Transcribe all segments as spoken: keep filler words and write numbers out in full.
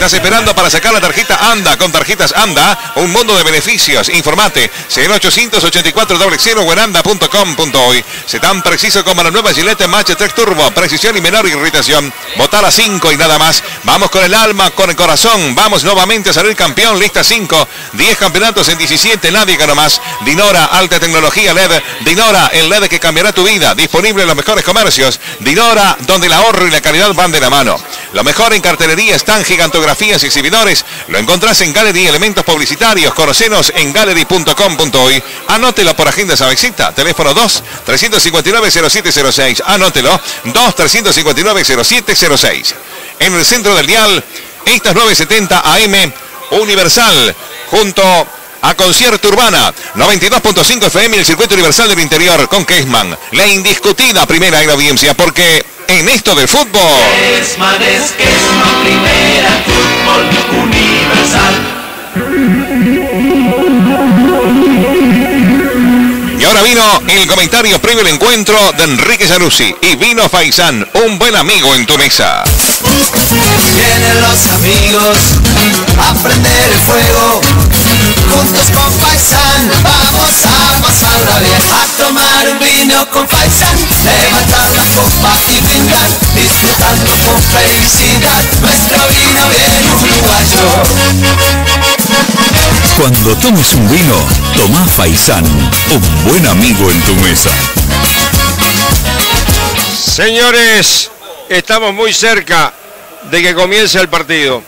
Estás esperando para sacar la tarjeta ANDA. Con tarjetas ANDA, un mundo de beneficios. Informate, cero ochocientos ochenta y cuatro cero cero o en anda punto com punto hoy. Se tan preciso como la nueva Gillette Match tres Turbo. Precisión y menor irritación. Votar a cinco y nada más. Vamos con el alma, con el corazón. Vamos nuevamente a salir campeón. Lista cinco. diez campeonatos en diecisiete. Nadie ganó más. Dinora, alta tecnología L E D. Dinora, el L E D que cambiará tu vida. Disponible en los mejores comercios. Dinora, donde el ahorro y la calidad van de la mano. Lo mejor en cartelería están gigantografías y exhibidores. Lo encontrás en Gallery Elementos Publicitarios. Conocenos en gallery punto com punto hoy. Anótelo por agenda esa visita. Teléfono dos, trescientos cincuenta y nueve, cero siete cero seis. Anótelo. dos, trescientos cincuenta y nueve, cero siete cero seis. En el centro del dial, estas nueve setenta A M Universal. Junto a Concierto Urbana, noventa y dos punto cinco F M, el circuito universal del interior con Keisman. La indiscutida primera en la audiencia, porque en esto del fútbol... Keisman es Keisman, primera fútbol universal. Y ahora vino el comentario previo al encuentro de Enrique Januzzi. Y vino Faisán, un buen amigo en tu mesa. Vienen los amigos a prender el fuego. Juntos con Faisán vamos a pasarla bien. A tomar un vino con Faisán, levantar la copa y brindar, disfrutando con felicidad nuestro vino bien uruguayo. Cuando tomes un vino, toma Faisán, un buen amigo en tu mesa. Señores, estamos muy cerca de que comience el partido.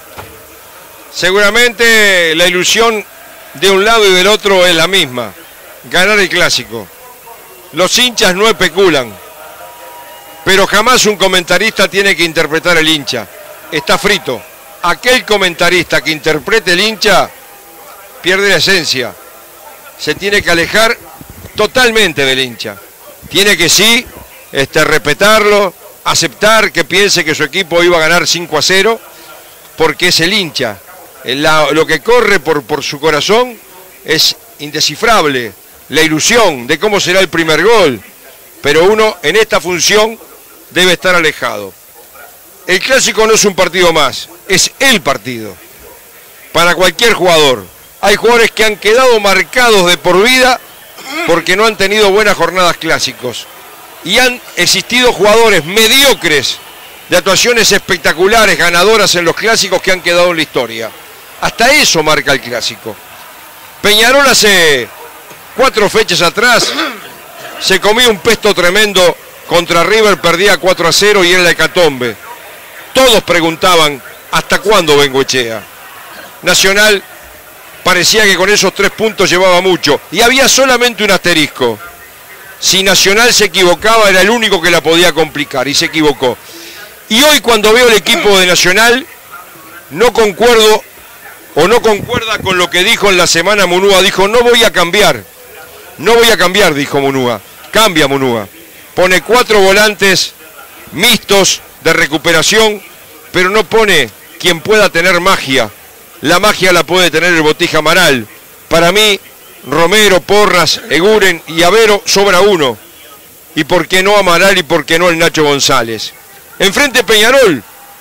Seguramente la ilusión de un lado y del otro es la misma, ganar el clásico. Los hinchas no especulan, pero jamás un comentarista tiene que interpretar el hincha. Está frito. Aquel comentarista que interprete el hincha pierde la esencia. Se tiene que alejar totalmente del hincha. Tiene que sí, este, respetarlo, aceptar que piense que su equipo iba a ganar cinco a cero, porque es el hincha. La, lo que corre por, por su corazón es indescifrable. La ilusión de cómo será el primer gol. Pero uno en esta función debe estar alejado. El clásico no es un partido más, es el partido. Para cualquier jugador. Hay jugadores que han quedado marcados de por vida porque no han tenido buenas jornadas clásicos. Y han existido jugadores mediocres de actuaciones espectaculares, ganadoras en los clásicos que han quedado en la historia. Hasta eso marca el clásico. Peñarol hace cuatro fechas atrás se comió un pesto tremendo contra River, perdía cuatro a cero y era la hecatombe. Todos preguntaban, ¿hasta cuándo Bengoechea? Nacional parecía que con esos tres puntos llevaba mucho. Y había solamente un asterisco. Si Nacional se equivocaba, era el único que la podía complicar, y se equivocó. Y hoy cuando veo el equipo de Nacional, no concuerdo, o no concuerda con lo que dijo en la semana Munúa. Dijo, no voy a cambiar. No voy a cambiar, dijo Munúa. Cambia Munúa. Pone cuatro volantes mixtos de recuperación, pero no pone quien pueda tener magia. La magia la puede tener el Botija Amaral. Para mí, Romero, Porras, Eguren y Avero sobra uno. Y por qué no Amaral y por qué no el Nacho González. Enfrente Peñarol.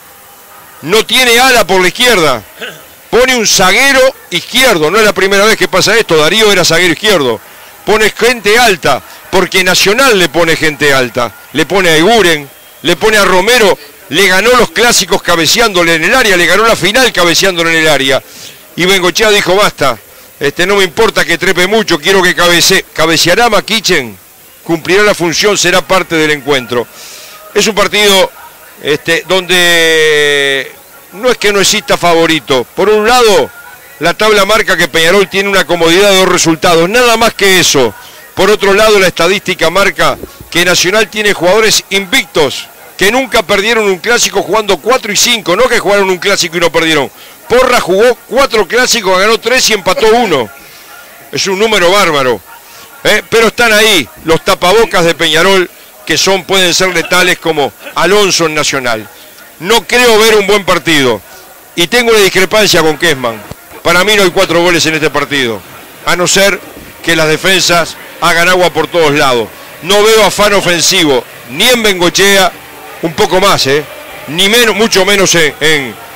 No tiene ala por la izquierda. Pone un zaguero izquierdo. No es la primera vez que pasa esto. Darío era zaguero izquierdo. Pone gente alta. Porque Nacional le pone gente alta. Le pone a Eguren. Le pone a Romero. Le ganó los clásicos cabeceándole en el área, le ganó la final cabeceándole en el área. Y Bengoechea dijo, basta, este, no me importa que trepe mucho, quiero que cabece. Cabeceará Maquichen, cumplirá la función, será parte del encuentro. Es un partido este, donde no es que no exista favorito. Por un lado, la tabla marca que Peñarol tiene una comodidad de dos resultados, nada más que eso. Por otro lado, la estadística marca que Nacional tiene jugadores invictos, que nunca perdieron un clásico jugando cuatro y cinco, no que jugaron un clásico y no perdieron. Porra jugó cuatro clásicos, ganó tres y empató uno. Es un número bárbaro. ¿Eh? Pero están ahí los tapabocas de Peñarol, que son, pueden ser letales, como Alonso en Nacional. No creo ver un buen partido. Y tengo una discrepancia con Keisman. Para mí no hay cuatro goles en este partido. A no ser que las defensas hagan agua por todos lados. No veo afán ofensivo, ni en Bengoechea, un poco más, ¿eh? Ni menos, mucho menos en, en,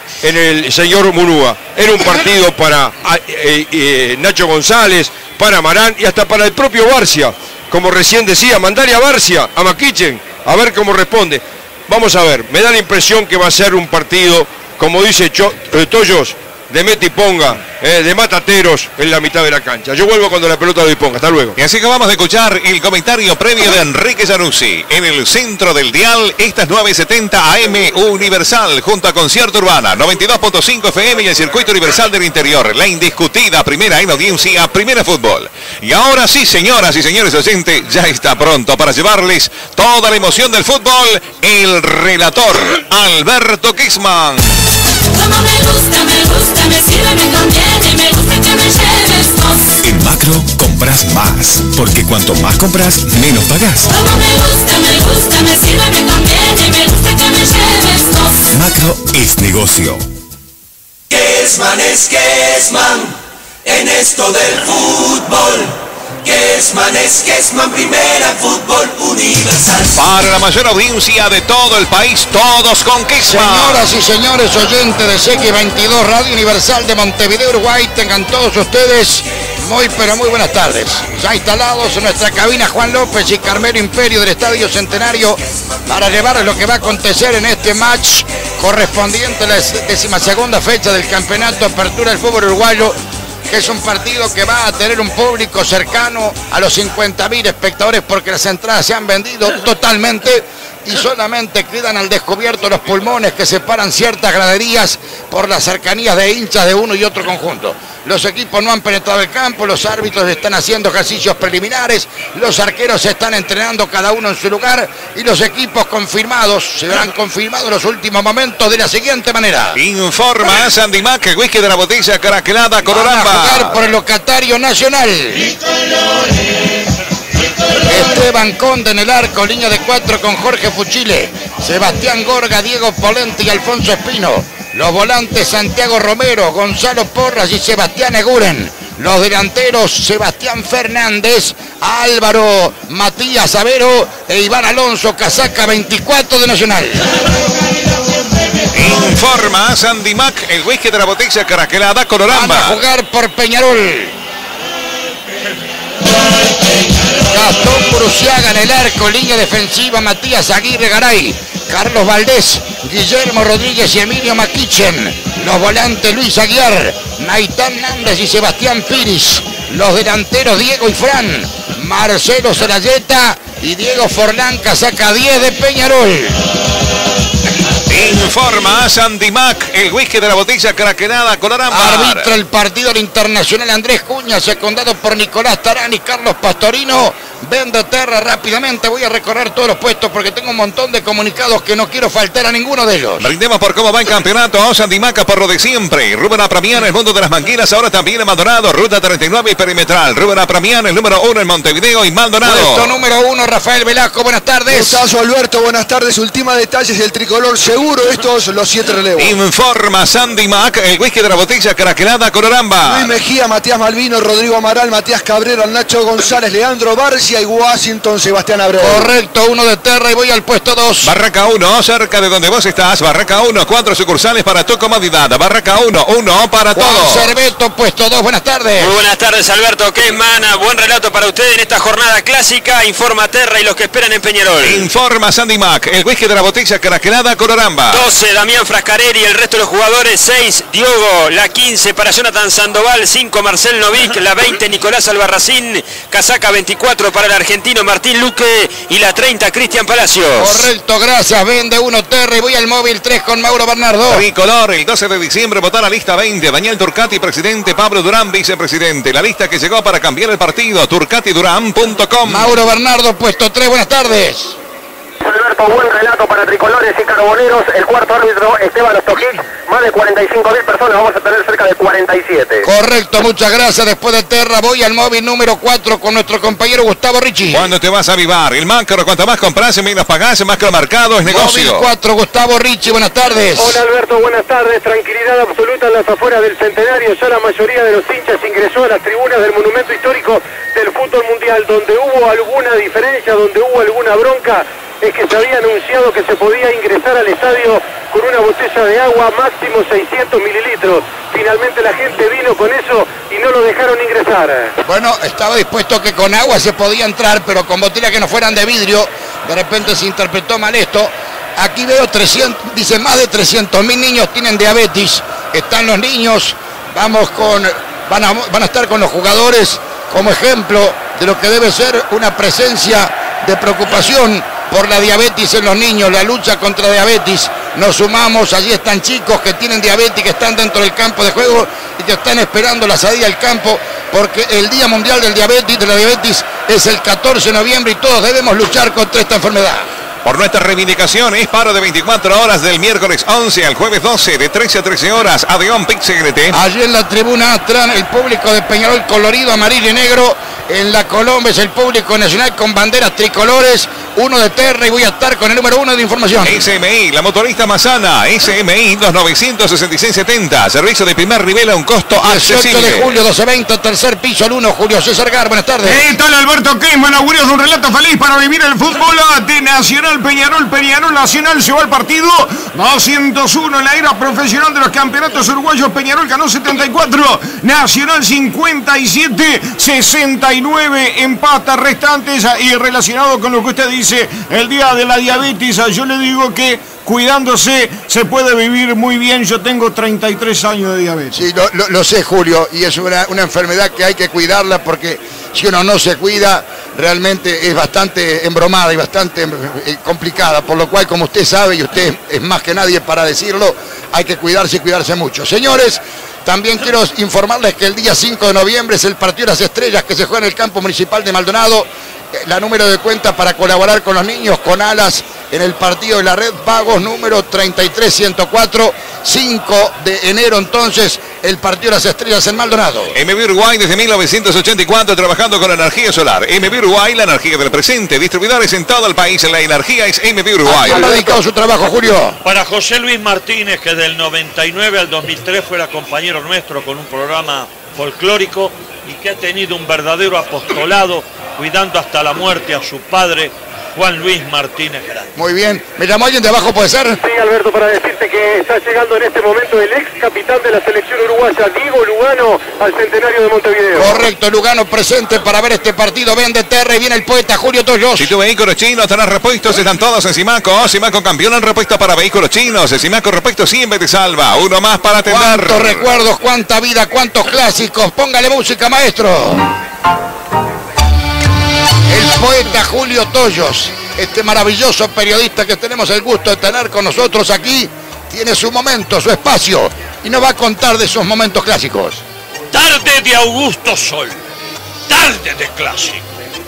en el señor Munúa. Era un partido para eh, eh, Nacho González, para Marán y hasta para el propio Barcia. Como recién decía, mandale a Barcia, a Maquichen, a ver cómo responde. Vamos a ver, me da la impresión que va a ser un partido, como dice Cho, eh, Toyos, de mete y ponga, eh, de matateros en la mitad de la cancha. Yo vuelvo cuando la pelota lo disponga. Hasta luego. Y así que vamos a escuchar el comentario previo de Enrique Zanussi. En el centro del dial, estas nueve setenta A M Universal, junto a Concierto Urbana, noventa y dos punto cinco F M y el Circuito Universal del Interior. La indiscutida primera en audiencia, Primera Fútbol. Y ahora sí, señoras y señores oyentes, ya está pronto para llevarles toda la emoción del fútbol, el relator Alberto Kissman. Como me gusta, me gusta, me sirve, me conviene, me gusta que me lleves vos. En Macro compras más, porque cuanto más compras, menos pagás. Como me gusta, me gusta, me sirve, me conviene, me gusta que me lleves vos. Macro es negocio. Kessman es Kessman en esto del fútbol. Kessman es Kessman, primera en fútbol universal. Para la mayor audiencia de todo el país, todos con Kessman. Señoras y señores oyentes de C X veintidós Radio Universal de Montevideo, Uruguay, tengan todos ustedes muy pero muy buenas tardes. Ya instalados en nuestra cabina Juan López y Carmelo Imperio del Estadio Centenario para llevarles lo que va a acontecer en este match correspondiente a la decimasegunda fecha del Campeonato Apertura del Fútbol Uruguayo, que es un partido que va a tener un público cercano a los cincuenta mil espectadores, porque las entradas se han vendido totalmente y solamente quedan al descubierto los pulmones que separan ciertas graderías por las cercanías de hinchas de uno y otro conjunto. Los equipos no han penetrado el campo, los árbitros están haciendo ejercicios preliminares, los arqueros se están entrenando cada uno en su lugar y los equipos confirmados se verán confirmados en los últimos momentos de la siguiente manera. Informa Sandy Mac, el whisky de la botella caraquelada Van a Coloramba. jugar por el locatario nacional. Esteban Conde en el arco, línea de cuatro con Jorge Fuchile, Sebastián Gorga, Diego Polente y Alfonso Espino. Los volantes Santiago Romero, Gonzalo Porras y Sebastián Eguren. Los delanteros Sebastián Fernández, Álvaro Matías Avero e Iván Alonso, casaca veinticuatro de Nacional. Informa Sandy Mac, el whisky de la botella caraquelada Van a Coloramba. jugar por Peñarol. Gastón Bruciaga en el arco, línea defensiva Matías Aguirre Garay, Carlos Valdés, Guillermo Rodríguez y Emilio Maquichen. Los volantes Luis Aguiar, Naitán Nández y Sebastián Piris. Los delanteros Diego y Fran, Marcelo Sarayeta y Diego Forlán, casaca diez de Peñarol. Informa Sandy Mac, el whisky de la botella caraquelada Coloramba. Arbitra el partido el internacional Andrés Cuña, secundado por Nicolás Tarán y Carlos Pastorino. Vende Terra rápidamente, voy a recorrer todos los puestos porque tengo un montón de comunicados que no quiero faltar a ninguno de ellos. Brindemos por cómo va el campeonato. Sandy Mac por lo de siempre. Rubén Apramián, el mundo de las mangueras, ahora también en Maldonado. Ruta treinta y nueve y perimetral. Rubén Apramián, el número uno en Montevideo y Maldonado. Puesto número uno, Rafael Velasco, buenas tardes. Gustazo Alberto, buenas tardes. Última detalles del tricolor seguro, estos los siete relevos. Informa Sandy Mac, el whisky de la botella caraquelada Coloramba. Luis Mejía, Matías Malvino, Rodrigo Amaral, Matías Cabrera, Nacho González, Leandro Barcia y Washington Sebastián Abreu. Correcto, uno de Terra y voy al puesto dos. Barraca uno, cerca de donde vos estás. Barraca uno, cuatro sucursales para tu comodidad. Barraca uno, uno para Juan todos. Cerveto, puesto dos, buenas tardes. Muy buenas tardes, Alberto Kessman. Buen relato para usted en esta jornada clásica. Informa Terra y los que esperan en Peñarol. Informa Sandy Mac, el whisky de la botella caraquelada Coloramba. doce, Damián Frascarelli y el resto de los jugadores. seis, Diogo. La quince para Jonathan Sandoval. cinco, Marcel Novik. La veinte, Nicolás Albarracín. Casaca veinticuatro para el argentino Martín Luque. Y la treinta, Cristian Palacios. Correcto, gracias. Vende uno Terra y voy al móvil tres con Mauro Bernardo. Tricolor, el doce de diciembre votó la lista veinte. Daniel Turcati, presidente. Pablo Durán, vicepresidente. La lista que llegó para cambiar el partido. turcati durán punto com. Mauro Bernardo, puesto tres, buenas tardes. Alberto, buen relato para tricolores y carboneros. El cuarto árbitro, Esteban Ostojic. Más de cuarenta y cinco mil personas, vamos a tener cerca de cuarenta y siete. Correcto, muchas gracias. Después de Terra voy al móvil número cuatro con nuestro compañero Gustavo Ricci. ¿Cuándo te vas a avivar? El macro, cuanto más compras, menos pagás, más que lo marcado es negocio. Móvil cuatro, Gustavo Ricci, buenas tardes. Hola Alberto, buenas tardes. Tranquilidad absoluta en las afueras del Centenario. Ya la mayoría de los hinchas ingresó a las tribunas del Monumento Histórico del Fútbol Mundial. Donde hubo alguna diferencia, donde hubo alguna bronca, es que se había anunciado que se podía ingresar al estadio con una botella botella de agua, máximo seiscientos mililitros. Finalmente la gente vino con eso y no lo dejaron ingresar. Bueno, estaba dispuesto que con agua se podía entrar, pero con botellas que no fueran de vidrio, de repente se interpretó mal esto. Aquí veo trescientos, dice más de trescientos mil niños tienen diabetes. Están los niños, vamos con, van a, van a estar con los jugadores como ejemplo de lo que debe ser una presencia de preocupación por la diabetes en los niños, la lucha contra diabetes. Nos sumamos, allí están chicos que tienen diabetes, que están dentro del campo de juego y que están esperando la salida al campo, porque el Día Mundial del Diabetes, de la Diabetes es el catorce de noviembre y todos debemos luchar contra esta enfermedad. Por nuestra reivindicación es paro de veinticuatro horas del miércoles once al jueves doce, de trece a trece horas. Adeón Pixegrete. Allí en la tribuna Astran, el público de Peñarol colorido, amarillo y negro. En la Colombia es el público nacional con banderas tricolores. Uno de Terra y voy a estar con el número uno de información. S M I, la motorista Mazana. S M I dos novecientos sesenta y seis setenta. Servicio de primer nivel a un costo accesible. dieciocho de julio, doce veinte, tercer piso, al uno. Julio César Gar, buenas tardes. ¿Qué tal, Alberto Keisman? Augurios de un relato feliz para vivir el fútbol de Nacional Peñarol. Peñarol Nacional se va al partido doscientos uno en la era profesional de los campeonatos uruguayos. Peñarol ganó setenta y cuatro, Nacional cincuenta y siete, sesenta y nueve empatas restantes. Y relacionado con lo que usted dice, el día de la diabetes, yo le digo que cuidándose se puede vivir muy bien. Yo tengo treinta y tres años de diabetes. Sí, lo, lo, lo sé, Julio, y es una, una enfermedad que hay que cuidarla, porque si uno no se cuida, realmente es bastante embromada y bastante eh, complicada, por lo cual, como usted sabe, y usted es más que nadie para decirlo, hay que cuidarse y cuidarse mucho. Señores, también quiero informarles que el día cinco de noviembre es el partido de las estrellas que se juega en el campo municipal de Maldonado. La número de cuenta para colaborar con los niños con alas en el partido de la red pagos número treinta y tres ciento cuatro, cinco de enero entonces el partido de las estrellas en Maldonado. M B Uruguay desde mil novecientos ochenta y cuatro trabajando con energía solar. M B Uruguay, la energía del presente. Distribuidores en todo el país. La energía es M B Uruguay. ¿A quién ha dedicado su trabajo, Julio? Para José Luis Martínez, que del noventa y nueve al dos mil tres fuera compañero nuestro con un programa folclórico y que ha tenido un verdadero apostolado cuidando hasta la muerte a su padre, Juan Luis Martínez Grande. Muy bien. ¿Me llamó alguien de abajo, puede ser? Sí, Alberto, para decirte que está llegando en este momento el ex capitán de la selección uruguaya, Diego Lugano, al centenario de Montevideo. Correcto, Lugano presente para ver este partido. Ven de Terra y viene el poeta Julio Toyos. Si tu vehículo chino, estarán repuestos, están todos en Simaco. Simaco campeón en repuesto para vehículos chinos. El Simaco repuesto siempre te salva. Uno más para atender. Cuántos recuerdos, cuánta vida, cuántos clásicos. Póngale música, maestro. El poeta Julio Toyos, este maravilloso periodista que tenemos el gusto de tener con nosotros aquí, tiene su momento, su espacio, y nos va a contar de esos momentos clásicos. Tarde de Augusto Sol, tarde de clásico,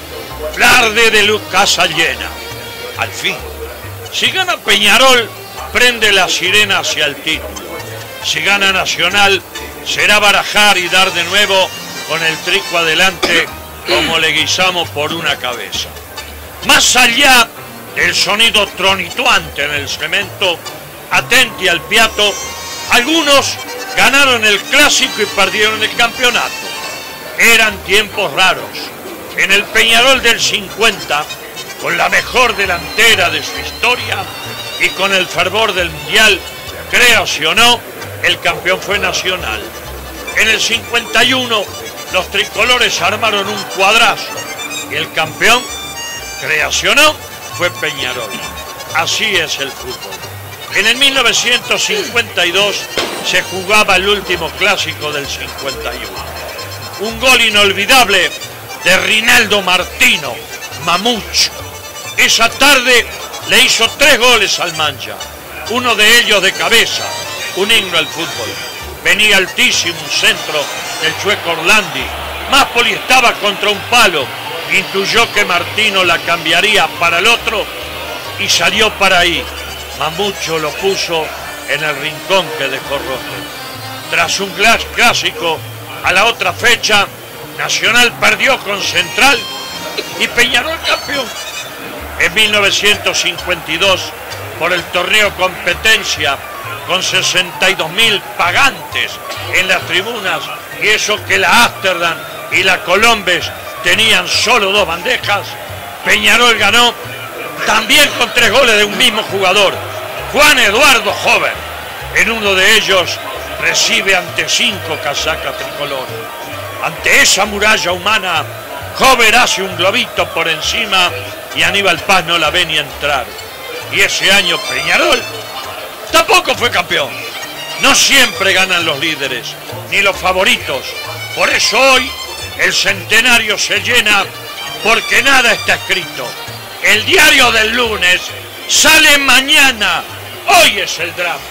tarde de luz casa llena. Al fin, si gana Peñarol, prende la sirena hacia el título. Si gana Nacional, será barajar y dar de nuevo con el trico adelante, como le guisamos por una cabeza. Más allá del sonido tronituante en el cemento, atenti al piato, algunos ganaron el clásico y perdieron el campeonato. Eran tiempos raros. En el Peñarol del cincuenta, con la mejor delantera de su historia y con el fervor del Mundial, créase o no, el campeón fue Nacional. En el cincuenta y uno, los tricolores armaron un cuadrazo y el campeón, créase o no, fue Peñarol. Así es el fútbol. En el mil novecientos cincuenta y dos se jugaba el último clásico del cincuenta y uno. Un gol inolvidable de Rinaldo Martino, Mamucho. Esa tarde le hizo tres goles al Mancha, uno de ellos de cabeza, un himno al fútbol. Venía altísimo un centro del Chueco Orlandi. Máspoli estaba contra un palo, intuyó que Martino la cambiaría para el otro y salió para ahí. Mamucho lo puso en el rincón que dejó roto. Tras un clásico, a la otra fecha, Nacional perdió con Central y Peñarol campeón. En mil novecientos cincuenta y dos, por el torneo competencia, con sesenta y dos mil pagantes en las tribunas, y eso que la Ámsterdam y la Colombes tenían solo dos bandejas, Peñarol ganó también con tres goles de un mismo jugador, Juan Eduardo Jover. En uno de ellos recibe ante cinco casacas tricolores. Ante esa muralla humana, Hover hace un globito por encima y Aníbal Paz no la ve ni entrar. Y ese año Peñarol tampoco fue campeón. No siempre ganan los líderes, ni los favoritos. Por eso hoy el centenario se llena porque nada está escrito. El diario del lunes sale mañana. Hoy es el drama.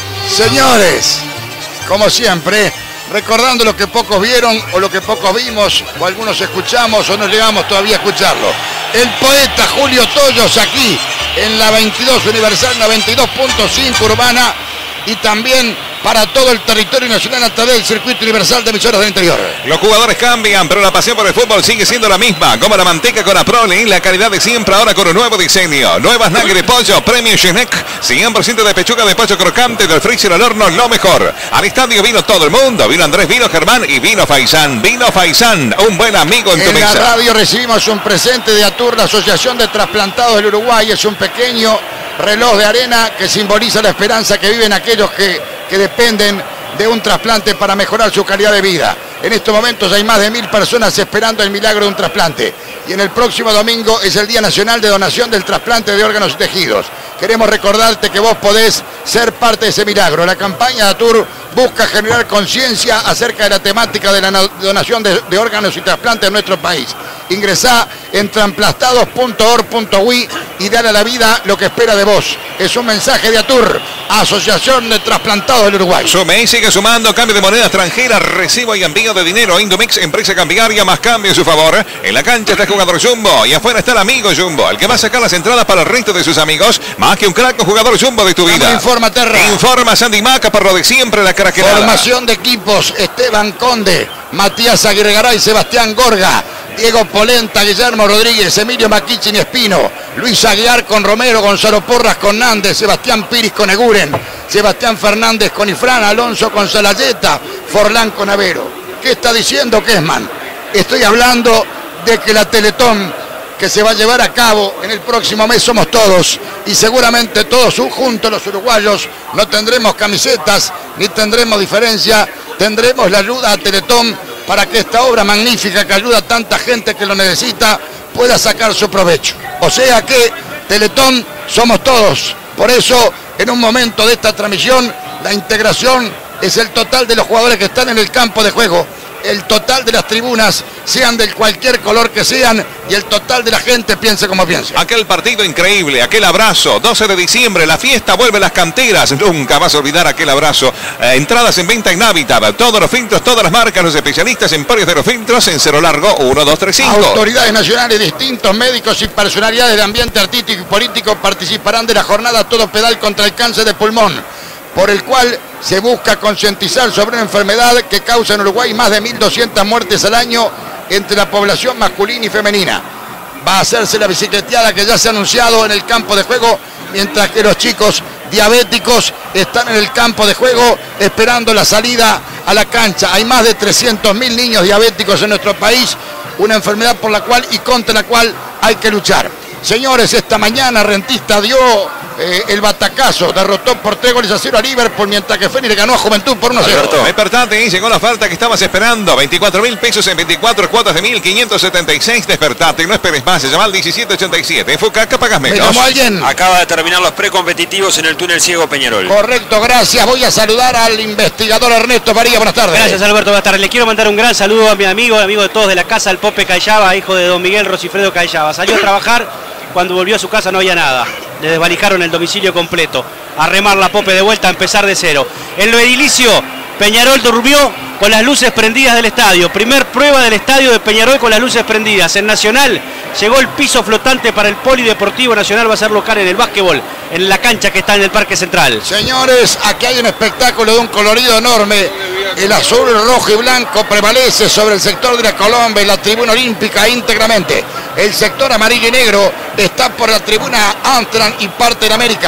Señores, como siempre, recordando lo que pocos vieron o lo que pocos vimos o algunos escuchamos o no llegamos todavía a escucharlo. El poeta Julio Toyos aquí en la veintidós Universal noventa y dos punto cinco Urbana y también para todo el territorio nacional a través del circuito universal de emisoras del interior. Los jugadores cambian, pero la pasión por el fútbol sigue siendo la misma. Como la manteca con Aproli, la calidad de siempre ahora con un nuevo diseño. Nuevas nugget de pollo, Premium Chenek, cien por ciento de pechuga de pollo crocante del freezer al horno, lo mejor. Al estadio vino todo el mundo, vino Andrés, vino Germán y vino Faisán. Vino Faisán, un buen amigo en tu En la mesa. radio recibimos un presente de ATUR, la Asociación de Trasplantados del Uruguay. Es un pequeño reloj de arena que simboliza la esperanza que viven aquellos que, que dependen de un trasplante para mejorar su calidad de vida. En estos momentos hay más de mil personas esperando el milagro de un trasplante. Y en el próximo domingo es el Día Nacional de Donación del Trasplante de Órganos y Tejidos. Queremos recordarte que vos podés ser parte de ese milagro. La campaña de ATUR busca generar conciencia acerca de la temática de la donación de, de órganos y trasplantes en nuestro país. Ingresá en trasplantados punto org punto uy y dale a la vida lo que espera de vos. Es un mensaje de ATUR, Asociación de Trasplantados del Uruguay. Sume y sigue sumando, cambio de moneda extranjera, recibo y envío de dinero. Indomix, empresa cambiaria, más cambio en su favor. En la cancha está el jugador Jumbo y afuera está el amigo Jumbo, el que va a sacar las entradas para el resto de sus amigos. Más que un crack, un jugador Jumbo de tu vida. Informa Terra. Informa Sandy Maca por lo de siempre, la craquerada. Formación de equipos: Esteban Conde, Matías Aguirre Garay, Sebastián Gorga, Diego Polenta, Guillermo Rodríguez, Emilio Maquichin y Espino, Luis Aguiar con Romero, Gonzalo Porras con Nández, Sebastián Piris con Eguren, Sebastián Fernández con Ifrán, Alonso con Salayeta, Forlán con Avero. ¿Qué está diciendo Kessman? Estoy hablando de que la Teletón que se va a llevar a cabo en el próximo mes somos todos y seguramente todos juntos los uruguayos no tendremos camisetas ni tendremos diferencia, tendremos la ayuda a Teletón para que esta obra magnífica que ayuda a tanta gente que lo necesita pueda sacar su provecho. O sea que Teletón somos todos. Por eso, en un momento de esta transmisión, la integración es el total de los jugadores que están en el campo de juego, el total de las tribunas, sean de cualquier color que sean, y el total de la gente piense como piense. Aquel partido increíble, aquel abrazo, doce de diciembre, la fiesta vuelve a las canteras. Nunca vas a olvidar aquel abrazo. Eh, entradas en venta en Habitat, todos los filtros, todas las marcas, los especialistas en Emporios de los Filtros en Cerro Largo uno dos tres cinco. Autoridades nacionales, distintos médicos y personalidades de ambiente artístico y político participarán de la jornada Todo Pedal contra el cáncer de pulmón, por el cual se busca concientizar sobre una enfermedad que causa en Uruguay más de mil doscientas muertes al año entre la población masculina y femenina. Va a hacerse la bicicleteada que ya se ha anunciado en el campo de juego, mientras que los chicos diabéticos están en el campo de juego esperando la salida a la cancha. Hay más de trescientos mil niños diabéticos en nuestro país, una enfermedad por la cual y contra la cual hay que luchar. Señores, esta mañana Rentista dio eh, el batacazo, derrotó por tres goles a cero a Liverpool, mientras que Fénix le ganó a Juventud por uno a cero. Despertate y llegó la oferta que estabas esperando. veinticuatro mil pesos en veinticuatro cuotas de mil quinientos setenta y seis. Despertate, no esperes más. Se llama al diecisiete ochenta y siete. En Fucaca pagas menos. ¿Me llamó alguien? Acaba de terminar los precompetitivos en el túnel Ciego Peñarol. Correcto, gracias. Voy a saludar al investigador Ernesto Faría. Buenas tardes. Gracias, Alberto. Buenas tardes. Le quiero mandar un gran saludo a mi amigo, amigo de todos de la casa, el Pope Callaba, hijo de don Miguel Rosifredo Callaba. Salió a trabajar. Cuando volvió a su casa no había nada. Le desvalijaron el domicilio completo. A remar la Pope de vuelta, a empezar de cero. En lo edilicio, Peñarol durmió con las luces prendidas del estadio. Primer prueba del estadio de Peñarol con las luces prendidas. En Nacional llegó el piso flotante para el Polideportivo Nacional. Va a ser local en el básquetbol, en la cancha que está en el Parque Central. Señores, aquí hay un espectáculo de un colorido enorme. El azul, el rojo y blanco prevalece sobre el sector de la Colombe y la tribuna olímpica íntegramente. El sector amarillo y negro está por la tribuna Antran y parte de América.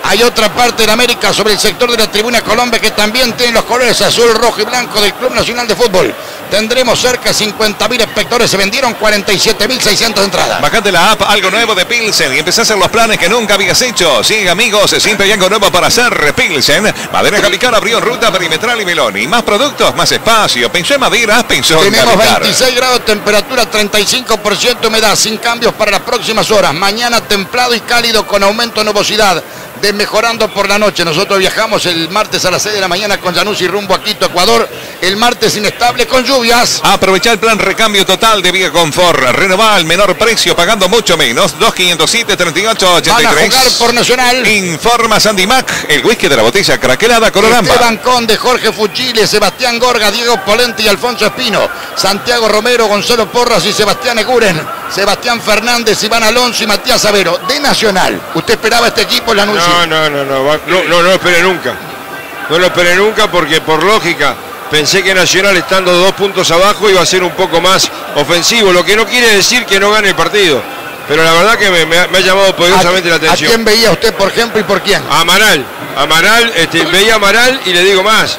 Hay otra parte de América sobre el sector de la tribuna Colombia que también tiene los colores azul, rojo y blanco del Club Nacional de Fútbol. Tendremos cerca de cincuenta mil espectadores. Se vendieron cuarenta y siete mil seiscientas entradas. Bajate la app, algo nuevo de Pilsen y empezá a hacer los planes que nunca habías hecho. Sí, amigos, siempre hay algo nuevo para hacer. Pilsen, madera Calicar abrió ruta perimetral y Meloni. Más productos, más espacio. Pensó en maderas, pensó en Tenemos Calicar. veintiséis grados de temperatura, treinta y cinco por ciento humedad, sin cambios para las próximas horas. Mañana templado y cálido con aumento de nubosidad. Desmejorando por la noche. Nosotros viajamos el martes a las seis de la mañana con Januzzi rumbo a Quito, Ecuador. El martes inestable con lluvias. Aprovecha el plan recambio total de Vía Confort. Renová al menor precio pagando mucho menos. dos quinientos siete, treinta y ocho, ochenta y tres. Van a jugar por Nacional. Informa Sandy Mac, el whisky de la botella craquelada coloramba. Esteban Conde, Jorge Fuchile, Sebastián Gorga, Diego Polente y Alfonso Espino. Santiago Romero, Gonzalo Porras y Sebastián Eguren. Sebastián Fernández, Iván Alonso y Matías Avero. De Nacional. ¿Usted esperaba este equipo el anuncio? No, no, no, no, no, no, no lo esperé nunca. No lo esperé nunca porque por lógica pensé que Nacional estando dos puntos abajo iba a ser un poco más ofensivo, lo que no quiere decir que no gane el partido. Pero la verdad que me, me, ha, me ha llamado poderosamente la atención. ¿A quién veía usted, por ejemplo, y por quién? A Amaral. Amaral, este, veía a Amaral y le digo más.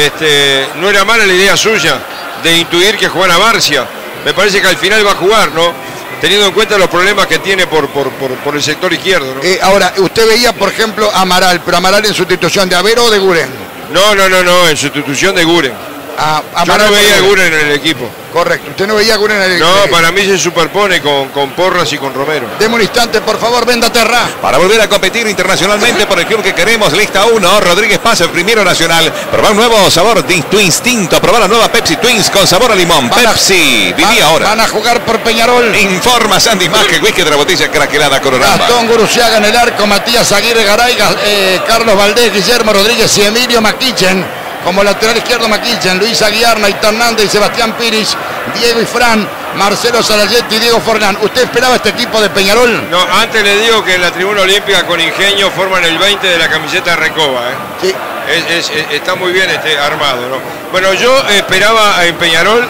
Este, no era mala la idea suya de intuir que jugara Barcia. Me parece que al final va a jugar, ¿no? Teniendo en cuenta los problemas que tiene por, por, por, por el sector izquierdo, ¿no? Eh, ahora, usted veía, por ejemplo, a Amaral, pero Amaral en sustitución de Avero o de Guren. No, no, no, no, en sustitución de Guren. A, Yo no veía a Guren en el equipo. Correcto, usted no veía a Guren en el equipo. No, para mí se superpone con, con Porras y con Romero. Deme un instante, por favor, venda Terra. Para volver a competir internacionalmente por el club que queremos, lista uno, Rodríguez Paz, el primero nacional. Probar un nuevo sabor de tu instinto. Probar la nueva Pepsi Twins con sabor a limón. Van a, Pepsi, viví van, ahora. Van a jugar por Peñarol. Informa Sandy Mac, el whisky de la botella craquelada coloramba. Gastón Guruciaga en el arco, Matías Aguirre Garay, eh, Carlos Valdés, Guillermo Rodríguez y Emilio Maquichen. Como lateral izquierdo Maquichen, Luis Aguiar, Naita Hernández y Sebastián Piris, Diego y Fran, Marcelo Salayetti y Diego Forlán. ¿Usted esperaba este equipo de Peñarol? No, antes le digo que en la tribuna olímpica con Ingenio forman el veinte de la camiseta de Recoba. ¿eh? Sí. Es, es, está muy bien este, armado, ¿no? Bueno, yo esperaba en Peñarol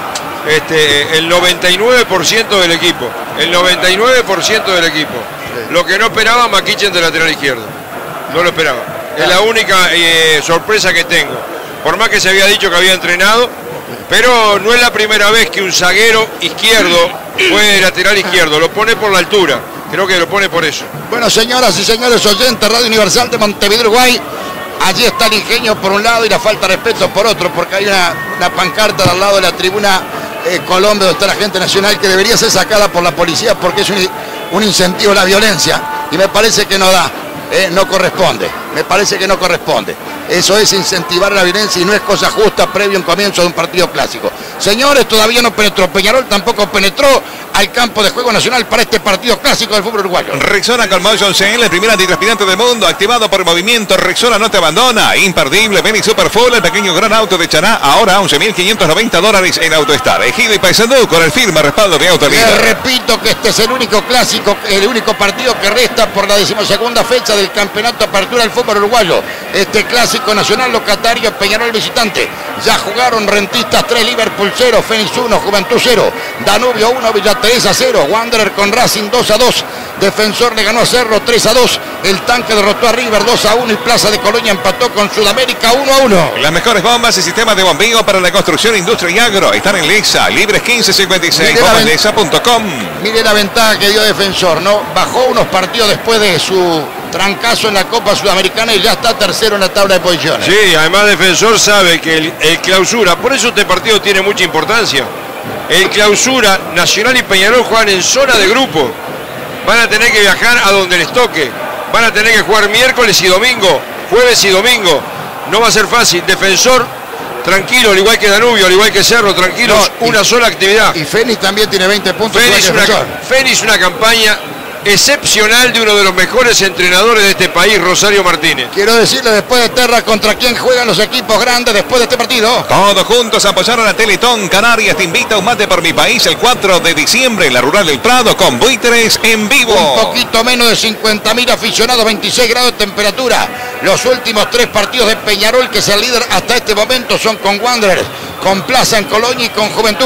este, el noventa y nueve por ciento del equipo. El noventa y nueve por ciento del equipo. Sí. Lo que no esperaba Maquichen de lateral izquierdo. No lo esperaba. Es la única eh, sorpresa que tengo. Por más que se había dicho que había entrenado, pero no es la primera vez que un zaguero izquierdo fue lateral izquierdo, lo pone por la altura, creo que lo pone por eso. Bueno, señoras y señores oyentes, Radio Universal de Montevideo, Uruguay, allí está el Ingenio por un lado y la falta de respeto por otro, porque hay una, una pancarta al lado de la tribuna eh, Colombia, donde está la gente nacional, que debería ser sacada por la policía porque es un, un incentivo a la violencia, y me parece que no da. Eh, no corresponde, me parece que no corresponde. Eso es incentivar la violencia y no es cosa justa previo a un comienzo de un partido clásico. Señores, todavía no penetró. Peñarol tampoco penetró al campo de juego nacional para este partido clásico del fútbol uruguayo. Rexona con Motion C L, el primer antitranspirante del mundo, activado por movimiento. Rexona no te abandona. Imperdible, Ven y Superfull, el pequeño gran auto de Chaná, ahora once mil quinientos noventa dólares en AutoStar. Ejido y Paysandú con el firme respaldo de Autolíder. Les repito que este es el único clásico, el único partido que resta por la decimosegunda fecha del campeonato apertura del fútbol uruguayo. Este clásico nacional locatario, Peñarol visitante. Ya jugaron Rentistas tres, Liverpool cero, Fénix uno, Juventud cero, Danubio uno, Villa Teresa cero, Wanderer con Racing dos a dos, Defensor le ganó a Cerro tres a dos, el Tanque derrotó a River dos a uno y Plaza de Colonia empató con Sudamérica uno a uno. Las mejores bombas y sistemas de bombeo para la construcción, industria y agro están en Lexa, libres quince cincuenta y seis, bombas lexa punto com. Mire la ventaja que dio Defensor, ¿no? Bajó unos partidos después de su trancazo en la Copa Sudamericana y ya está tercero en la tabla de posiciones. Sí, además Defensor sabe que el, el clausura, por eso este partido tiene mucha importancia. El clausura, Nacional y Peñarol juegan en zona de grupo. Van a tener que viajar a donde les toque. Van a tener que jugar miércoles y domingo, jueves y domingo. No va a ser fácil. Defensor, tranquilo, al igual que Danubio, al igual que Cerro, tranquilos, no, una y, sola actividad. Y Fénix también tiene veinte puntos. Fénix una, Fénix una campaña excepcional de uno de los mejores entrenadores de este país, Rosario Martínez. Quiero decirle después de Terra contra quién juegan los equipos grandes después de este partido. Todos juntos apoyaron a Teletón. Canarias te invita a un mate por mi país el cuatro de diciembre en la Rural del Prado con buitres en vivo. Un poquito menos de cincuenta mil aficionados, veintiséis grados de temperatura. Los últimos tres partidos de Peñarol, que es el líder hasta este momento, son con Wanderers, con Plaza en Colonia y con Juventud.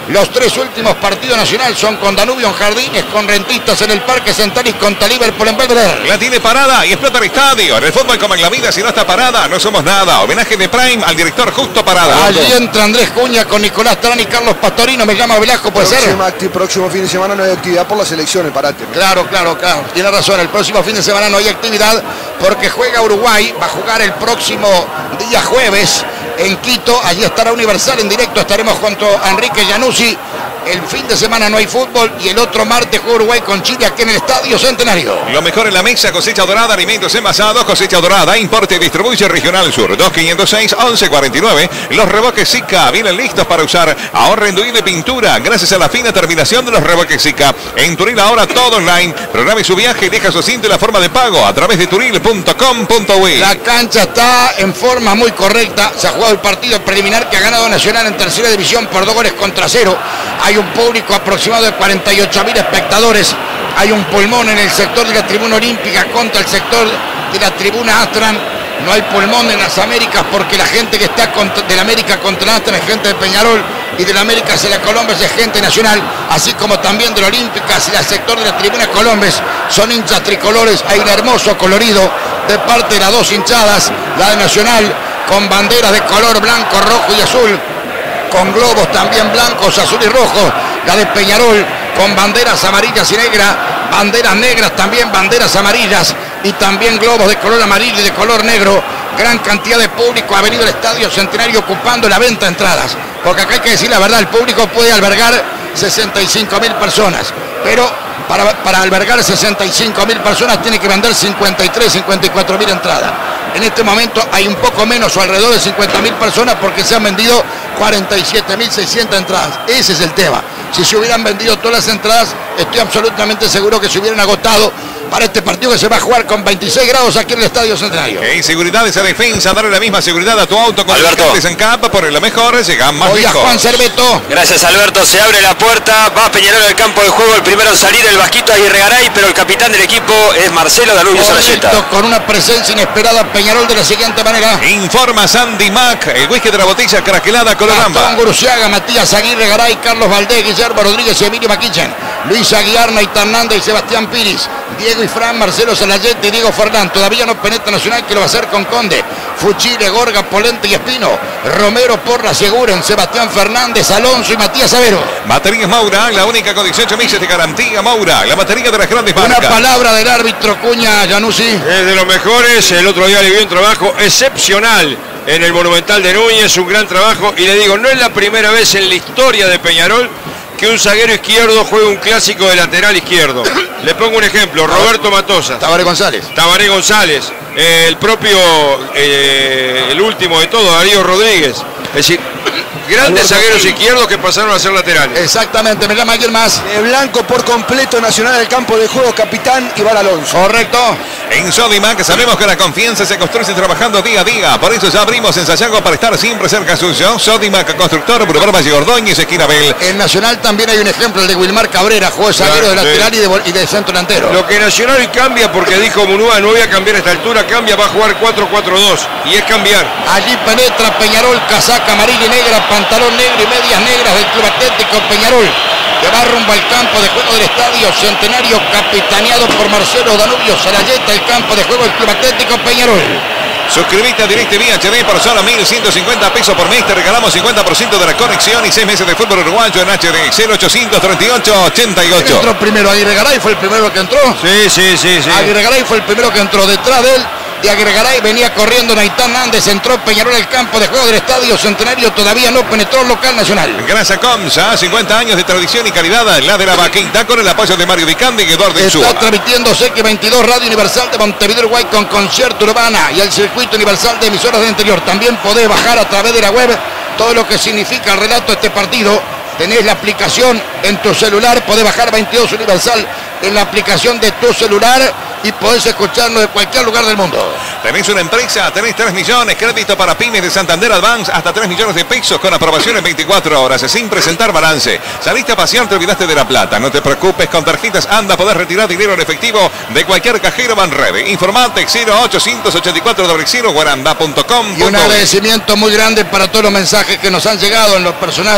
Los tres últimos partidos nacional son con Danubio en Jardines, con Rentistas en el Parque Central y contra Liverpool en Belvedere. La tiene parada y explota el estadio. En el fútbol como en la vida, si no está parada, no somos nada. Homenaje de Prime al director Justo Parada. Allí entra Andrés Cuña con Nicolás Terán y Carlos Pastorino. Me llama Velasco, puede ser. Próximo, próximo fin de semana no hay actividad por las elecciones, parate. Claro, claro, claro. Tiene razón. El próximo fin de semana no hay actividad porque juega Uruguay. Va a jugar el próximo día jueves en Quito. Allí estará Universal en directo. Estaremos junto a Enrique Januzzi. El fin de semana no hay fútbol y el otro martes juega Uruguay con Chile aquí en el Estadio Centenario. Lo mejor en la mesa, cosecha dorada, alimentos envasados, cosecha dorada, importe y distribuye Regional Sur. dos cinco cero seis, once cuarenta y nueve. Los reboques Zika vienen listos para usar. Ahorra en Duí de pintura gracias a la fina terminación de los reboques Zika. En Turil ahora todo online. Programe su viaje y deja su cinta y la forma de pago a través de turil punto com punto uy. La cancha está en forma muy correcta. Se ha jugado el partido preliminar que ha ganado Nacional en tercera división por dos goles contra cero. Hay un público aproximado de cuarenta y ocho mil espectadores. Hay un pulmón en el sector de la tribuna olímpica contra el sector de la tribuna Astran. No hay pulmón en las Américas porque la gente que está contra, de la América contra la Astran es gente de Peñarol y de la América hacia la Colombes es gente nacional, así como también de la Olímpica hacia el sector de la tribuna Colombes son hinchas tricolores. Hay un hermoso colorido de parte de las dos hinchadas, la de Nacional con banderas de color blanco, rojo y azul, con globos también blancos, azul y rojo, la de Peñarol con banderas amarillas y negras, banderas negras también, banderas amarillas y también globos de color amarillo y de color negro. Gran cantidad de público ha venido al Estadio Centenario ocupando la venta de entradas, porque acá hay que decir la verdad, el público puede albergar sesenta y cinco mil personas, pero para, para albergar sesenta y cinco mil personas tiene que vender cincuenta y tres, cincuenta y cuatro mil entradas. En este momento hay un poco menos o alrededor de cincuenta mil personas porque se han vendido cuarenta y siete mil seiscientas entradas. Ese es el tema. Si se hubieran vendido todas las entradas, estoy absolutamente seguro que se hubieran agotado para este partido que se va a jugar con veintiséis grados aquí en el Estadio Centenario. En seguridad esa defensa, darle la misma seguridad a tu auto con Alberto. los en capa, por lo mejor, llegan más Oye, lejos. Juan Cerveto. Gracias, Alberto. Se abre la puerta, va Peñarol al campo de juego, el primero en salir, el Vasquito Aguirregaray, pero el capitán del equipo es Marcelo Danubio Sarayeta. Con una presencia inesperada Peñarol de la siguiente manera. Informa Sandy Mac, el whisky de la botella craquelada coloramba. Gastón Guruciaga, Matías Aguirre Garay, Carlos Valdés, Guillermo Rodríguez y Emilio Maquichen, Luis Aguiar, Naita Hernández y Sebastián Piris, Diego y Fran, Marcelo Salayete y Diego Fernán. Todavía no penetra Nacional, que lo va a hacer con Conde, Fuchile, Gorga, Polente y Espino, Romero, Porra, Seguren, Sebastián Fernández, Alonso y Matías Avero. Baterías Maura, la única con dieciocho meses de garantía. Maura, la batería de las grandes marcas. Una palabra del árbitro Cuña Januzzi. Es de los mejores, el otro día le dio un trabajo excepcional en el Monumental de Núñez, un gran trabajo, y le digo, no es la primera vez en la historia de Peñarol que un zaguero izquierdo juega un clásico de lateral izquierdo. Le pongo un ejemplo, Roberto Matosas. Tabaré González. Tabaré González, eh, el propio, eh, el último de todo, Darío Rodríguez. Es decir, grandes zagueros izquierdos que pasaron a ser laterales. Exactamente, me llama alguien más. De blanco por completo Nacional del campo de juego, capitán Iván Alonso. Correcto. En Sodimac sabemos que la confianza se construye trabajando día a día. Por eso ya abrimos en Sayago para estar siempre cerca suyo. Sodimac Constructor, Boulevard Valle Ordóñez, esquina Bel. En Nacional también hay un ejemplo, el de Wilmar Cabrera, jugó de zaguero de lateral y de, y de centro delantero. Lo que Nacional cambia, porque dijo Munúa, no voy a cambiar a esta altura, cambia, va a jugar cuatro cuatro dos. Y es cambiar. Allí penetra Peñarol, casaca amarilla y negra, pantalón negro y medias negras del Club Atlético Peñarol, que va rumbo al campo de juego del Estadio Centenario, capitaneado por Marcelo Danubio Sarayeta, el campo de juego del Club Atlético Peñarol. Suscríbete a DirecTV H D por solo mil ciento cincuenta pesos por mes. Te regalamos cincuenta por ciento de la conexión y seis meses de fútbol uruguayo en H D. cero ochocientos treinta y ocho ochenta y ocho. Entró primero Aguirre Garay, fue el primero que entró. Sí, sí, sí, sí. Aguirre Garay fue el primero que entró. Detrás de él, de Aguirre Garay, venía corriendo Naitán Nández. Entró Peñarol al campo de juego del Estadio Centenario. Todavía no penetró el local Nacional. Grasa Comsa, cincuenta años de tradición y calidad. La de la vaquita con el apoyo de Mario Vicandi y Eduardo Insúa. Está transmitiendo C X veintidós Radio Universal de Montevideo, Uruguay, con Concierto Urbana y el Circuito Universal de Emisoras del Interior. También podés bajar a través de la web todo lo que significa el relato de este partido. Tenés la aplicación en tu celular, podés bajar veintidós Universal en la aplicación de tu celular y podés escucharlo de cualquier lugar del mundo. Tenés una empresa, tenés tres millones, crédito para pymes de Santander Advance, hasta tres millones de pesos con aprobación en veinticuatro horas, sin presentar balance. Saliste a pasear, te olvidaste de la plata. No te preocupes, con tarjetas Anda podés retirar dinero en efectivo de cualquier cajero Banreve. Informate cero ochocientos ochenta y cuatro cero cero guaranda punto com. Y un agradecimiento muy grande para todos los mensajes que nos han llegado en lo personal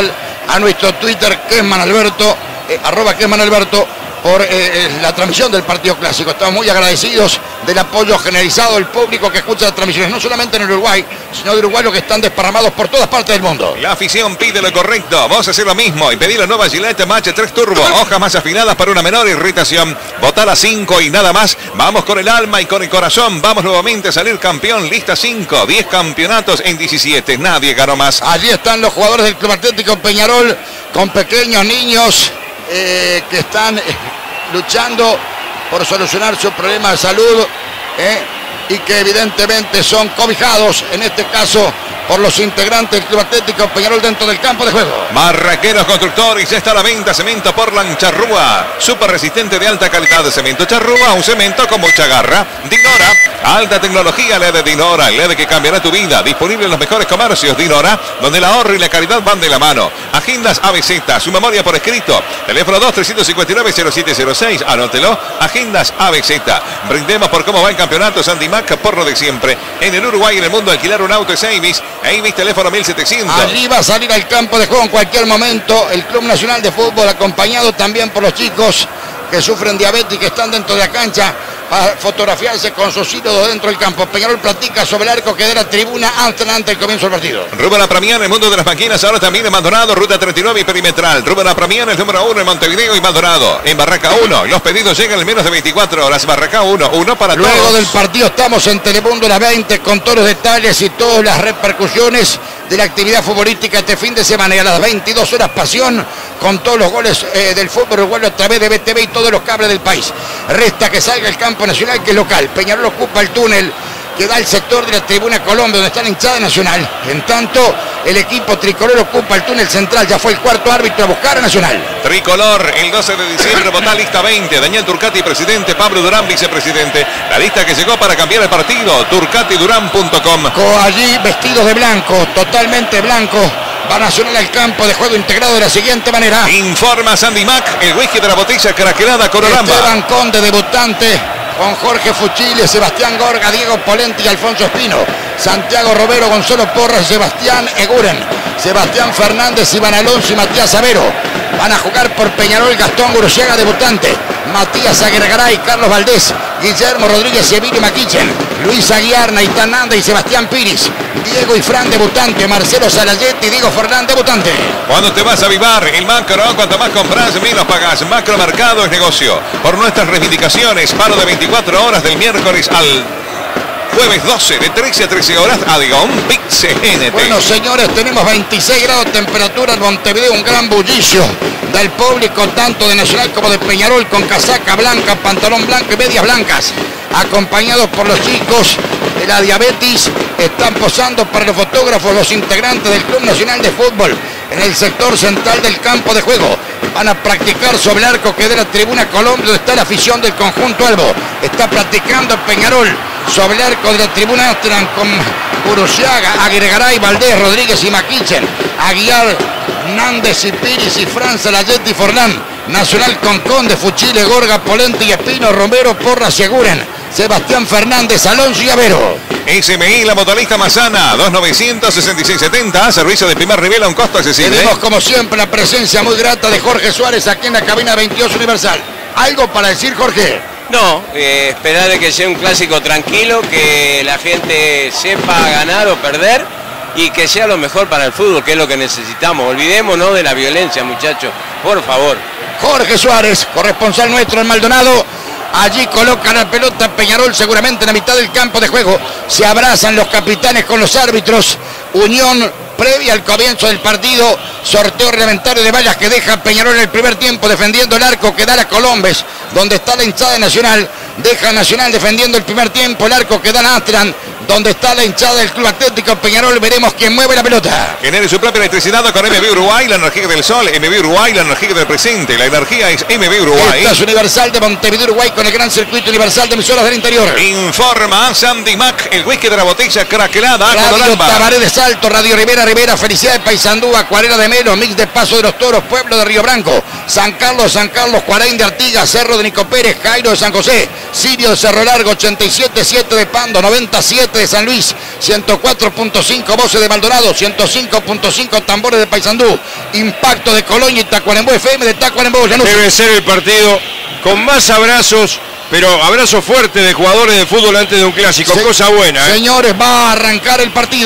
a nuestro Twitter, Kesman Alberto, eh, arroba Kesman Alberto, por eh, eh, la transmisión del partido clásico. Estamos muy agradecidos del apoyo generalizado del público que escucha las transmisiones, no solamente en el Uruguay, sino de uruguayos que están desparramados por todas partes del mundo. La afición pide lo correcto. Vos hacer lo mismo y pedir la nueva Gillette Match tres Turbo. Hojas más afiladas para una menor irritación. Votar a cinco y nada más. Vamos con el alma y con el corazón. Vamos nuevamente a salir campeón. Lista cinco. diez campeonatos en diecisiete. Nadie ganó más. Allí están los jugadores del Club Atlético Peñarol con pequeños niños eh, que están eh, luchando por solucionar su problema de salud eh, y que evidentemente son cobijados, en este caso, por los integrantes del Club Atlético Peñarol dentro del campo de juego. Marraqueros Constructores, ya está a la venta cemento Portland Charrúa, súper resistente de alta calidad de cemento Charrúa, un cemento con mucha garra. Dinora, alta tecnología, L E D Dinora, el L E D que cambiará tu vida, disponible en los mejores comercios. Dinora, donde el ahorro y la calidad van de la mano. Agendas A B Z, su memoria por escrito, teléfono dos tres cinco nueve cero siete cero seis, anótelo, Agendas A B Z. Brindemos por cómo va el campeonato. Sandy Mac, por lo de siempre. En el Uruguay y en el mundo, alquilar un auto es Avis. Avis, teléfono mil setecientos. Allí va a salir al campo de juego en cualquier momento el Club Nacional de Fútbol, acompañado también por los chicos que sufren diabetes y que están dentro de la cancha a fotografiarse con sus ídolos dentro del campo. Peñarol platica sobre el arco que de la tribuna antes del comienzo del partido. Rubén Apramián, el mundo de las máquinas, ahora también en Maldonado, ruta treinta y nueve y perimetral. Rubén Apramián, el número uno en Montevideo y Maldonado. En Barraca uno, los pedidos llegan en menos de veinticuatro horas. Barraca uno, uno para Luego todos. Luego del partido estamos en Telemundo a las veinte con todos los detalles y todas las repercusiones de la actividad futbolística este fin de semana. Y a las veintidós horas pasión con todos los goles eh, del fútbol uruguayo a través de B T V y todos los cables del país. Resta que salga el campo nacional, que es local. Peñarol ocupa el túnel que da el sector de la tribuna Colombia, donde está la hinchada Nacional. En tanto, el equipo tricolor ocupa el túnel central. Ya fue el cuarto árbitro a buscar a Nacional. Tricolor, el doce de diciembre, vota lista veinte. Daniel Turcati, presidente. Pablo Durán, vicepresidente. La lista que llegó para cambiar el partido, turcati durán punto com. Allí vestidos de blanco, totalmente blanco. Va Nacional al campo de juego integrado de la siguiente manera. Informa Sandy Mac, el whisky de la botella craquelada Corolamba. Esteban Conde, debutante, con Jorge Fuchile, Sebastián Gorga, Diego Polenti y Alfonso Espino. Santiago Romero, Gonzalo Porras, Sebastián Eguren, Sebastián Fernández, Iván Alonso y Matías Avero. Van a jugar por Peñarol Gastón Gurusiaga, debutante, Matías Aguirgaray, Carlos Valdés, Guillermo Rodríguez y Emilio Maquichen, Luis Aguiar, Naitán Anda y Sebastián Piris, Diego y Fran, debutante, Marcelo Salayetti y Diego Fernández, debutante. Cuando te vas a avivar el macro, cuanto más compras, menos pagas. Macro Mercado es negocio. Por nuestras reivindicaciones, paro de veinticuatro horas del miércoles al jueves doce, de trece a trece horas, Adigón, Pix N T. Bueno, señores, tenemos veintiséis grados de temperatura en Montevideo, un gran bullicio del público, tanto de Nacional como de Peñarol, con casaca blanca, pantalón blanco y medias blancas, acompañados por los chicos de la diabetes. Están posando para los fotógrafos los integrantes del Club Nacional de Fútbol en el sector central del campo de juego. Van a practicar sobre el arco que de la tribuna Colombia, donde está la afición del conjunto Albo. Está practicando Peñarol sobre el arco de la tribuna Amsterdam con Gurusiaga, Aguirgaray, Valdés, Rodríguez y Maquichen, Aguiar, Nández y Piris y Fran Salayetti y Forlán. Nacional con Conde, Fuchile, Gorga, Polenti y Espino, Romero, Porras y Eguren, Sebastián Fernández, Alonso y Avero. S M I, la motorista Mazana, dos novecientos sesenta y seis setenta, servicio de primer nivel a un costo accesible. Tenemos como siempre la presencia muy grata de Jorge Suárez aquí en la cabina veintidós Universal. ¿Algo para decir, Jorge? No, eh, esperar de que sea un clásico tranquilo, que la gente sepa ganar o perder y que sea lo mejor para el fútbol, que es lo que necesitamos. Olvidémonos de la violencia, muchachos, por favor. Jorge Suárez, corresponsal nuestro en Maldonado. Allí colocan la pelota Peñarol seguramente en la mitad del campo de juego. Se abrazan los capitanes con los árbitros. Unión previa al comienzo del partido. Sorteo reglamentario de vallas que deja Peñarol en el primer tiempo defendiendo el arco que da la Colombes, donde está la hinchada de Nacional. Deja Nacional defendiendo el primer tiempo el arco que da la Amsterdam, donde está la hinchada del Club Atlético Peñarol. Veremos quién mueve la pelota. Genere su propia electricidad con M B Uruguay, la energía del sol. M B Uruguay, la energía del presente. La energía es M B Uruguay. Esta es Universal de Montevideo, Uruguay, con el gran circuito universal de emisoras del interior. Informa Sandy Mac, el whisky de la botella craquelada. Radio Tabaré de Salto, Radio Rivera Rivera, Felicidad de Paysandú, Acuarela de Melo, Mix de Paso de los Toros, Pueblo de Río Branco, San Carlos, San Carlos, Cuaraín de Artigas, Cerro de Nico Pérez, Jairo de San José, Sirio de Cerro Largo, ochenta y siete punto siete de Pando, noventa y siete de San Luis, ciento cuatro punto cinco Voces de Maldonado, ciento cinco punto cinco Tambores de Paysandú, Impacto de Colonia y Tacuarembó F M de Tacuarembó. Debe ser el partido con más abrazos, pero abrazo fuerte de jugadores de fútbol antes de un clásico, Se cosa buena. ¿eh? Señores, va a arrancar el partido.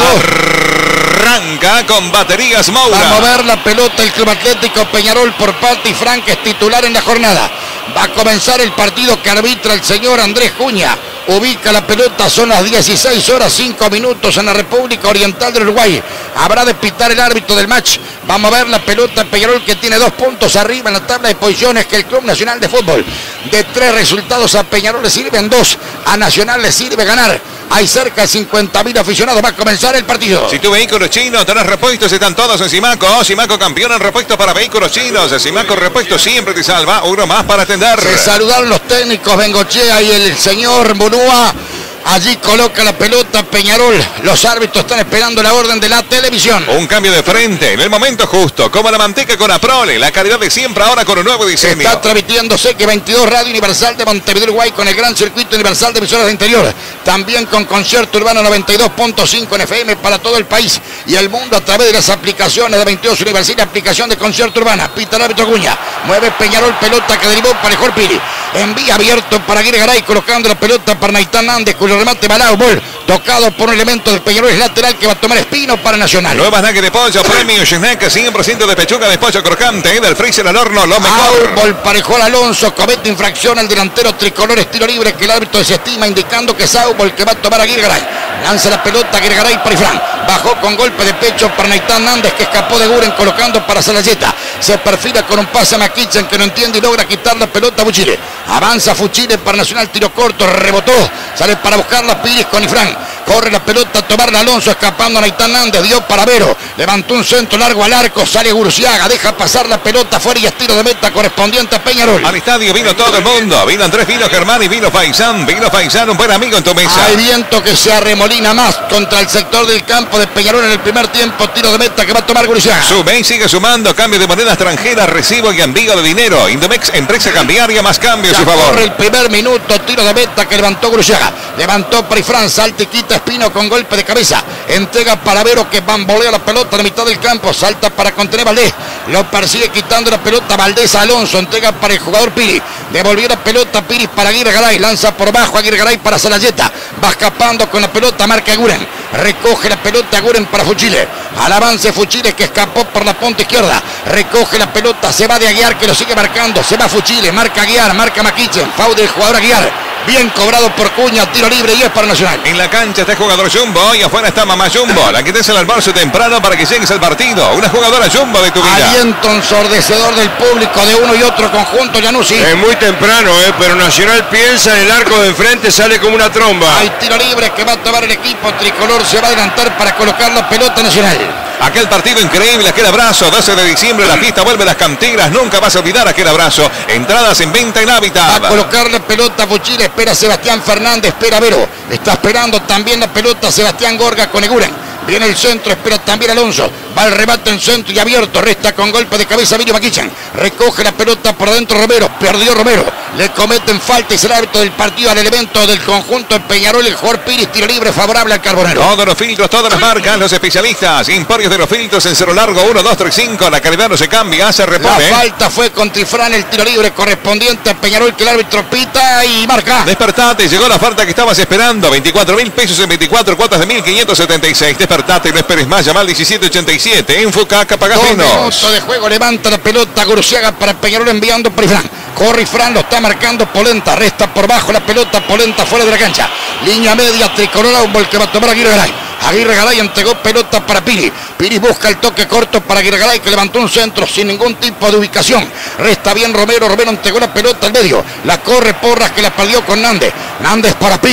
Arranca con Baterías Maura. Va a mover la pelota el Club Atlético Peñarol por parte y Frank es titular en la jornada. Va a comenzar el partido que arbitra el señor Andrés Cuña. Ubica la pelota, son las dieciséis horas cinco minutos en la República Oriental del Uruguay. Habrá de pitar el árbitro del match. Va a mover la pelota Peñarol, que tiene dos puntos arriba en la tabla de posiciones que el Club Nacional de Fútbol. De tres resultados a Peñarol le sirven dos, a Nacional le sirve ganar. Hay cerca de cincuenta mil aficionados. Va a comenzar el partido. Si tu vehículo chino, tenés repuestos, están todos en Simaco. Simaco campeón en repuestos para vehículos chinos. Simaco Repuestos siempre te salva. Uno más para atender. Se saludaron los técnicos Bengochea y el señor Munúa. Allí coloca la pelota Peñarol. Los árbitros están esperando la orden de la televisión. Un cambio de frente en el momento justo. Como la manteca con Aprole. La calidad de siempre ahora con un nuevo diseño. Está transmitiendo Seque veintidós Radio Universal de Montevideo, Uruguay, con el gran circuito universal de emisoras de interior. También con Concierto Urbano noventa y dos punto cinco en F M para todo el país y el mundo a través de las aplicaciones de veintidós Universal y la aplicación de Concierto Urbana. Pita el árbitro Cuña. Mueve Peñarol, pelota que derivó para el Jorge Piri. Envía abierto para Aguirre Garay, colocando la pelota para Naitán Nández, cuyo remate balao, gol tocado por un elemento del Peñarol, es lateral que va a tomar Espino para Nacional. Nuevas nuggets de pollo, premio snack, cien por ciento de pechuga de pollo crocante, del freezer al horno, lo mejor. Gol parejó Alonso, comete infracción al delantero tricolor, estilo libre que el árbitro desestima, indicando que es Saúl que va a tomar a Aguirre Garay. Lanza la pelota Aguirre Garay para Ifrán. Bajó con golpe de pecho para Naitán Nández, que escapó de Guren colocando para Salayeta. Se perfila con un pase a Maquichen, que no entiende y logra quitar la pelota a Fuchile. Avanza Fuchile para Nacional, tiro corto, rebotó. Sale para buscar la Piris con Ifrán. Corre la pelota a tomarla Alonso, escapando a Naitán Nández, dio para Vero. Levantó un centro largo al arco, sale Guruciaga, deja pasar la pelota fuera y estiro de meta correspondiente a Peñarol. Al estadio vino todo el mundo. Vino Andrés, vino Germán y vino Faisán. Vino Faisán, un buen amigo en tu mesa. Hay viento que se arremolina más contra el sector del campo de Peñarol en el primer tiempo. Tiro de meta que va a tomar Guruciaga. Sube y sigue sumando. Cambio de moneda extranjera, recibo y envío de dinero. Indomex, empresa cambiaria, más cambios a su favor. Corre el primer minuto, tiro de meta que levantó Guruciaga. Levantó para Ifrán, salta y quita Espino con golpe de cabeza. Entrega para Vero, que bambolea la pelota a la mitad del campo. Salta para contener Valdés. Lo persigue quitando la pelota Valdés a Alonso. Entrega para el jugador Piri. Devolvió la pelota Piri para Aguirre Garay. Lanza por bajo Aguirre Garay para Salayeta. Va escapando con la pelota, marca Guren. Recoge la pelota Guren para Fuchile. Al avance Fuchile, que escapó por la punta izquierda. Recoge la pelota, se va de Aguiar, que lo sigue marcando. Se va Fuchile, marca Aguiar, marca Maquichen. Foul del jugador Aguiar. Bien cobrado por Cuña, tiro libre y es para Nacional. En la cancha está el jugador Jumbo y afuera está Mamá Jumbo. La que te hace el almuerzo temprano para que llegues al partido. Una jugadora Jumbo de tu vida. Aliento ensordecedor del público de uno y otro conjunto, Januzzi. Es muy temprano, eh, pero Nacional piensa en el arco de enfrente, sale como una tromba. Hay tiro libre que va a tomar el equipo tricolor, se va a adelantar para colocar la pelota Nacional. Aquel partido increíble, aquel abrazo, doce de diciembre, la fiesta vuelve a las cantinas, nunca vas a olvidar aquel abrazo. Entradas en venta en Hábitat. Va a colocar la pelota a Fuchile, espera Sebastián Fernández, espera Vero. Está esperando también la pelota Sebastián Gorga con Eguren. Viene el centro, espera también Alonso. Va el rebate en centro y abierto. Resta con golpe de cabeza Virio Maquichan. Recoge la pelota por dentro Romero. Perdió Romero. Le cometen falta y será el árbitro del partido al elemento del conjunto en Peñarol. El jugador Piris, tiro libre favorable al Carbonero. Todos los filtros, todas las marcas, los especialistas. Imporios de los filtros en Cerro Largo, uno, dos, tres, cinco. La calidad no se cambia, se repone. La falta fue con Trifrán, el tiro libre correspondiente a Peñarol, que el árbitro pita y marca. Despertate, llegó la falta que estabas esperando. veinticuatro mil pesos en veinticuatro cuotas de mil quinientos setenta y seis. Despertate, no esperes más. Llama al diecisiete ochenta y siete. Enfocaca, paga Dos menos. minutos de juego, levanta la pelota Guruciaga para Peñarol enviando por Ifrán. Corre Ifrán, lo está marcando Polenta. Resta por bajo la pelota, Polenta fuera de la cancha. Línea media, tricolor, un que va a tomar Aguirre Garay. Aguirre Garay entregó pelota para Piri. Piri busca el toque corto para Aguirre Garay, que levantó un centro sin ningún tipo de ubicación. Resta bien Romero. Romero entregó la pelota al medio. La corre Porras, que la perdió con Nández. Nández para Piri.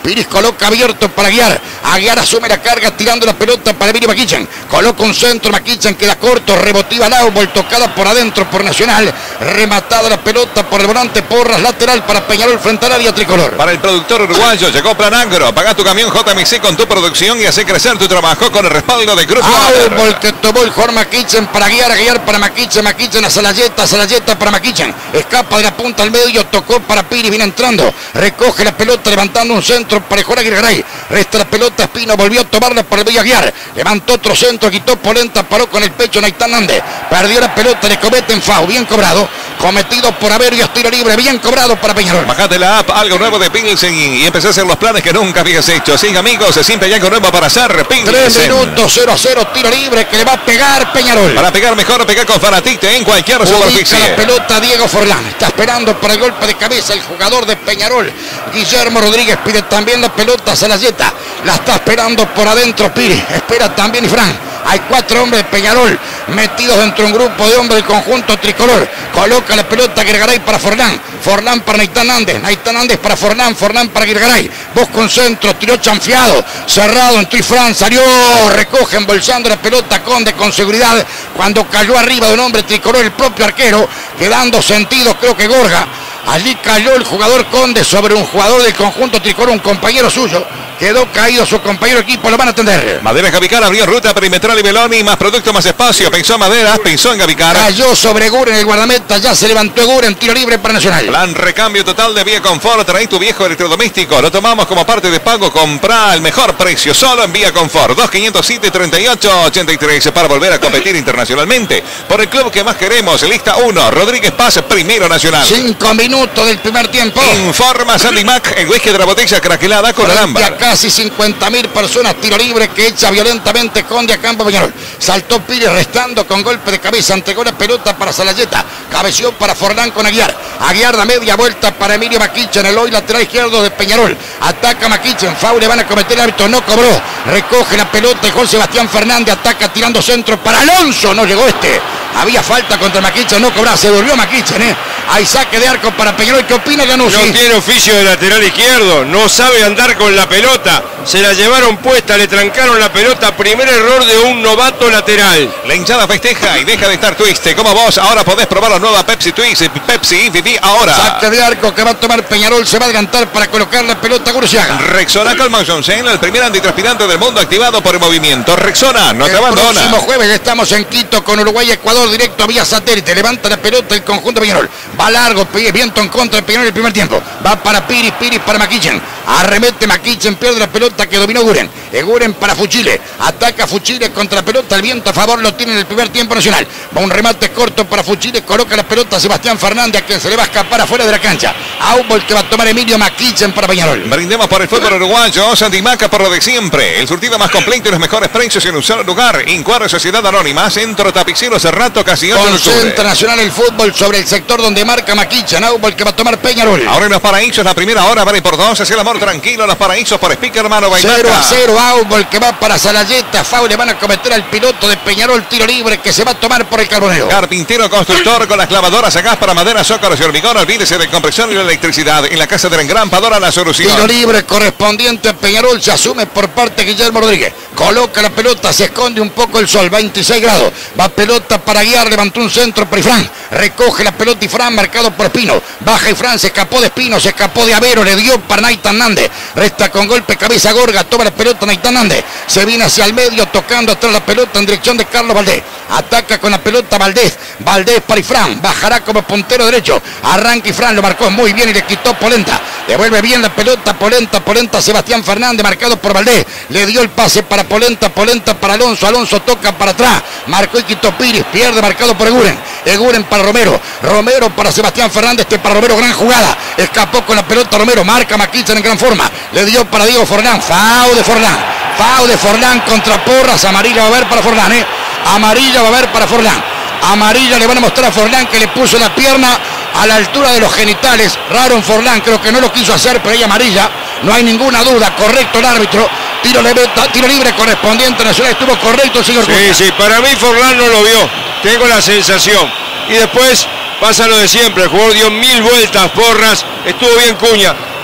Piris coloca abierto para Aguiar. Aguiar asume la carga tirando la pelota para Emilio Maquichan. Coloca un centro, Maquichan queda corto, rebotiva Laubol, tocada por adentro por Nacional. Rematada la pelota por el volante Porras, lateral para Peñarol frente al área tricolor. Para el productor uruguayo llegó Plan Agro. Paga tu camión J M C con tu producción y hace crecer tu trabajo con el respaldo de Grupo Laubol que tomó el jugador Maquichan para Aguiar, Aguiar para Maquichan, Maquichan a Salayeta, Salayeta para Maquichan. Escapa de la punta al medio, tocó para Piris, viene entrando. Recoge la pelota levantando un centro para el jugador Aguirre. Resta la pelota, Espino volvió a tomarla por el Bello Aguiar. Levantó otro centro, quitó Polenta, paró con el pecho Naitán Nández. Perdió la pelota, le cometen foul, bien cobrado. Cometido por Averio, tiro libre, bien cobrado para Peñarol. Bajate la app, algo nuevo de Pilsen y empecé a hacer los planes que nunca habías hecho. Sí, amigos, siempre hay algo nuevo para hacer. Pilsen. Tres minutos, cero a cero, tiro libre que le va a pegar Peñarol. Para pegar mejor, pegar con Fanatite en cualquier Ubica superficie. la pelota Diego Forlán. Está esperando para el golpe de cabeza el jugador de Peñarol. Guillermo Rodríguez pide también la pelota a Salayeta. La está esperando por adentro Piri. Espera también Ifrán. Hay cuatro hombres de Peñarol metidos dentro de un grupo de hombres del conjunto tricolor. Coloca la pelota Guirgaray para Forlán. Forlán para Naitán Nández. Naitán Nández para Forlán. Forlán para Guirgaray. Busca un centro. Tiró chanfeado. Cerrado en Trifrán. Salió. Recoge embolsando la pelota Conde con seguridad. Cuando cayó arriba de un hombre tricolor el propio arquero. Quedando sentido creo que Gorga. Allí cayó el jugador Conde sobre un jugador del conjunto tricolor, un compañero suyo. Quedó caído su compañero de equipo, lo van a atender. Madera Gavicar abrió ruta perimetral y Beloni, más producto, más espacio. Pensó Madera, pensó en Gavicar. Cayó sobre Guren el guardameta, ya se levantó Guren, tiro libre para Nacional. Plan recambio total de Vía Confort. Trae tu viejo electrodoméstico. Lo tomamos como parte de pago. Comprá el mejor precio solo en Vía Confort. dos quinientos siete, treinta y ocho, ochenta y tres para volver a competir internacionalmente. Por el club que más queremos. Lista uno. Rodríguez Paz, primero Nacional. Cinco minutos del primer tiempo. Informa Sandy Mac, el whisky de la botella craquelada con alámbar. Casi cincuenta mil personas, tiro libre que echa violentamente Conde a campo Peñarol. Saltó Pires restando con golpe de cabeza, entregó la pelota para Salayeta, cabeció para Forlán con Aguiar. Aguiar da media vuelta para Emilio Maquichan, el hoy lateral izquierdo de Peñarol. Ataca Maquichan, foul, le van a cometer el árbitro, no cobró. Recoge la pelota, Juan Sebastián Fernández ataca tirando centro para Alonso, no llegó este. Había falta contra Maquichan, no cobró, se volvió Maquichan, eh. Hay saque de arco para Peñarol. ¿Qué opina Ganussi? No tiene oficio de lateral izquierdo, no sabe andar con la pelota, se la llevaron puesta, le trancaron la pelota, primer error de un novato lateral. La hinchada festeja y deja de estar twiste. Como vos, ahora podés probar la nueva Pepsi Twist, Pepsi viví ahora. Saque de arco que va a tomar Peñarol, se va a adelantar para colocar la pelota a Guruciaga. Rexona Colman Johnson, el primer antitranspirante del mundo activado por el movimiento. Rexona, no el te abandona. El próximo jueves estamos en Quito con Uruguay Ecuador, directo vía satélite. Levanta la pelota el conjunto Peñarol. Va largo, viento en contra de Peñarol el primer tiempo. Va para Piris, Piris para Maquichan. Arremete Maquichan, pierde la pelota que dominó Guren. Guren para Fuchile. Ataca Fuchile contra la pelota. El viento a favor lo tiene en el primer tiempo Nacional. Va un remate corto para Fuchile. Coloca la pelota a Sebastián Fernández, a quien se le va a escapar afuera de la cancha. Aubol que va a tomar Emilio Maquichan para Peñarol. Brindemos por el fútbol uruguayo. Sandy Maca por lo de siempre. El surtido más completo y los mejores precios en un solo lugar. Incuadre Sociedad Anónima. Centro Tapicero Cerrato, casi ocho de octubre. Concentra Nacional el fútbol sobre el sector donde marca Maquichan. Aubol que va a tomar Peñarol. Ahora en los paraísos la primera hora vale por dos. Hacia el amor tranquilo. Los paraísos por Speaker, hermano. cero a cero. Aubol que va para Salayeta. Foul le van a cometer al piloto de Peñarol. Tiro libre que se va a tomar por el Carbonero. Carpintero constructor con las clavadoras a gas para madera, zócalos y hormigón. Olvídese de compresión y la electricidad. En la casa de la engrampadora la solución. Tiro libre correspondiente a Peñarol. Se asume por parte de Guillermo Rodríguez. Coloca la pelota. Se esconde un poco el sol. veintiséis grados. Va pelota para Guiar. Levantó un centro para Ifrán. Recoge la pelota Ifrán marcado por Espino. Baja Ifrán. Se escapó de Espino. Se escapó de Avero. Le dio para Naitán Nández. Resta con golpe cabeza Gorga. Toma la pelota Naitán Nández. Se viene hacia el medio tocando atrás la pelota en dirección de Carlos Valdés. Ataca con la pelota Valdés. Valdés para Ifrán. Bajará como puntero derecho. Arranca Ifrán. Lo marcó muy bien y le quitó Polenta. Devuelve bien la pelota Polenta. Polenta Sebastián Fernández marcado por Valdés. Le dio el pase para Polenta. Polenta para Alonso. Alonso toca para atrás. Marcó y quitó Piris. Pierde marcado por Eguren. Eguren para Romero. Romero para Sebastián Fernández. Este para Romero. Gran jugada. Escapó con la pelota Romero. Marca Maquichan en gran forma. Le dio para Diego Forlán. Foul de Forlán. Foul de Forlán contra Porras. Amarilla va a haber para Forlán. ¿eh? Amarilla va a haber para Forlán. Amarilla le van a mostrar a Forlán que le puso la pierna a la altura de los genitales. Raro en Forlán. Creo que no lo quiso hacer, pero hay amarilla. No hay ninguna duda. Correcto el árbitro. Tiro, tiro libre correspondiente Nacional. Estuvo correcto el señor Sí, Cuña. sí. Para mí Forlán no lo vio. Tengo la sensación. Y después pasa lo de siempre. El jugador dio mil vueltas. Porras. Estuvo bien Cuña.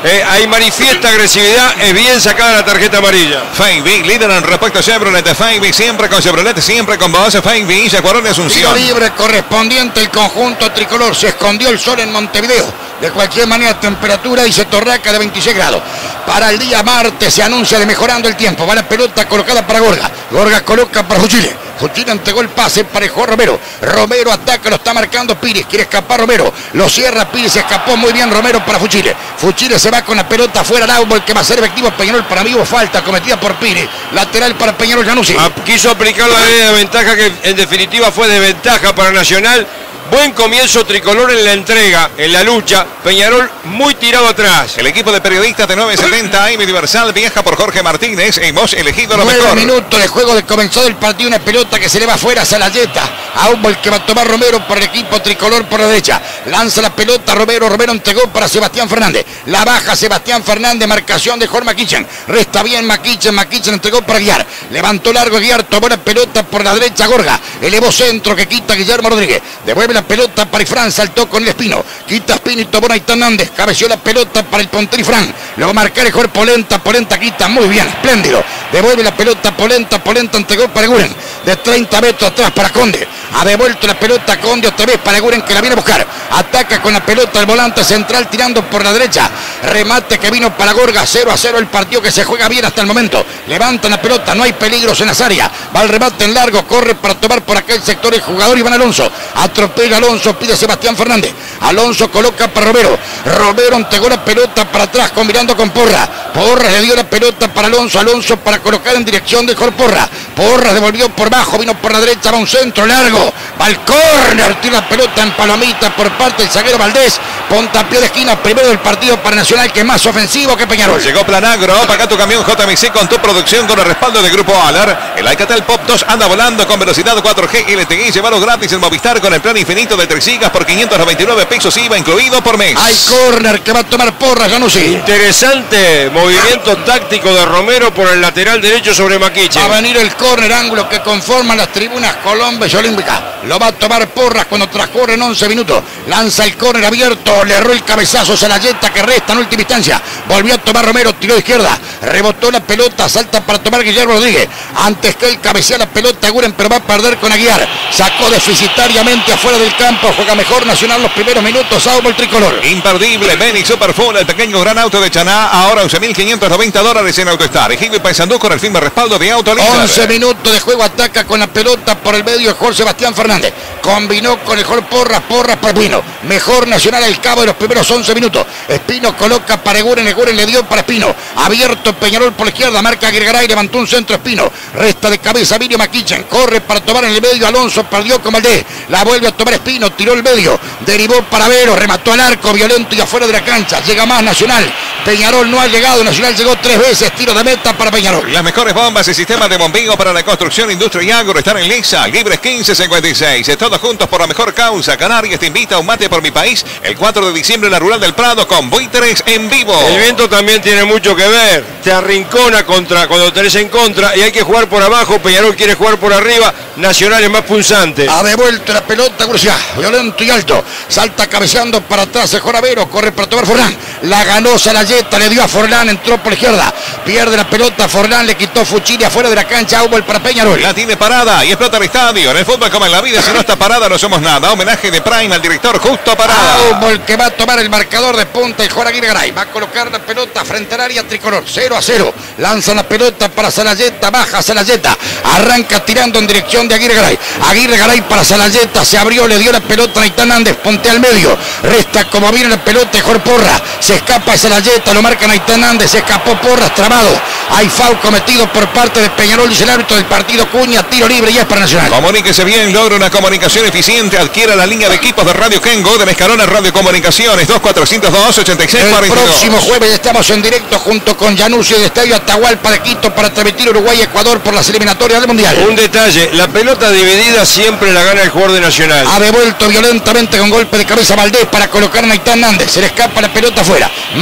Eh, hay manifiesta agresividad, es bien sacada la tarjeta amarilla. Fabi, líder en respecto a Chevrolet. Fabi, siempre con Chevrolet, siempre con vos. Fabi, Yacuarón de Asunción. Tiro libre correspondiente el conjunto tricolor. Se escondió el sol en Montevideo. De cualquier manera, temperatura, dice Torraca, de veintiséis grados. Para el día martes se anuncia de mejorando el tiempo. Va la pelota colocada para Gorga. Gorga coloca para Fuchile. Fuchile entregó el pase, parejó Romero. Romero ataca, lo está marcando Pires. Quiere escapar Romero. Lo cierra Pires, escapó muy bien Romero para Fuchile. Fuchile se va con la pelota fuera al árbol que va a ser efectivo Peñarol. Para mí hubo falta cometida por Pires. Lateral para Peñarol Januzzi. Ah, quiso aplicar la ley de ventaja que en definitiva fue de ventaja para Nacional. Buen comienzo tricolor en la entrega, en la lucha. Peñarol muy tirado atrás. El equipo de periodistas de nueve setenta A M Universal viaja por Jorge Martínez. Hemos elegido lo Nueve mejor. minutos de juego de comenzado el partido. Una pelota que se le va afuera a Salayeta. A un gol que va a tomar Romero por el equipo tricolor por la derecha. Lanza la pelota Romero. Romero entregó para Sebastián Fernández. La baja Sebastián Fernández. Marcación de Jorge Maquichen. Resta bien Maquichen. Maquichen entregó para Guiar. Levantó largo Guiar. Tomó la pelota por la derecha Gorga. Elevó centro que quita Guillermo Rodríguez. Devuelve la pelota para Ifrán, saltó con el Espino, quita Espino y tomó Naitán Nández, cabeció la pelota para el Ponter Ifrán, lo va a marcar el jugador Polenta, Polenta quita, muy bien, espléndido, devuelve la pelota Polenta, Polenta entregó para Guren, de treinta metros atrás para Conde, ha devuelto la pelota Conde otra vez para Guren que la viene a buscar, ataca con la pelota el volante central tirando por la derecha, remate que vino para Gorga, cero a cero el partido que se juega bien hasta el momento, levanta la pelota, no hay peligros en las áreas, va el remate en largo, corre para tomar por aquel sector el jugador Iván Alonso, atropella Alonso, pide Sebastián Fernández, Alonso coloca para Romero, Romero entregó la pelota para atrás combinando con Porra, Porra le dio la pelota para Alonso, Alonso para colocar en dirección de Jorge Porra, Porra devolvió por bajo, vino por la derecha, va un centro largo, va al córner, tira la pelota en palomita por parte del zaguero Valdés, puntapié de esquina, primero del partido para Nacional que es más ofensivo que Peñarol. Llegó Planagro, paga tu camión J M C con tu producción con el respaldo del Grupo Alar. El Alcatel Pop dos anda volando con velocidad cuatro G L T E, llévalo gratis en Movistar con el plan infinito de tres gigas por quinientos noventa y nueve pesos I V A incluido por mes. Hay córner que va a tomar Porra, ya no sé. Interesante movimiento táctico de Romero por el lateral derecho sobre Maquiche. Va a venir el córner, ángulo que conforman las tribunas Colombia y Olímpica. Lo va a tomar Porras cuando transcurren once minutos. Lanza el córner abierto, le erró el cabezazo Salayeta que resta en última instancia. Volvió a tomar Romero, tiró de izquierda. Rebotó la pelota, salta para tomar Guillermo Rodríguez. Antes que él cabecea la pelota Guren, pero va a perder con Aguiar. Sacó deficitariamente afuera del campo. Juega mejor Nacional los primeros minutos. Aubo el tricolor. Imperdible, Benny Superfull, el pequeño gran auto de Chaná. Ahora once mil quinientos noventa dólares en AutoStar. Ejido y Paysandú con el firme respaldo de Auto Líder. once minutos de juego, ataca con la pelota por el medio de Jorge Sebastián Fernández. Combinó con el Jorge Porras, Porras para Espino. Mejor Nacional al cabo de los primeros once minutos. Espino coloca para Eguren, Eguren le dio para Espino. Abierto Peñarol por la izquierda, marca Guirgaray, levantó un centro Espino. Resta de cabeza Virio Maquichen, corre para tomar en el medio Alonso, perdió con Valdés. La vuelve a tomar Espino, tiró el medio, derivó para Vero, remató al arco, violento y afuera de la cancha. Llega más Nacional. Peñarol no ha llegado, Nacional llegó tres veces, tiro de meta para Peñarol. Las mejores bombas y sistemas de bombeo para la construcción, industria y agro están en Lisa, Libres quince cincuenta y seis. Todos juntos por la mejor causa. Canarias te invita a un mate por mi país el cuatro de diciembre en la Rural del Prado con buitres en vivo. El viento también tiene mucho que ver. Te arrincona contra, cuando tenés en contra y hay que jugar por abajo. Peñarol quiere jugar por arriba. Nacional es más punzante. Ha devuelto la pelota, Grucia, violento y alto. Salta cabeceando para atrás el Joravero, corre para tomar Forlán. La ganó Salayeta, le dio a Forlán, entró por la izquierda. Pierde la pelota, Forlán le quitó Fuchili afuera de la cancha. Hubo el para Peñarol. La tiene parada y explota el estadio. En el fútbol como en la vida, si no está parada no somos nada. Homenaje de Prime al director Justo Parada. Hubo el que va a tomar el marcador de punta, el Jorge Guirgaray. Va a colocar la pelota frente al área tricolor. cero a cero. Lanza la pelota para Salayeta, baja Salayeta. Arranca tirando en dirección de Aguirre Garay. Aguirre Garay para Salayeta, se abrió, le dio la pelota a Naitán Nández, ponte al medio. Resta como viene la pelota de Jorge Porra. Se escapa Salayeta, lo marca Naitán Nández, se escapó Porras, trabado. Hay foul cometido por parte de Peñarol, dice el árbitro del partido Cuña, tiro libre y es para Nacional. Comuníquese bien, logra una comunicación eficiente, adquiera la línea de equipos de Radio Kengo de Mescarona Radio Comunicaciones, dos cuatrocientos dos, ochenta y seis cuarenta y dos. El próximo jueves estamos en directo junto con Januzzi de Estadio Atahualpa de Quito para transmitir Uruguay-Ecuador por las eliminatorias del Mundial. Un detalle, la pelota dividida siempre la gana el jugador de Nacional. Ha devuelto violentamente con golpe de cabeza Valdés para colocar a Naitán Nández, se le escapa la pelota afuera, más ordenado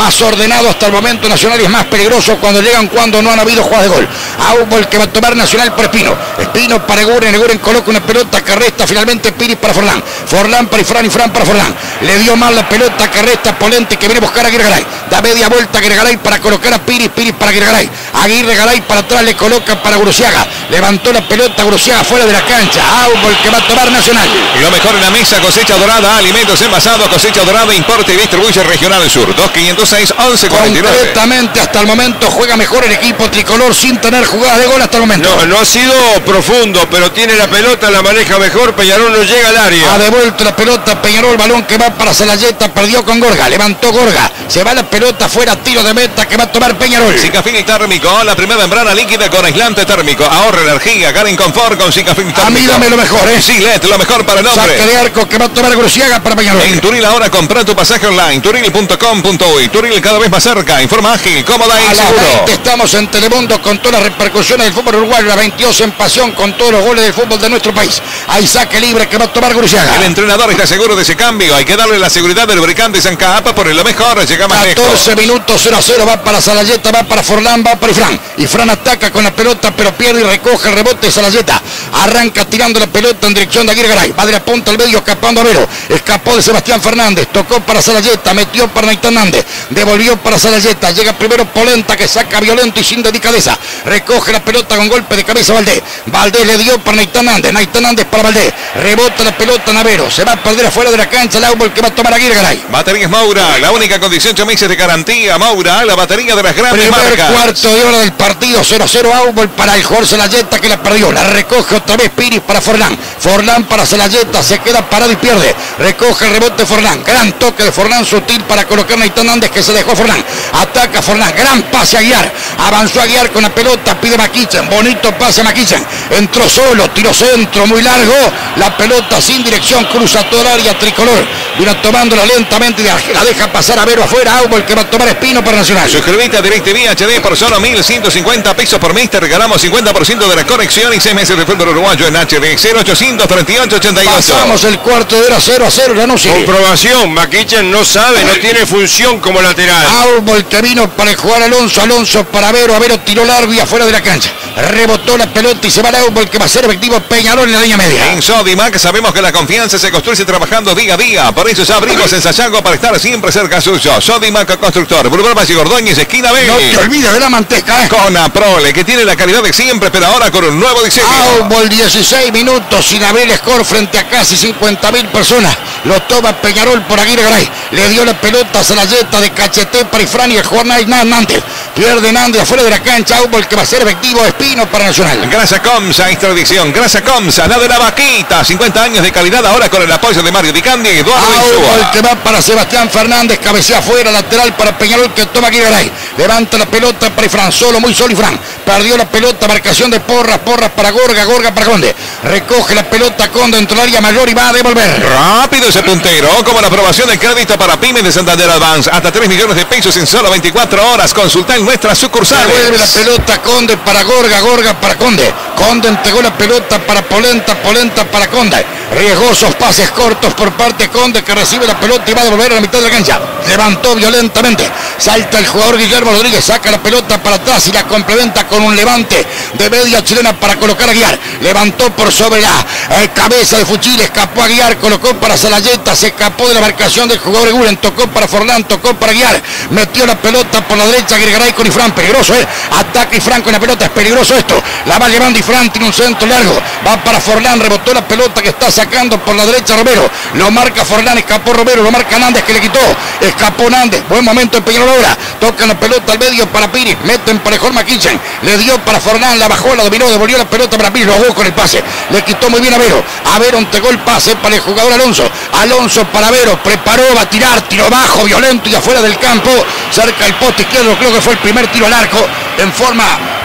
ordenado hasta el momento Nacional y es más peligroso cuando llegan, cuando no han habido jugadas de gol. Aubo el que va a tomar Nacional por Espino. Espino para Eguren, Eguren coloca una pelota que resta finalmente Piris para Forlán. Forlán para Ifrán, Ifrán para Forlán. Le dio mal la pelota que resta Polente que viene a buscar a Aguirre Garay. Da media vuelta Aguirre Garay para colocar a Piris, Piris para Aguirre Garay. Aguirre Garay para atrás le coloca para Gurusiaga. Levantó la pelota Gurusiaga fuera de la cancha. Aubo el que va a tomar Nacional. Y lo mejor en la mesa, cosecha dorada, alimentos envasados, cosecha dorada, importa y distribuye Regional Sur. dos quinientos seis, once cuarenta y nueve. Concretamente hasta el momento juega mejor el equipo tricolor sin tener jugadas de gol hasta el momento. No, no ha sido profundo, pero tiene la pelota, la maneja mejor. Peñarol no llega al área. Ha devuelto la pelota Peñarol, balón que va para Salayeta, perdió con Gorga, levantó Gorga, se va la pelota fuera, tiro de meta que va a tomar Peñarol. Sikafil y térmico, la primera membrana líquida con aislante térmico, ahorra energía, gana en confort con Sikafil térmico. A mí dame lo mejor, ¿eh? Silet, lo mejor para el hombre. Saque de arco que va a tomar Gruciaga para Peñarol. En Turil ahora compra tu pasaje online, turil punto com punto uy. Turil cada vez más cerca, informa ágil, cómoda y a seguro. las veinte estamos en Telemundo con todas las repercusiones del fútbol uruguayo, la veintidós en pasión con todos los goles del fútbol de nuestro país. Hay saque libre que va a tomar Gruciaga. El entrenador está seguro de ese cambio, hay que darle la seguridad del lubricante San Capa por lo mejor, llega más lejos. catorce minutos, cero a cero, va para Salayeta, va para Forlán, va para Ifrán. Ifrán ataca con la pelota, pero pierde y recoge el rebote de Salayeta. Arranca tirando la pelota en dirección de Aguirre Garay. Va de la punta al medio, escapando a Vero. Escapó de Sebastián Fernández, tocó para Salayeta, metió para Naitán Nández, devolvió para Salayeta. Llega primero Polenta que saca violento y sin delicadeza. Recoge la pelota con golpe de cabeza Valdés. Valdés le dio para Naitán Nández, Naitán Nández para Valdés. Rebota la pelota Navero, se va a perder afuera de la cancha el árbol que va a tomar Aguirre Garay. Baterías Maura, la única con dieciocho meses de garantía. Maura, la batería de las grandes Primer marcas. cuarto de hora del partido, cero a cero Áubol para el jugador Salayeta que la perdió. La recoge otra vez Piris para Forlán. Forlán para Salayeta, se queda parado y pierde. Recoge el rebote Forlán. Gran toque de Forlán sutil para colocar a Naitán Nández que se dejó Forlán. Ataca Forlán, gran pase a Aguiar. Avanzó a Aguiar con la pelota, pide Maquichen. Bonito pase a Maquichen. Entró solo, tiro centro muy largo. La pelota sin dirección, cruza todo el área tricolor. Vino tomándola lentamente y la deja pasar a Vero afuera. Áubol que va a tomar Espino para Nacional. Suscribite a DirecTV H D por solo mil ciento cincuenta pesos por mes. Te regalamos cincuenta por ciento de la conexión y seis meses de fútbol uruguayo en H D. cero ochocientos treinta y ocho ochenta y ocho. Pasamos el cuarto de hora cero a cero. La no sigue. Comprobación, Maquichen no sabe, no tiene función como lateral. Áubol que vino para jugar Alonso, Alonso para Vero, Vero tiró largo y afuera de la cancha. Rebotó la pelota y se va el Áubol que va a ser efectivo Peñarol en la línea media. En Sodimac sabemos que la confianza se construye trabajando día a día. Por eso ya abrimos en Sayago para estar siempre cerca suyo. Sodimac Constructor, Boulevard Valle Gordóñez, esquina B. No te olvides de la manteca, ¿eh? Con Aprole, que tiene la calidad de siempre, pero ahora con un nuevo diseño. Áubol, dieciséis minutos sin abrir el score frente a casi cincuenta mil personas. Lo toma Peñarol por Aguirre Garay. Le dio la pelota a Salayeta de cachete para Ifrán y el jugador Nández. Pierde Nández afuera de la cancha. Áubol que va a ser efectivo Espino para Nacional. Grasa Comsa, extradición. Grasa Comsa, la de la vaquita. cincuenta años de calidad ahora con el apoyo de Mario Di Candia y Eduardo Áubol que va para Sebastián Fernández. Cabecea afuera, lateral para Peñarol que toma Aguirre Garay. Levanta la pelota para Ifrán. Solo, muy solo Ifrán. Perdió la pelota, marcación de Porras. Porras para Gorga, Gorga para Conde. Recoge la pelota Conde dentro del área mayor y va a devolver. Rápido ese puntero, como la aprobación de crédito para pymes de Santander Advance. Hasta tres millones de pesos en solo veinticuatro horas. Consulta en nuestras sucursales. Devuelve la pelota Conde para Gorga, Gorga para Conde. Conde entregó la pelota para Polenta, Polenta para Conde. Riesgosos pases cortos por parte de Conde que recibe la pelota y va a devolver a la mitad de la cancha. Levantó violentamente. Salta el jugador Guillermo Rodríguez, saca la pelota para atrás y la complementa con un levante de media chilena para colocar a Guiar. Levantó por sobre la eh, cabeza de Fuchil, escapó a Guiar, colocó para Salayeta, se escapó de la marcación del jugador Eguren, tocó para Forlán, tocó para Guiar, metió la pelota por la derecha, Aguirre con Ifrán, peligroso, eh, ataca Ifrán con la pelota, es peligroso esto, la va llevando Ifrán, tiene un centro largo, va para Forlán, rebotó la pelota que está sacando por la derecha Romero, lo marca Forlán, escapó Romero, lo marca Nández que le quitó, escapó Nández, buen momento en Peñarol ahora, toca la pelota al medio para Piris, mete en parejón Maquichen, le dio para Forlán, la bajó, la dominó, devolvió la pelota para Piris, lo jugó con el pase, le quitó muy bien a Vero, a Vero entregó el pase para el jugador Alonso, Alonso para Vero, preparó, va a tirar, tiro bajo, violento y afuera del campo, cerca del poste izquierdo, creo que fue el primer tiro al arco, en forma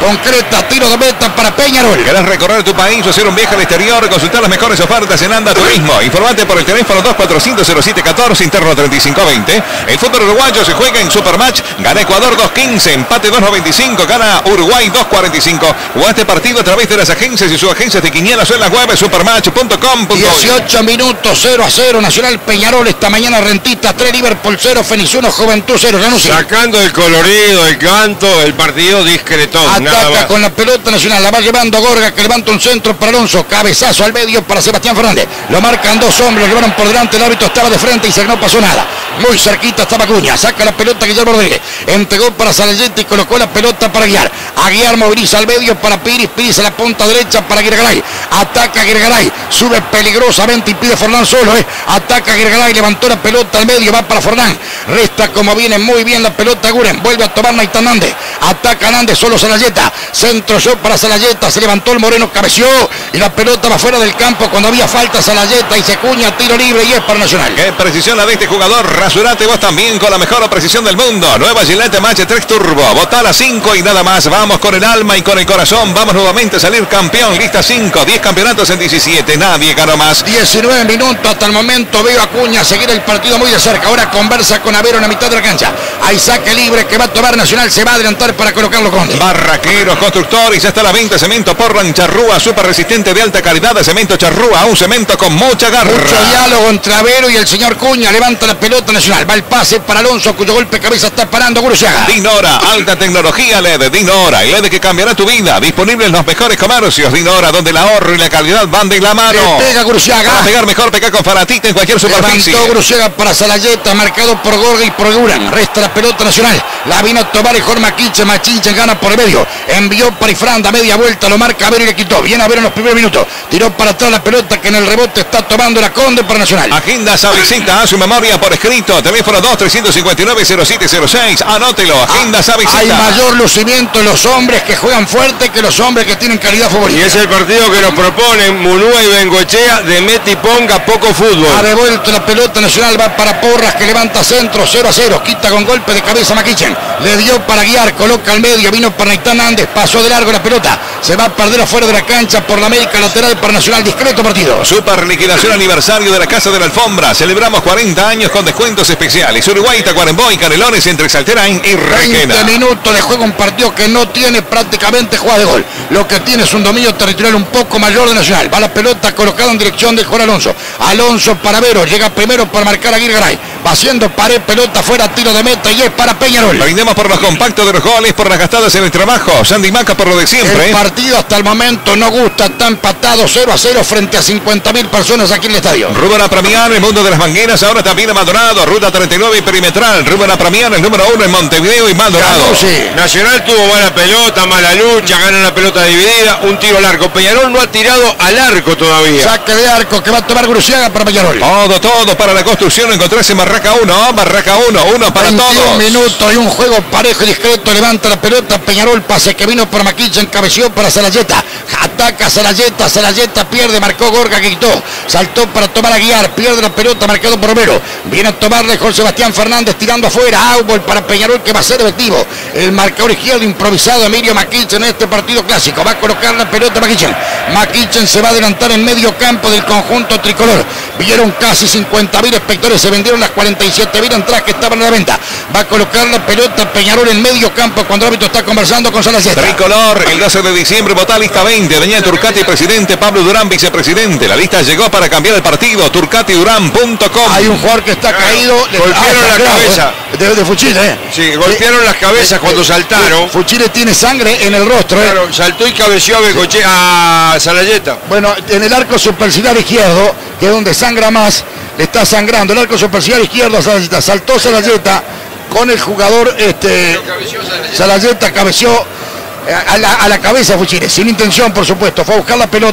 concreta, tiro de meta para Peñarol. ¿Querés recorrer tu país o hacer un viaje al exterior? Consultar las mejores ofertas en Anda Turismo. Informate por el teléfono dos cuatrocientos cero siete catorce, interno treinta y cinco veinte. El fútbol uruguayo se juega en Supermatch. Gana Ecuador dos quince, empate dos noventa y cinco, gana Uruguay dos cuarenta y cinco. Juega este partido a través de las agencias y sus agencias de quinielas o en la web supermatch punto com punto uy. dieciocho minutos, cero a cero, Nacional Peñarol. Esta mañana Rentista tres, Liverpool cero, Fenicio uno, Juventud cero. Sacando el colorido, el canto, el partido discretón. Ataca con la pelota Nacional, la va llevando Gorga, que levanta un centro para Alonso, cabezazo al medio para Sebastián Fernández. Lo marcan dos hombres, lo llevaron por delante, el árbitro estaba de frente y se no pasó nada. Muy cerquita estaba Acuña, saca la pelota Guillermo Rodríguez, entregó para Salayeta y colocó la pelota para Aguiar. Aguiar moviliza al medio para Piris, Piris a la punta derecha para Guirgaray. Ataca Guirgaray, sube peligrosamente y pide Forlán solo, eh. Ataca Guirgaray, levantó la pelota al medio, va para Forlán. Resta como viene muy bien la pelota Guren, vuelve a tomar Naitán Nández. Ataca Nández, solo Salayeta. Centro yo para Salayeta, se levantó el Moreno, cabeció y la pelota va fuera del campo cuando había falta Salayeta y se cuña tiro libre y es para Nacional. Qué precisión la de este jugador. Rasurate vos también con la mejor precisión del mundo. Nueva Gillette Match tres Turbo. Votá a cinco y nada más. Vamos con el alma y con el corazón. Vamos nuevamente a salir campeón. Lista cinco. diez campeonatos en diecisiete. Nadie ganó más. diecinueve minutos hasta el momento. Veo a Acuña seguir el partido muy de cerca. Ahora conversa con Avero en la mitad de la cancha. Hay saque libre que va a tomar Nacional. Se va a adelantar para colocarlo con Barraqueros, constructores. Ya está a la venta cemento Portland Charrúa. Súper resistente de alta calidad. De cemento Charrúa. Un cemento con mucha garra. Mucho diálogo entre Avero y el señor Cuña. Levanta la pelota Nacional. Va el pase para Alonso, cuyo golpe cabeza está parando Guruciaga. Dinora, alta tecnología L E D. Dinora, L E D que cambiará tu vida. Disponible en los mejores comercios. Dinora, donde el ahorro y la calidad van de la mano. Le pega Guruciaga. Para pegar mejor, pega con Faratita en cualquier superficie. Levantó Guruciaga para Salayeta, marcado por Gorga y por Duran. Resta la pelota Nacional. La vino a tomar el Maquiche. Machiche gana por el medio. Envió para Ifranda, media vuelta, lo marca Avero y le quitó. Viene a ver en los primeros minutos. Tiró para atrás la pelota que en el rebote está tomando la Conde para Nacional. Agenda Savicita a su memoria por escrito. Teléfono dos trescientos cincuenta y nueve cero siete cero seis. Anótelo. Agenda Savicita. Hay mayor lucimiento en los hombres que juegan fuerte que los hombres que tienen calidad favorita. Y es el partido que nos proponen Munúa y Bengoechea de mete y ponga poco fútbol. Ha devuelto la pelota Nacional, va para Porras que levanta centro, cero a cero, quita con golpe de cabeza Maquichen, le dio para guiar, coloca al medio, vino para Naitán Nández, pasó de largo la pelota, se va a perder afuera de la cancha por la América lateral para Nacional, discreto partido. Super liquidación aniversario de la Casa de la Alfombra, celebramos cuarenta años con descuentos especiales. Uruguay, Tacuarembó y Canelones entre Salterain y Requena. veinte minutos de juego, un partido que no tiene prácticamente jugada de gol, lo que tiene es un dominio territorial un poco mayor de Nacional. Va la pelota colocada en dirección de Juan Alonso, Alonso para Vero, llega primero para marcar a Guirgaray, va haciendo pared, pelota fuera, tiro de meta y es para Peñarol. Brindemos por los compactos de los goles, por las gastadas en el trabajo. Sandy Maca por lo de siempre. El partido hasta el momento no gusta, está empatado cero a cero frente a cincuenta mil personas aquí en el estadio. Rubén Apramián, el mundo de las mangueras, ahora también en Maldonado, ruta treinta y nueve y perimetral. Rubén Apramián, el número uno en Montevideo y Maldonado. Sí. Nacional tuvo mala pelota, mala lucha, gana la pelota dividida, un tiro al arco. Peñarol no ha tirado al arco todavía. Saque de arco que va a tomar Guruciaga para Peñarol. Todo, todo para la construcción. Encontrarse en Barraca uno, Barraca uno, uno para todos. Minutos y un juego parejo y discreto. Levanta la pelota Peñarol, pase que vino por Maquiche, encabeció para Salayeta. Ataca Salayeta, Salayeta pierde, marcó Gorga que quitó. Saltó para tomar a guiar, pierde la pelota, marcado por Romero. Viene a tomarle Jorge Sebastián Fernández tirando afuera. Áubol para Peñarol que va a ser efectivo. El marcador izquierdo improvisado Emilio Maquiche en este partido clásico. Va a colocar la pelota Maquiche. Maquiche se va a adelantar en medio campo del conjunto tricolor. Vieron casi cincuenta mil espectadores, se vendieron las cuarenta y siete mil entradas que estaban a la venta. Va a colocar la pelota Peñarol en medio campo cuando el árbitro está conversando con Salayeta. Tricolor, el doce de diciembre, vota lista veinte. Daniel Turcati, presidente. Pablo Durán, vicepresidente. La lista llegó para cambiar el partido. turcati durán punto com. Hay un jugador que está caído. Golpearon ah, la claro, cabeza. De, de Fuchile, ¿eh? Sí, golpearon eh, las cabezas eh, cuando eh, saltaron. Fuchile tiene sangre en el rostro, ¿eh? Claro, saltó y cabeció a Bengoechea, a Salayeta. Bueno, en el arco superciliar izquierdo, que es donde sangra más, le está sangrando. El arco superciliar izquierdo a Salayeta. Saltó Salayeta con el jugador, este, Salayeta cabeció a la, a la cabeza Fuchile, sin intención por supuesto, fue a buscar la pelota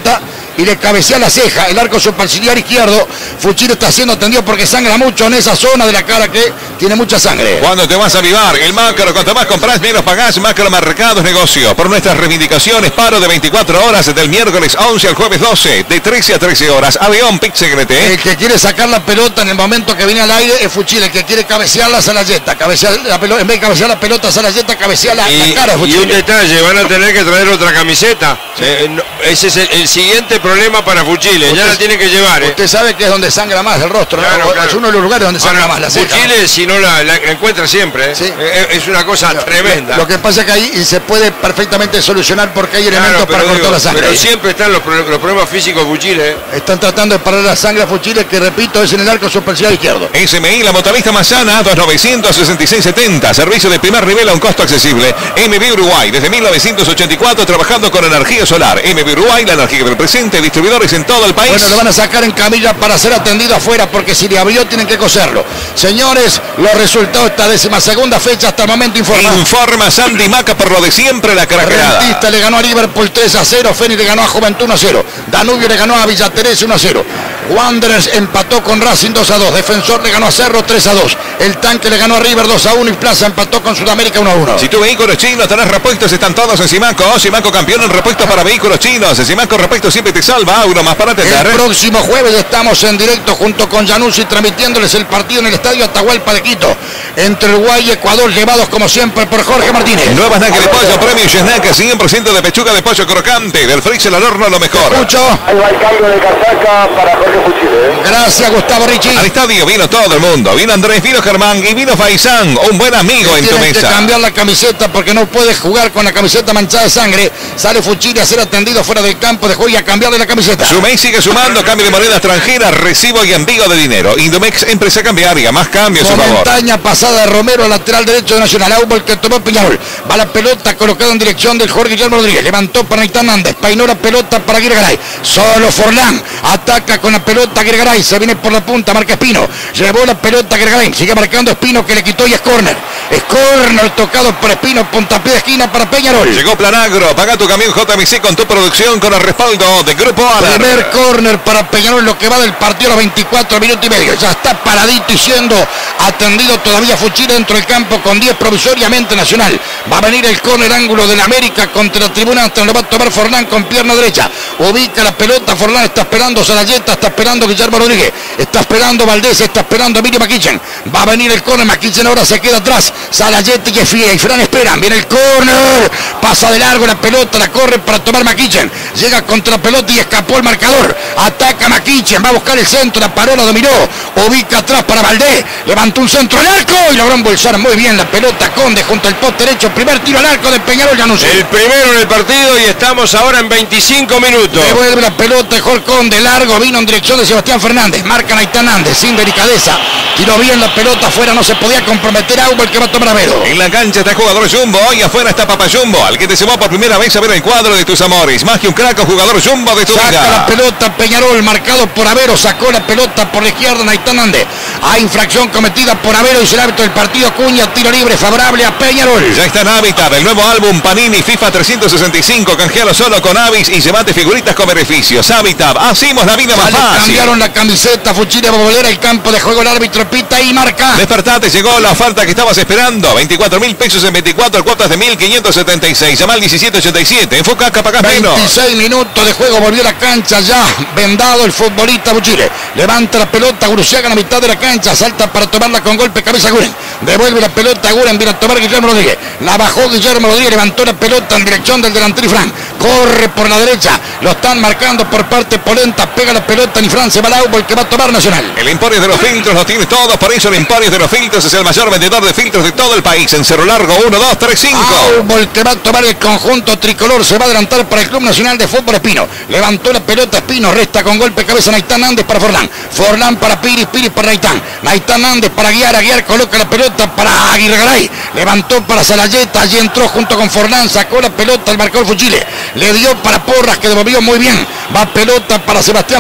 y le cabecea la ceja, el arco superciliar izquierdo. Fuchile está siendo atendido porque sangra mucho en esa zona de la cara que tiene mucha sangre. ¿Cuándo te vas a avivar? El Macro, cuanto más compras, menos pagás. Macro Mercados Negocio. Por nuestras reivindicaciones, paro de veinticuatro horas del miércoles once al jueves doce, de trece a trece horas. Avión Pixegrete. El que quiere sacar la pelota en el momento que viene al aire es Fuchile. El que quiere cabecear la Salayeta, cabecear la pelota, en vez de cabecear la pelota Salayeta, cabecea la, y, la cara de Fuchile. Y un detalle, van a tener que traer otra camiseta. Sí. Eh, no, ese es el, el siguiente problema para Fuchile. Usted, ya la tienen que llevar. Usted eh. sabe que es donde sangra más el rostro, claro, ¿no? claro. Es uno de los lugares donde sangra Ahora, más la ceja. Fuchile, si no la, la encuentra siempre, eh. Sí. eh, es una cosa Lo, tremenda. Lo que pasa es que ahí se puede perfectamente solucionar porque hay elementos Claro, para pero cortar digo, la sangre. Pero siempre están los, los problemas físicos de Fuchile. eh. Están tratando de parar la sangre a Fuchile, que repito, es en el arco superciliar izquierdo. S M I, la motorista Massana, dos novecientos sesenta y seis setenta. Servicio de primer nivel a un costo accesible. M B Uruguay, desde mil novecientos ochenta y cuatro, trabajando con energía solar. M B Uruguay, la energía del presente, distribuidores en todo el país. Bueno, lo van a sacar en camilla para ser atendido afuera, porque si le abrió tienen que coserlo. Señores, los resultados de esta décima segunda fecha hasta el momento informa. Informa Sandy Maca por lo de siempre, la caraquerada. Rentista le ganó a Liverpool tres a cero, Fénix le ganó a Juventud uno a cero, Danubio le ganó a Villa Teresa uno a cero, Wanderers empató con Racing dos a dos, Defensor le ganó a Cerro tres a dos, el Tanque le ganó a River dos a uno y Plaza empató con Sudamérica uno a uno. Si tu vehículo es chino, tenés repuestos, están todos en Simaco. Simaco campeón en repuestos para vehículos chinos. En Simaco Repuestos siempre te salva, uno más para atender. El próximo jueves estamos en directo junto con Januzzi transmitiéndoles el partido en el estadio Atahualpa de Quito, entre Uruguay y Ecuador, llevados como siempre por Jorge Martínez. Nuevas nacas de pollo, premio Snack, cien por ciento de pechuga de pollo crocante, del freezer al horno, lo mejor. Mucho. Ahí va el cambio de casaca para Jorge Fuchile. ¿eh? Gracias, Gustavo Ricci. Al estadio vino todo el mundo, vino Andrés, vino Germán y vino Faisán, un buen amigo en tu Tienen que mesa. cambiar la camiseta porque no puede jugar con la camiseta manchada de sangre. Sale Fuchile a ser atendido fuera del campo de juego y a cambiarle la camiseta. Sumei sigue sumando, cambio de moneda extranjera, recibo y envío de dinero. Indomex, empresa cambiaria, más cambios, por favor. Montaña pasada de Romero, lateral derecho de Nacional. Árbol que tomó Peñarol. Va la pelota colocada en dirección del Jorge Guillermo Rodríguez. Levantó para Naitán Nández. Peinó la pelota para Guirgaray. Solo Forlán. Ataca con la pelota Guirgaray. Se viene por la punta, marca Espino. Llevó la pelota Guirgaray. Sigue marcando Espino que le quitó y es córner. Es córner tocado por Espino. Puntapié de esquina para Peñarol. Llegó Planagro, paga tu camión J M C con tu producción con el respaldo de Grupo Alar. Primer córner para Peñarol, lo que va del partido a los veinticuatro minutos y medio. Ya está paradito y siendo atendido todavía Fuchile dentro del campo con diez provisoriamente Nacional. Va a venir el córner ángulo del América contra la tribuna, hasta lo va a tomar Forlán con pierna derecha. Ubica la pelota, Forlán está esperando Salayeta, está esperando Guillermo Rodríguez, está esperando Valdés, está esperando Emilio Maquichen. Va a venir el córner, Maquichen ahora se queda atrás. Salayeta y Efia y Fran esperan. Viene el córner, pasa de largo la pelota, la corre para tomar Maquichen. Llega contra la pelota y escapó el marcador. Ataca Maquichen, va a buscar el centro, la paró, la dominó. Ubica atrás para Valdés, levantó un centro al arco y logró embolsar muy bien la pelota Conde junto al poste derecho. Primer tiro al arco de Peñarol, Januzzi. El primero en el partido y estamos ahora en veinticinco minutos. Devuelve la pelota de Jorge Conde, largo, vino en dirección de Sebastián Fernández. Marca Naitán Nández, sin delicadeza. Tiró bien la pelota afuera, no se podía comprometer a Hugo, el que va a tomar a Vero. En la cancha está el jugador Jumbo, hoy afuera está Papa Jumbo, al que te llevó por primera vez a ver el cuadro de tus amores. Más que un crack, jugador Jumbo de tu Saca vida. la pelota Peñarol, marcado por Avero, sacó la pelota por la izquierda Naitán Nández. Hay infracción cometida por Avero y el árbitro del partido Cuña, tiro libre favorable a Peñarol. Ya está en Habitat, el nuevo álbum Panini FIFA trescientos sesenta y cinco, canjealo solo con Avis y llevate figuritas con beneficios. Habitat, hacemos la vida Ya más le fácil. cambiaron la camiseta, Fuchile va a volver al campo de juego, el árbitro pita y marca. Despertate, llegó la oferta que estabas esperando. veinticuatro mil pesos en veinticuatro cuotas de mil quinientos setenta y seis. Llama al diecisiete ochenta y siete. Enfoca acá, pagás menos. veintiséis minutos de juego, volvió a la cancha ya, vendado el futbolista Fuchile. Levanta la pelota, Guruciaga en la mitad de la cancha, salta para tomarla con golpe cabeza Guren. Devuelve la pelota a Guren, viene a tomar Guillermo Rodríguez. La bajó Guillermo Rodríguez, levantó la pelota en dirección del delantero Ifrán. Corre por la derecha, lo están marcando por parte Polenta, pega la pelota en Ifrán, se va al Aubo, el que va a tomar Nacional. El Emporio de los Filtros los tiene todos, por eso el Emporio de los Filtros es el mayor vendedor de filtros de todo el país. En Cerro Largo, uno, dos, tres, cinco. Aubo, el que va a tomar el conjunto tricolor, se va a adelantar para el Club Nacional de Fútbol Espino. Levantó la pelota Espino, resta con golpe cabeza Naitán Nández para Forlán. Forlán para Piris, Piris para Naitán. Naitán Nández para Guiar, Aguiar coloca la pelota para Aguirgaray. Levantó para Salayeta, allí entró junto con Forlán, sacó la pelota al marcador Fuchile. Le dio para Porras que devolvió muy bien. Va pelota para Sebastián Fernández.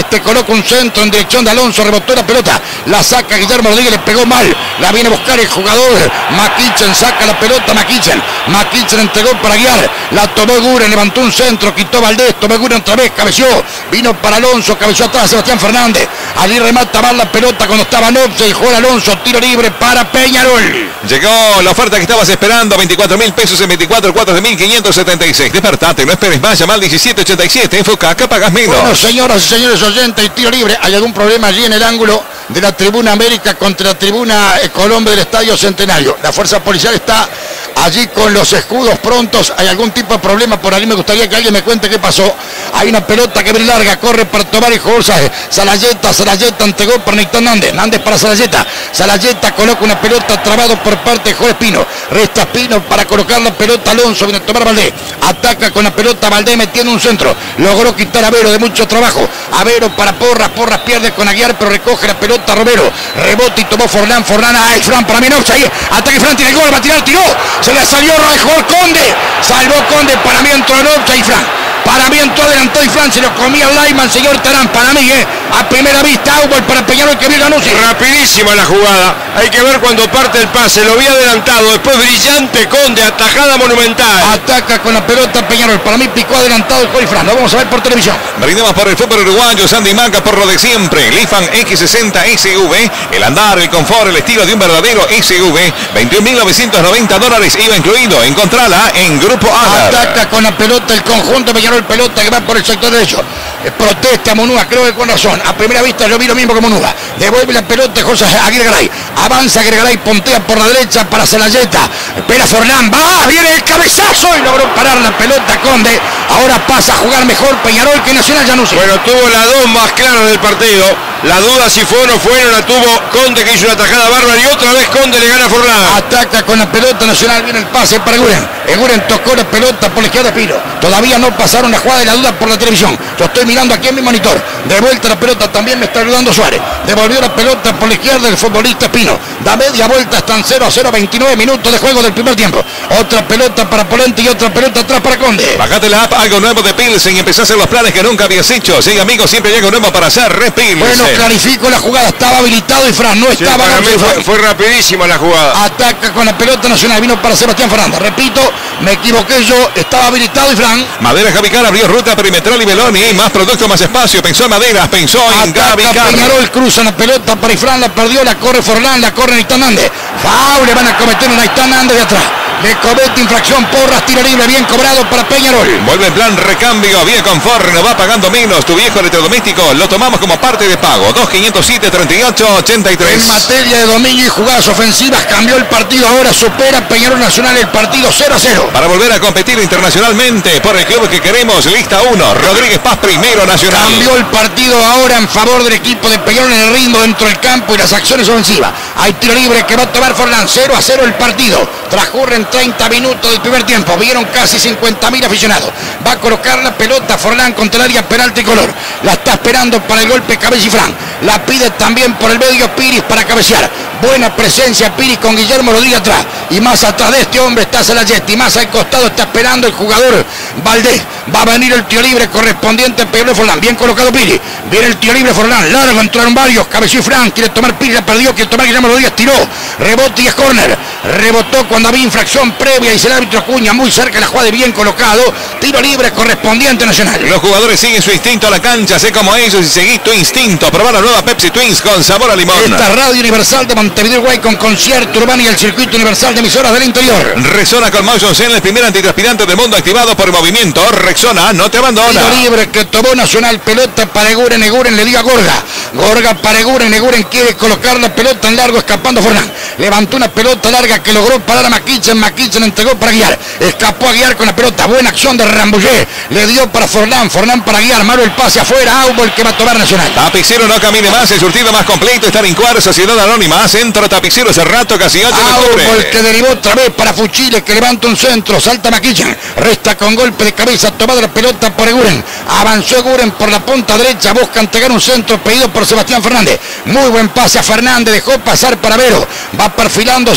Este coloca un centro en dirección de Alonso, rebotó la pelota, la saca Guillermo Rodríguez, le pegó mal, la viene a buscar el jugador Maquichen, saca la pelota Maquichen, Maquichen entregó para Guiar, la tomó Guren, levantó un centro, quitó Valdés, tomó Guren otra vez, cabeció, vino para Alonso, cabeció atrás Sebastián Fernández, allí remata mal la pelota cuando estaba Nopse y juega Alonso, tiro libre para Peñarol. Llegó la oferta que estabas esperando, veinticuatro mil pesos en veinticuatro cuotas de mil quinientos setenta y seis. Despertate, no esperes más, llama al diecisiete ochenta y siete, Enfocaca, pagas menos. Bueno, señoras y señores oyentes, y tiro libre, ¿hay algún problema allí en el ángulo de la tribuna América contra la tribuna eh, Colombia del Estadio Centenario? La fuerza policial está allí con los escudos prontos. ¿Hay algún tipo de problema por allí? Me gustaría que alguien me cuente qué pasó. Hay una pelota que viene larga, corre para tomar el jugador Salayeta, Salayeta entregó para Neitán Nández, Nández para Salayeta, Salayeta coloca una pelota trabado por parte de Jorge Espino, resta Espino para colocar la pelota Alonso, viene a tomar Valdés, ataca con la pelota Valdés metiendo un centro, logró quitar a Vero de mucho trabajo, Avero para Porras, Porras pierde con Aguiar pero recoge la pelota Romero, rebote y tomó Forlán, Forlán, ay Fran para Minox, ahí, ataque Fran, tiene el gol, va a tirar, tiró, se le salió Rajol Conde, salvó Conde, para mí entró Noxa y Fran. Para mí entró, adelantó y Fran, se lo comía el Lyman, señor Terán, para mí, eh, a primera vista, Aubel para Peñarol que viene Ganussi. Rapidísima la jugada, hay que ver cuando parte el pase, lo había adelantado, después brillante Conde, atajada monumental. Ataca con la pelota Peñarol, para mí picó adelantado el Jorge Fran, lo vamos a ver por televisión. Brindamos por el fútbol uruguayo, Sandy Maca por lo de siempre, Lifan X sesenta S V, el andar, el confort, el estilo de un verdadero S V, veintiún mil novecientos noventa dólares I V A incluido, encontrala en Grupo A. Ataca con la pelota el conjunto Peñarol, pelota que va por el sector derecho, eh, protesta Monúa, creo que con razón, a primera vista yo vi lo mismo que Monúa, devuelve la pelota José Aguirre Garay, avanza Aguirre Garay, pontea por la derecha para Salayeta, espera Forlán, va, viene el cabezazo y logró parar la pelota Conde, ahora pasa a jugar mejor Peñarol que Nacional Llanusi. Bueno, tuvo las dos más claras del partido, la duda si fue o no fue, no la tuvo Conde que hizo una tajada bárbara y otra vez Conde le gana a Forlán. Ataca con la pelota Nacional, viene el pase para Guren, Guren tocó la pelota por la izquierda Pino, todavía no pasaron la jugada de la duda por la televisión, lo estoy mirando aquí en mi monitor, de vuelta la pelota, también me está ayudando Suárez, devolvió la pelota por la izquierda el futbolista Espino, da media vuelta, están cero a cero, veintinueve minutos de juego del primer tiempo, otra pelota para Polente y otra pelota atrás para Conde. Bajate la app, algo nuevo de Pilsen y empezá a hacer los planes que nunca habías hecho. Sí, amigos, siempre llega algo nuevo para hacer Repilsen. Bueno, clarifico la jugada, estaba habilitado y Fran, no sí, estaba. Para mí fue, fue rapidísima la jugada. Ataca con la pelota Nacional, vino para Sebastián Fernández, repito, me equivoqué yo, estaba habilitado y Fran. Madera Javicar abrió ruta perimetral y Beloni, más producto, más espacio, pensó en Maderas, pensó en Javicar. Peñarol cruza la pelota para Ifrán, la perdió, la corre Forlán, la corre Neitán Nández. Faul, le van a cometer a Neitán Nández de atrás. Le comete infracción, Porras, tiro libre, bien cobrado para Peñarol. Vuelve en plan recambio, bien confort, nos va pagando menos. Tu viejo electrodoméstico lo tomamos como parte de pago. dos quinientos siete, treinta y ocho, ochenta y tres. En materia de dominio y jugadas ofensivas, cambió el partido, ahora supera Peñarol Nacional el partido cero a cero. Para volver a competir internacionalmente por el club que queremos, lista uno, Rodríguez Paz primero Nacional. Cambió el partido ahora en favor del equipo de Peñarol en el ritmo dentro del campo y las acciones ofensivas. Hay tiro libre que va a tomar Forlán, cero a cero el partido. Transcurren treinta minutos del primer tiempo, vieron casi cincuenta mil aficionados. Va a colocar la pelota Forlán contra el área penal tricolor. La está esperando para el golpe cabeza y Fran. La pide también por el medio Piris para cabecear. Buena presencia Piris con Guillermo Rodríguez atrás. Y más atrás de este hombre está Salayeta. Y más al costado está esperando el jugador Valdés. Va a venir el tiro libre correspondiente a Pedro Forlán. Bien colocado Piris. Viene el tiro libre Forlán. Largo, entraron varios. Cabeció y Fran. Quiere tomar Piris, la perdió. Quiere tomar Guillermo Rodríguez. Tiró. Rebote y es córner. Rebotó cuando había infracción previa. Y el árbitro Acuña muy cerca de la jugada y bien colocado. Tiro libre correspondiente Nacional. Los jugadores siguen su instinto a la cancha. Sé como ellos y seguís tu instinto. Probar la nueva Pepsi Twins con sabor a limón. Esta Radio Universal de Montevideo, Uruguay, con concierto urbano y el circuito universal de emisoras del interior. Rexona con Motion Zen, el primer antitranspirante del mundo activado por movimiento. Rexona no te abandona. Tiro libre que tomó Nacional, pelota para Eguren, Eguren le dio a Gorga. Gorga para Eguren, Eguren quiere colocar la pelota en largo, escapando Forlán. Levantó una pelota larga que logró parar a Maquichen, Maquichen entregó para Guiar. Escapó a Guiar con la pelota, buena acción de Rambouillet. Le dio para Forlán, Forlán para Guiar, malo el pase afuera, Aubo el que va a tomar Nacional. Tapicero no camine más, el surtido más completo está en Cuar, Sociedad Anónima, centro Tapicero hace rato, casi ocho de octubre. Aubo el que derivó otra vez para Fuchile, que levanta un centro, salta Maquichen, resta con golpe de cabeza, tomada la pelota por Eguren. Avanzó Eguren por la punta derecha, busca entregar un centro pedido por Sebastián Fernández. Muy buen pase a Fernández, dejó pasar para Vero. Va perfilando, Savero buscando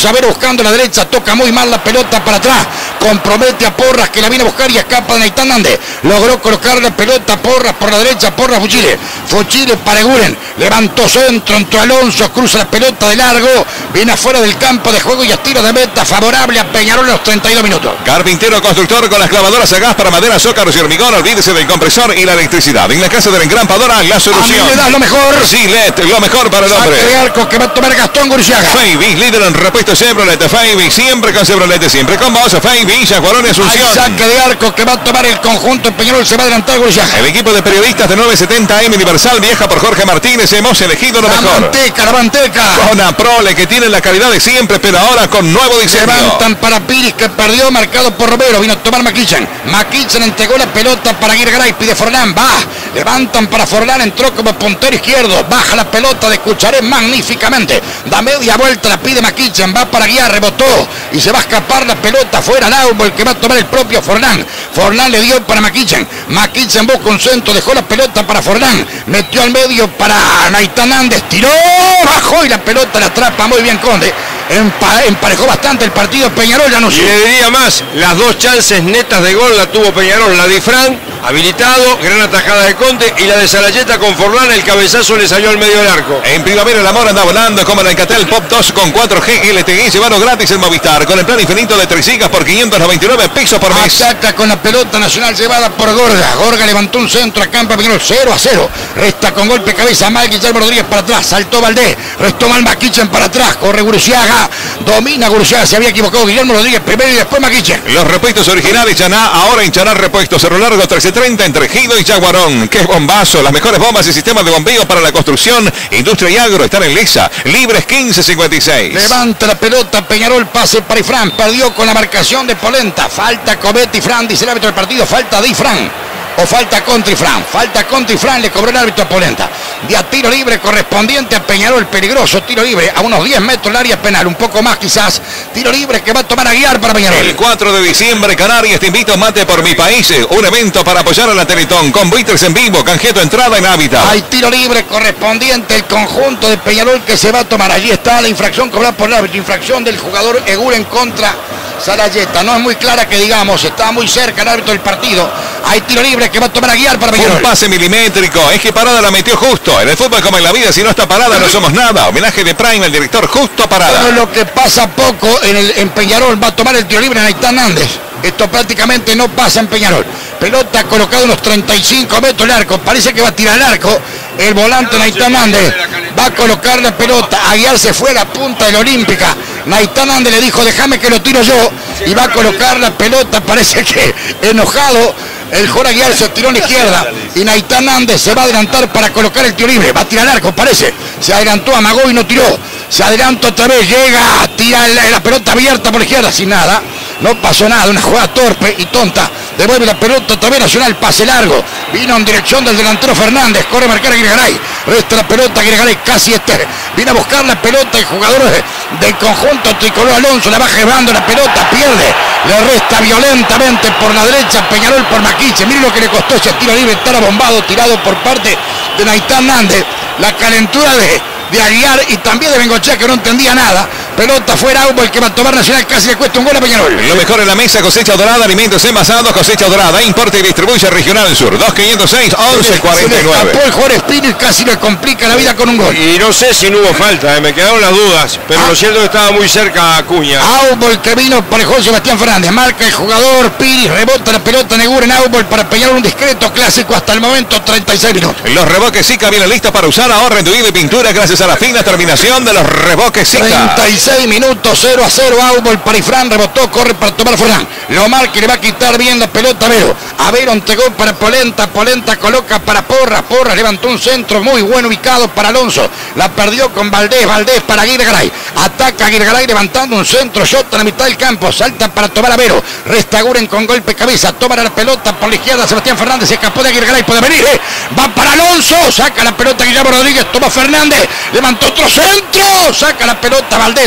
buscando la derecha, toca muy mal la pelota para atrás, compromete a Porras que la viene a buscar y escapa de Naitán Nández, logró colocar la pelota Porras por la derecha, Porras Fuchile, Fuchile para Eguren, levantó centro, entró Alonso, cruza la pelota de largo, viene afuera del campo de juego y a tiro de meta favorable a Peñarol a los treinta y dos minutos. Carpintero constructor con las clavadoras a gas para madera, zócaros y hormigón, olvídese del compresor y la electricidad. En la casa de la engrampadora, la solución. A mí le das lo mejor. Gillette, lo mejor para el hombre. Saque de arco que va a tomar Gastón Gurciaga. Fabi, líder en repuesto Chevrolet. Fabi, siempre con Chevrolet, siempre con vos. Fabi, Jaguarón y Asunción. Hay saque de arco que va a tomar el conjunto Peñarol, se va a adelantar Gurciaga. El equipo de periodistas de novecientos setenta A M Universal viaja por Jorge Martínez. Hemos elegido lo la mejor. Manteca, la manteca. Con Aprole, que tiene la calidad de siempre, pero ahora con nuevo diseño. Levantan para Piris, que perdió, marcado por Romero. Vino a tomar Maquichan. Maquichan entregó la pelota para Guirgaray, pide Forlán, va. Levantan para Forlán, entró como puntero izquierdo. Baja la pelota de Cucharé magníficamente. Da media vuelta, la pide Maquichan, va para guiar, rebotó. Y se va a escapar la pelota fuera al árbol que va a tomar el propio Forlán. Forlán le dio para Maquichan. Maquichan busca un centro, dejó la pelota para Forlán. Metió al medio para Naitán Nández, tiró, bajó y la pelota la atrapa muy bien Conde. Empa emparejó bastante el partido Peñarol, ya no sé. Y le diría más, las dos chances netas de gol la tuvo Peñarol, la de Fran, habilitado, gran atajada de Conde, y la de Sarayeta con Forlán, el cabezazo le salió al medio del arco. En primavera el amor anda volando como el Alcatel Pop dos con cuatro G L T E, llevaron gratis el Movistar, con el plan infinito de tres gigas por quinientos noventa y nueve pesos por mes. Ataca con la pelota Nacional llevada por Gorga. Gorga levantó un centro a campo Peñarol, cero a cero. Resta con golpe cabeza mal Guillermo Rodríguez para atrás, saltó Valdés, restó mal Maquichan para atrás, corre Gurciaga, domina Gurciaga, se había equivocado Guillermo Rodríguez primero y después Maquichan. Los repuestos originales Chaná, ahora en Chaná Repuestos, Cerro Largo trece treinta entre Gido y Jaguarón. ¡Qué bombazo! Las mejores bombas y sistemas de bombeo para la construcción, industria y agro están en Lesa, libres quince cincuenta y seis. Levanta la pelota Peñarol, pase para Ifrán, perdió con la marcación de Polenta, falta Cobetti, Ifrán, dice el árbitro del partido, falta de Ifrán. O falta contra Ifrán, falta contra Ifrán, le cobró el árbitro a Polenta. De a tiro libre correspondiente a Peñarol, peligroso tiro libre, a unos diez metros del área penal, un poco más quizás. Tiro libre que va a tomar a guiar para Peñarol. El cuatro de diciembre, Canarias, te invito a Mate por mi país, un evento para apoyar a la Teletón, con buitres en vivo, canjeto entrada en hábitat. Hay tiro libre correspondiente al conjunto de Peñarol que se va a tomar. Allí está la infracción cobrada por el árbitro, infracción del jugador Eguren contra Sarayeta. No es muy clara que digamos, está muy cerca el árbitro del partido. Hay tiro libre que va a tomar a guiar para Peñarol. Un pase milimétrico, es que Parada la metió justo. En el fútbol como en la vida, si no está Parada no somos nada. Homenaje de Prime al director Justo Parada. Pero lo que pasa poco en, el, en Peñarol, va a tomar el tiro libre Naitán Nández. Esto prácticamente no pasa en Peñarol. Pelota colocada unos treinta y cinco metros el arco. Parece que va a tirar el arco. El volante Naitán Nández va a colocar la pelota. Aguiar se fue a la punta de la Olímpica. Naitán Nández le dijo, déjame que lo tiro yo. Y va a colocar la pelota. Parece que enojado. El Jorge Aguiar se tiró a la izquierda. Y Naitán Nández se va a adelantar para colocar el tiro libre. Va a tirar el arco, parece. Se adelantó, amagó y no tiró. Se adelantó otra vez. Llega, tira la, la pelota abierta por la izquierda. Sin nada. No pasó nada. Una jugada torpe y tonta. Devuelve la pelota otra vez Nacional. Pase largo. Vino en dirección del delantero Fernández. Corre a marcar a Guirgaray. Resta la pelota a Guirgaray. Casi este. Viene a buscar la pelota. El jugador del conjunto tricolor Alonso. La va llevando la pelota. Pierde. Le resta violentamente por la derecha. Peñarol por Maquiche. Miren lo que le costó ese tiro libre. Estar bombado. Tirado por parte de Naitán Nández. La calentura de... de Aguiar y también de Bengochea, que no entendía nada. Pelota fuera, Aubo, el que va a tomar Nacional, casi le cuesta un gol a Peñarol. Lo mejor en la mesa, cosecha dorada, alimentos envasados, cosecha dorada, importa y distribuye Regional Sur, dos quinientos seis, once cuarenta y nueve. Se le escapó el Jorge Espíritu, casi le complica la vida con un gol. Y no sé si no hubo falta, eh, me quedaron las dudas, pero ah. lo cierto es que estaba muy cerca a Acuña. Aubo, el que vino por el Jorge Sebastián Fernández, marca el jugador, Piris, rebota la pelota, Neguren, Aubo, para Peñarol, un discreto clásico hasta el momento, treinta y seis minutos. Los reboques Zika vienen listos para usar, ahorra en tu vida y pintura gracias a la fina terminación de los reboques Zika. treinta y seis minutos, cero a cero, Aubol para Ifrán, rebotó, corre para tomar Forlán. Lomar que le va a quitar bien la pelota a Vero. A Vero entregó para Polenta, Polenta coloca para Porras, Porras levantó un centro muy bueno ubicado para Alonso. La perdió con Valdés, Valdés para Guirgaray. Ataca a Guirgaray levantando un centro, shot a la mitad del campo, salta para tomar a Vero. Resta Guren con golpe cabeza, toma la pelota por la izquierda, Sebastián Fernández se escapó de Guirgaray, puede venir, ¿eh? Va para Alonso, saca la pelota Guillermo Rodríguez, toma Fernández, levantó otro centro, saca la pelota Valdés,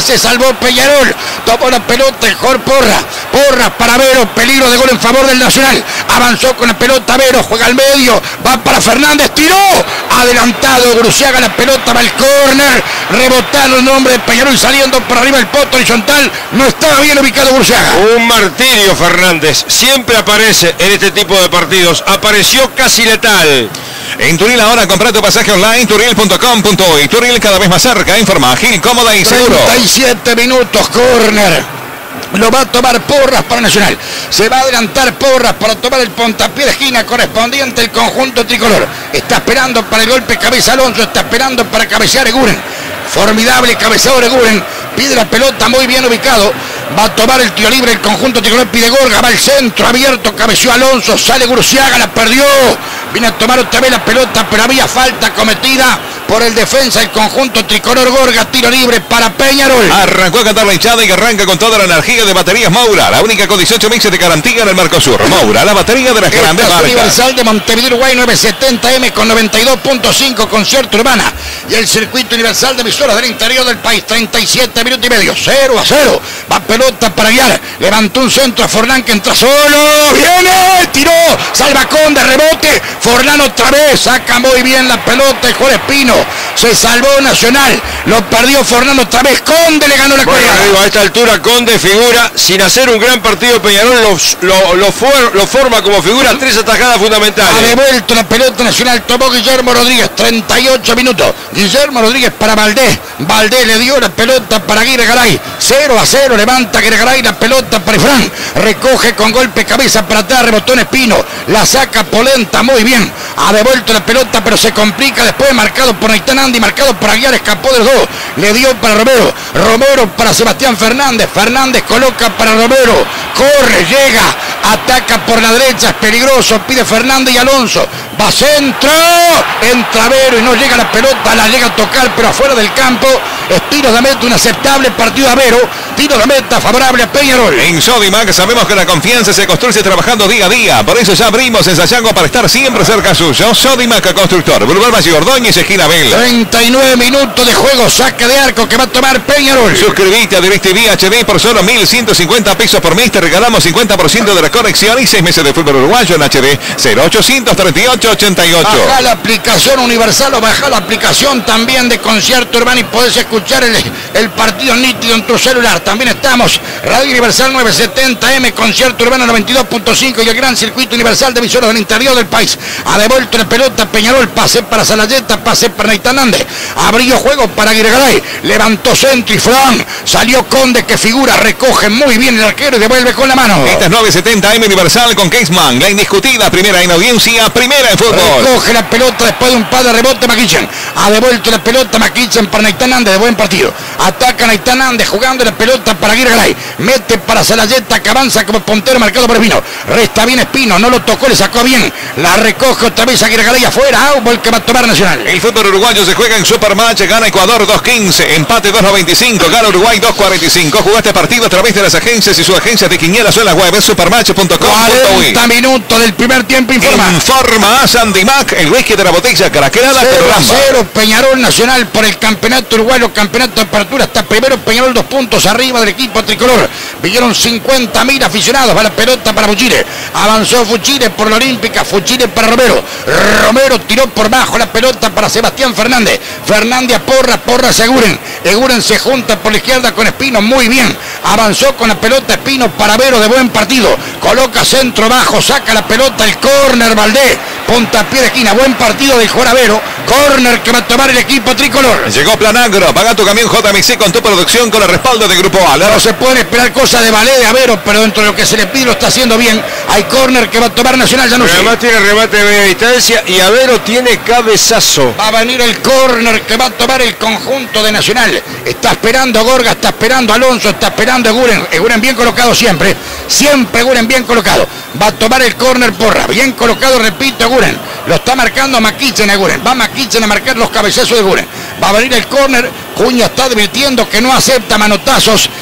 se salvó Peñarol. Tomó la pelota el jugador Porra. Porra para Vero, peligro de gol en favor del Nacional. Avanzó con la pelota Vero, juega al medio, va para Fernández, tiró. Adelantado Gruciaga, la pelota va al córner. Rebotando el nombre de Peñarol saliendo por arriba el poto horizontal. No estaba bien ubicado Gruciaga. Un martirio Fernández. Siempre aparece en este tipo de partidos. Apareció casi letal. En Turil ahora compra tu pasaje online, turil punto com punto uy. Turil cada vez más cerca, informa, ágil, cómoda y seguro. treinta y siete minutos, córner. Lo va a tomar Porras para Nacional. Se va a adelantar Porras para tomar el puntapié de esquina correspondiente al conjunto tricolor. Está esperando para el golpe cabeza Alonso. Está esperando para cabecear Eguren. Formidable cabeceador Eguren. Pide la pelota muy bien ubicado. Va a tomar el tiro libre el conjunto tricolor. Pide Gorga. Va al centro abierto. Cabeció Alonso. Sale Gruciaga. La perdió. Viene a tomar otra vez la pelota, pero había falta cometida por el defensa del conjunto tricolor. Gorga, tiro libre para Peñarol. Arrancó a cantar la hinchada y arranca con toda la energía de Baterías Moura, la única con dieciocho meses de garantía en el Mercosur. Moura, la batería de las Esta grandes es marcas. Universal de Montevideo, Uruguay, novecientos setenta eme con noventa y dos punto cinco, concierto urbana. Y el circuito universal de emisoras del interior del país, treinta y siete minutos y medio, cero a cero. Va pelota para guiar, levantó un centro a Forlán que entra solo, viene, tiró, salva Conde, rebote, Forlán otra vez, saca muy bien la pelota el jugador Espino, se salvó Nacional, lo perdió Forlán otra vez, Conde le ganó la bueno, cuerda. digo, a esta altura Conde figura, sin hacer un gran partido Peñarol, lo, lo, lo, for, lo forma como figura, tres atajadas fundamentales. Ha devuelto la pelota Nacional, tomó Guillermo Rodríguez, treinta y ocho minutos, Guillermo Rodríguez para Valdés, Valdés le dio la pelota para Aguirre Garay, cero a cero, levanta Aguirre Garay la pelota para Ifrán, recoge con golpe cabeza para atrás, rebotó en Espino, la saca Polenta muy bien, ha devuelto la pelota pero se complica después, marcado por Naitán Andy, marcado por Aguiar, escapó de los dos, le dio para Romero, Romero para Sebastián Fernández, Fernández coloca para Romero, corre, llega, ataca por la derecha, es peligroso, pide Fernández y Alonso, va centro, entra Vero y no llega la pelota, la llega a tocar pero afuera del campo, Espino de meta, un aceptable partido a Vero, tiro de meta favorable a Peñarol. En Sodimac sabemos que la confianza se construye trabajando día a día, por eso ya abrimos en Sayango para estar siempre cerca suyo. Sodimac Constructor, Boulevard Valle Ordóñez, esquina Bel. treinta y nueve minutos de juego, saque de arco que va a tomar Peñarol. Suscribite a DirecTV H D por solo mil ciento cincuenta pesos por mes, te regalamos cincuenta por ciento de la conexión y seis meses de fútbol uruguayo en H D. Cero ochocientos treinta y ocho ochenta y ocho. Baja la aplicación Universal o baja la aplicación también de Concierto Urbano y podés escuchar el, el partido nítido en tu celular. También estamos Radio Universal novecientos setenta eme, Concierto Urbano noventa y dos punto cinco y el gran circuito universal de emisoras del interior del país. Ha devuelto la pelota Peñarol, pase para Salayeta, pase para Naitán Andes, abrió juego para Aguirre Garay, levantó centro y Fran, salió Conde que figura, recoge muy bien el arquero y devuelve con la mano. Esta es novecientos setenta eme Universal con Caseman, la indiscutida primera en audiencia, primera en fútbol. Recoge la pelota después de un par de rebote Maquichan, ha devuelto la pelota Maquichan para Naitán Andes, de buen partido, ataca Naitán Andes jugando la pelota para Aguirre Garay, mete para Salayeta que avanza como puntero marcado por Espino, resta bien Espino, no lo tocó, le sacó bien, la recoge otra vez Aguirre Garay afuera, Aubol que va a tomar Nacional. El fútbol uruguayo se juega en Supermatch, gana Ecuador dos quince, empate dos noventa y cinco, gana Uruguay dos cuarenta y cinco. Jugaste partido a través de las agencias y sus agencias de quinielas en la web en supermatch punto com punto uy. cuarenta minutos del primer tiempo, informa. Informa a Sandy Mac, el whisky de la botella craquelada cero pero a ramba. cero, Peñarol Nacional por el campeonato uruguayo, campeonato de apertura, está primero Peñarol, dos puntos arriba del equipo tricolor. Vinieron cincuenta mil aficionados, va la pelota para Fuchile, avanzó Fuchile por la Olímpica, Fuchile para Romero, Romero tiró por bajo la pelota para Sebastián Fernández, Fernández a Porra, Porra se Eguren, Eguren se junta por la izquierda con Espino, muy bien, avanzó con la pelota Espino para Vero de buen partido, coloca centro bajo, saca la pelota, el córner Valdés, puntapié de esquina, buen partido del jugador Vero, córner que va a tomar el equipo tricolor. Llegó Planagro, paga tu camión J M C con tu producción con el respaldo de Grupo A. No se pueden esperar cosas de Valé de Avero, pero dentro de lo que se le pide lo está haciendo bien. Hay córner que va a tomar Nacional, ya no sé. Además tiene remate de media distancia y Avero tiene cabezazo. Va a venir el córner que va a tomar el conjunto de Nacional. Está esperando Gorga, está esperando Alonso, está esperando Eguren. Eguren bien colocado siempre. Siempre Eguren bien colocado. Va a tomar el córner Porra. Bien colocado, repito, Eguren. Lo está marcando Maquichen Eguren. Va Maquichen a marcar los cabezazos de Eguren. Va a venir el córner. Cuña está advirtiendo que no acepta manotazos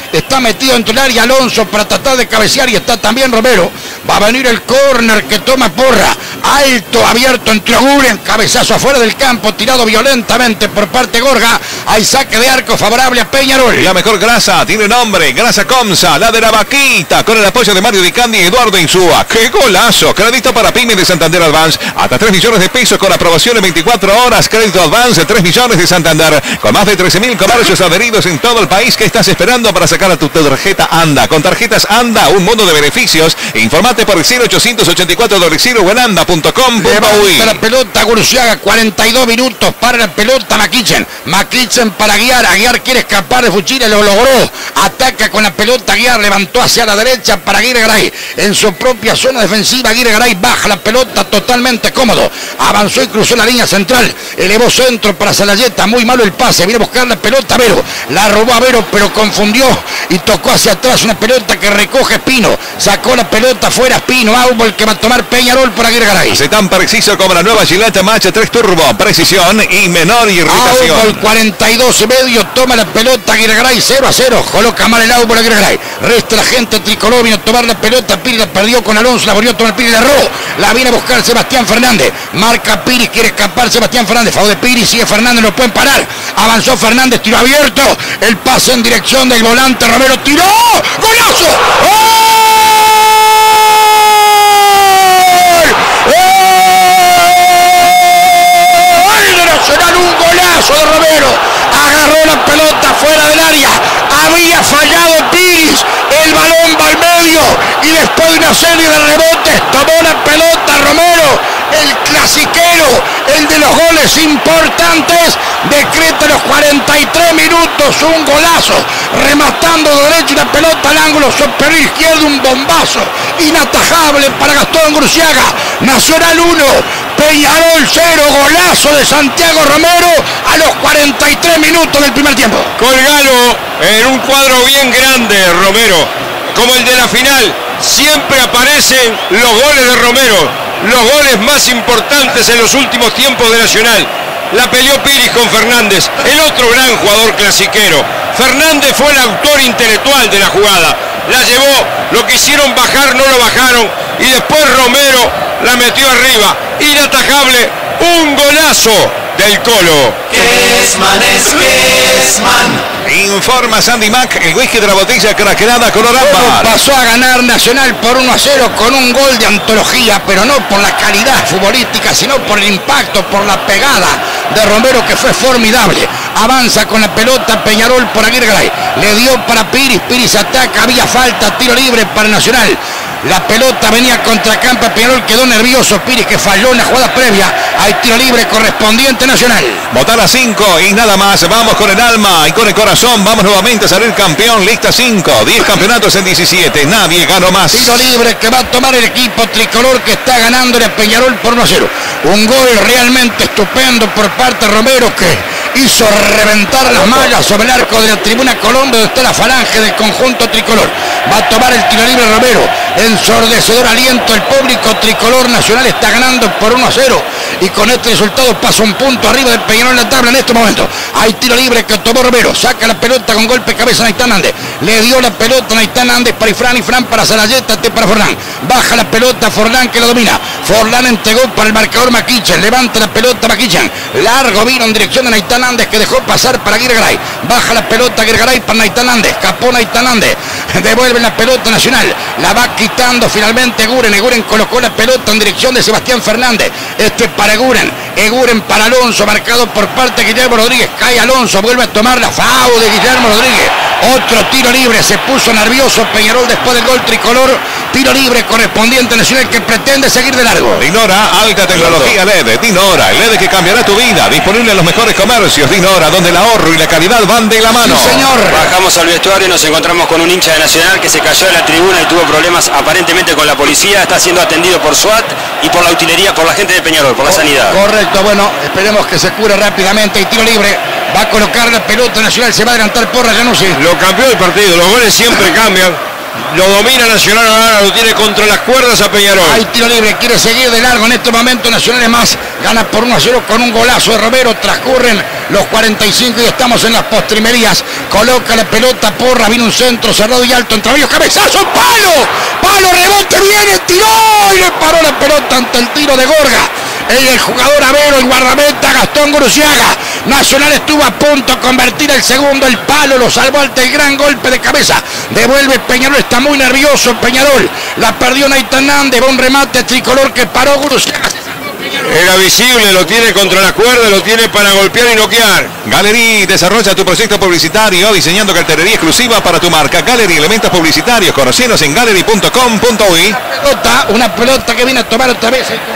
Está metido dentro del área Alonso para tratar de cabecear y está también Romero. Va a venir el córner que toma Porra. Alto, abierto entre Aguren. Cabezazo afuera del campo, tirado violentamente por parte de Gorga. Hay saque de arco favorable a Peñarol. La mejor grasa tiene nombre, Grasa Comsa, la de la vaquita, con el apoyo de Mario Di Candi y Eduardo Insúa. ¡Qué golazo! Crédito para Pyme de Santander Advance, hasta tres millones de pesos con aprobación en veinticuatro horas. Crédito Advance, tres millones de Santander, con más de trece mil comercios adheridos en todo el país. ¿Qué estás esperando para sacar a tu tarjeta ANDA? Con tarjetas ANDA, un mundo de beneficios. Informate por el cero ochocientos ochenta y cuatro cero o en anda punto com punto uy. La pelota Guruciaga, cuarenta y dos minutos para la pelota Maquichen. Maquichen para Guiar. Aguiar quiere escapar de Fuchile, lo logró. Ataca con la pelota Aguiar, levantó hacia la derecha para Aguirre Garay. En su propia zona defensiva, Aguirre Garay baja la pelota totalmente cómodo. Avanzó y cruzó la línea central. Elevó centro para Salayeta. Muy malo el pase. Viene a buscar la pelota Vero. La robó a Vero, pero confundió y tocó hacia atrás una pelota que recoge Espino. Sacó la pelota fuera Espino. Árbol que va a tomar Peñarol por Aguirre Garay. Hace tan preciso como la nueva Gillette Match tres Turbo. Precisión y menor irritación. Árbol cuarenta y dos y medio. Toma la pelota Aguirre Garay. cero a cero. Coloca mal el Árbol Aguirre Garay. Resta la gente tricolor. Vino a tomar la pelota. Piri la perdió con Alonso. La volvió a tomar Piri. La erró. La viene a buscar Sebastián Fernández. Marca Piri. Quiere escapar Sebastián Fernández. Favor de Piri. Sigue Fernández. No pueden parar. Avanzó Fernández. Tiro abierto. El pase en dirección del volante. Romero tiró. ¡Golazo! ¡Oh! Nacional, un golazo de Romero. Agarró la pelota fuera del área. Había fallado Piris. El balón va al medio. Y después de una serie de rebotes, tomó la pelota Romero. El clasiquero, el de los goles importantes, decreta los cuarenta y tres minutos un golazo, rematando de derecho una pelota al ángulo superior izquierdo, un bombazo inatajable para Gastón Guruciaga. Nacional uno, Peñarol cero, golazo de Santiago Romero a los cuarenta y tres minutos del primer tiempo. Colgalo en un cuadro bien grande, Romero, como el de la final. Siempre aparecen los goles de Romero, los goles más importantes en los últimos tiempos de Nacional. La peleó Piris con Fernández, el otro gran jugador clasiquero. Fernández fue el autor intelectual de la jugada. La llevó, lo quisieron bajar, no lo bajaron. Y después Romero la metió arriba. Inatajable, un golazo del Colo. Kesman es Kesman. Informa Sandy Mac, el whisky de la botella craquelada color ámbar. Pasó a ganar Nacional por uno a cero con un gol de antología, pero no por la calidad futbolística, sino por el impacto, por la pegada de Romero, que fue formidable. Avanza con la pelota Peñarol por Aguirre Garay. Le dio para Piris, Piris ataca, había falta, tiro libre para Nacional. La pelota venía contra Campa, Peñarol quedó nervioso, Piris que falló en la jugada previa. Hay tiro libre correspondiente Nacional. Votar a cinco y nada más. Vamos con el alma y con el corazón. Vamos nuevamente a salir campeón. Lista cinco. diez campeonatos en diecisiete. Nadie ganó más. Tiro libre que va a tomar el equipo tricolor que está ganándole a Peñarol por uno a cero. Un gol realmente estupendo por parte de Romero que hizo reventar las mallas sobre el arco de la tribuna Colón, donde está la falange del conjunto tricolor. Va a tomar el tiro libre Romero. Ensordecedor aliento, el público tricolor Nacional está ganando por uno a cero y con este resultado pasa un punto arriba del Peñarol en la tabla en este momento. Hay tiro libre que tomó Romero, saca la pelota con golpe de cabeza a Naitán Nández, le dio la pelota a Naitán Nández para Ifrán, Ifrán para Salayeta, T para Forlán, baja la pelota Forlán que la domina, Forlán entregó para el marcador Maquichen, levanta la pelota Maquichen, largo vino en dirección de Naitán Nández que dejó pasar para Aguirre Garay, baja la pelota Aguirre Garay para Naitán Nández, escapó Naitán Nández, devuelve la pelota Nacional, la va quitando finalmente Eguren, Eguren colocó la pelota en dirección de Sebastián Fernández, este es para Eguren, Eguren para Alonso, marcado por parte de Guillermo Rodríguez, cae Alonso, vuelve a tomar la FAU de Guillermo Rodríguez, otro tiro libre, se puso nervioso Peñarol después del gol tricolor, tiro libre correspondiente a Nacional que pretende seguir de largo. Dinora, alta tecnología L E D, Dinora, el L E D que cambiará tu vida, disponible en los mejores comercios, Dinora, donde el ahorro y la calidad van de la mano. Sí, señor. Bajamos al vestuario y nos encontramos con un hincha de Nacional que se cayó de la tribuna y tuvo problemas aparentemente con la policía, está siendo atendido por SWAT y por la utilería, por la gente de Peñarol, por la sanidad. Correcto, bueno, esperemos que se cure rápidamente y tiro libre, va a colocar la pelota Nacional, se va a adelantar Porra Januzzi. Lo cambió el partido, los goles siempre cambian. Lo domina Nacional ahora, lo tiene contra las cuerdas a Peñarol. Hay tiro libre, quiere seguir de largo en este momento. Nacional es más, gana por uno a cero con un golazo de Romero. Transcurren los cuarenta y cinco y estamos en las postrimerías. Coloca la pelota Porras, viene un centro cerrado y alto entre ellos. ¡Cabezazo! ¡Palo! ¡Palo! ¡Rebote! ¡Viene! ¡Tiró! Y le paró la pelota ante el tiro de Gorga. El jugador Avero, el guardameta Gastón Guruziaga. Nacional estuvo a punto de convertir el segundo, el palo lo salvó ante el gran golpe de cabeza. Devuelve Peñarol, está muy nervioso Peñarol. La perdió Nathan Nández, va un remate tricolor que paró Guruziaga. Era visible, lo tiene contra la cuerda, lo tiene para golpear y noquear. Gallery desarrolla tu proyecto publicitario diseñando cartelería exclusiva para tu marca. Gallery, elementos publicitarios. Conocenos en gallery punto com punto uy. Una pelota, una pelota que viene a tomar otra vez el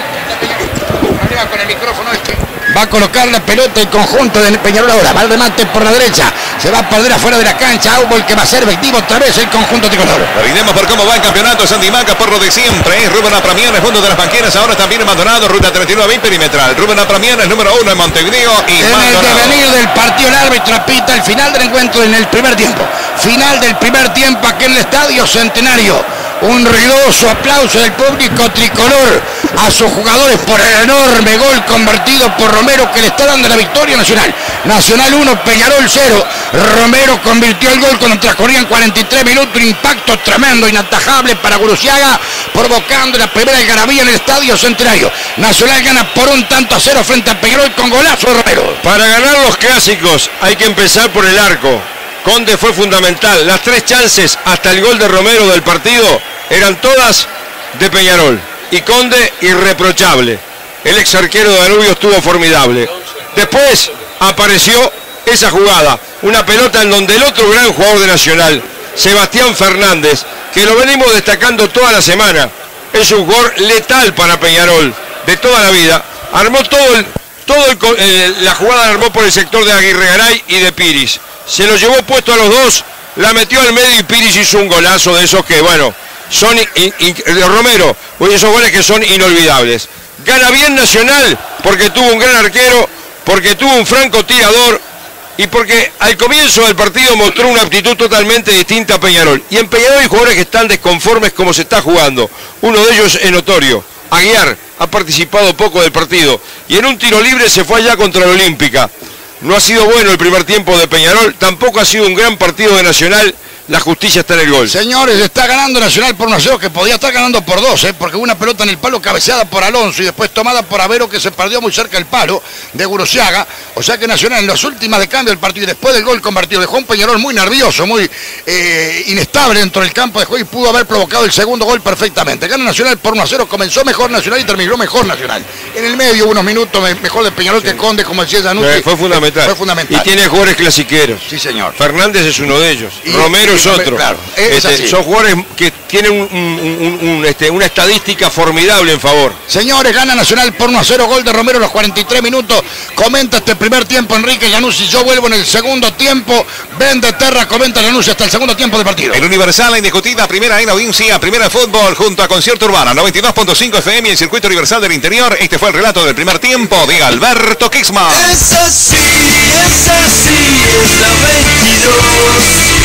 con el micrófono este. Va a colocar la pelota el conjunto de Peñarol ahora. Va el remate por la derecha. Se va a perder afuera de la cancha. Áubol que va a ser efectivo otra vez el conjunto tricolor. Brindemos por cómo va el campeonato. Sandy Maca por lo de siempre. Es Rubén Apramián, el fondo de las banqueras. Ahora también en Maldonado. Ruta treinta y nueve perimetral. Rubén Apramián, el número uno en Montevideo. Y en Maldonado. el devenir del partido, el árbitro apita el final del encuentro en el primer tiempo. Final del primer tiempo aquí en el Estadio Centenario. Un ruidoso aplauso del público tricolor a sus jugadores por el enorme gol convertido por Romero que le está dando la victoria Nacional. Nacional uno, Peñarol cero. Romero convirtió el gol cuando transcurrían cuarenta y tres minutos. Un impacto tremendo, inatajable para Guruziaga, provocando la primera algarabía en el Estadio Centenario. Nacional gana por un tanto a cero frente a Peñarol con golazo de Romero. Para ganar los clásicos hay que empezar por el arco. Conde fue fundamental. Las tres chances hasta el gol de Romero del partido eran todas de Peñarol. Y Conde irreprochable. El ex arquero de Danubio estuvo formidable. Después apareció esa jugada. Una pelota en donde el otro gran jugador de Nacional, Sebastián Fernández, que lo venimos destacando toda la semana, es un jugador letal para Peñarol de toda la vida. Armó todo el, todo el, eh, la jugada la armó por el sector de Aguirre Garay y de Piris. Se lo llevó puesto a los dos, la metió al medio y Piris hizo un golazo de esos que, bueno, son in, in, de Romero, esos goles que son inolvidables. Gana bien Nacional porque tuvo un gran arquero, porque tuvo un franco tirador y porque al comienzo del partido mostró una actitud totalmente distinta a Peñarol. Y en Peñarol hay jugadores que están desconformes como se está jugando. Uno de ellos es notorio. Aguiar ha participado poco del partido y en un tiro libre se fue allá contra la Olímpica. No ha sido bueno el primer tiempo de Peñarol, tampoco ha sido un gran partido de Nacional. La justicia está en el gol. Señores, está ganando Nacional por uno a cero, que podía estar ganando por dos, ¿eh? Porque hubo una pelota en el palo cabeceada por Alonso y después tomada por Avero, que se perdió muy cerca del palo de Guruziaga. O sea que Nacional en las últimas de cambio del partido y después del gol convertido dejó un Peñarol muy nervioso, muy eh, inestable dentro del campo de juego y pudo haber provocado el segundo gol perfectamente. Gana Nacional por uno a cero, comenzó mejor Nacional y terminó mejor Nacional. En el medio unos minutos mejor de Peñarol sí. que Conde, como decía Zanucci. Fue fundamental. Fue fundamental. Y tiene jugadores clasiqueros. Sí, señor. Fernández es uno de ellos. Y, Romero y, es otro. Claro. Es este, son jugadores que tienen un, un, un, un, este, una estadística formidable en favor. Señores, gana Nacional por uno a cero, gol de Romero a los cuarenta y tres minutos. Comenta este primer tiempo Enrique Januzzi. Yo vuelvo en el segundo tiempo. Vende Terra, comenta Januzzi hasta el segundo tiempo del partido. El Universal, la indiscutida primera en audiencia, primera de fútbol junto a Concierto Urbana, noventa y dos punto cinco F M y el Circuito Universal del Interior. Este fue el relato del primer tiempo de Alberto Kixman. Es así, es así, es la veintidós.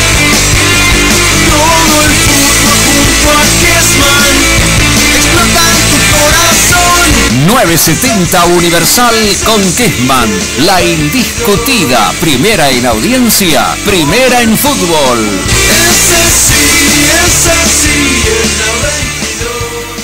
Todo el fútbol junto a Kessman explota en tu corazón. nueve setenta Universal con Kessman, la indiscutida primera en audiencia, primera en fútbol. Es así, es así, es la veintidós.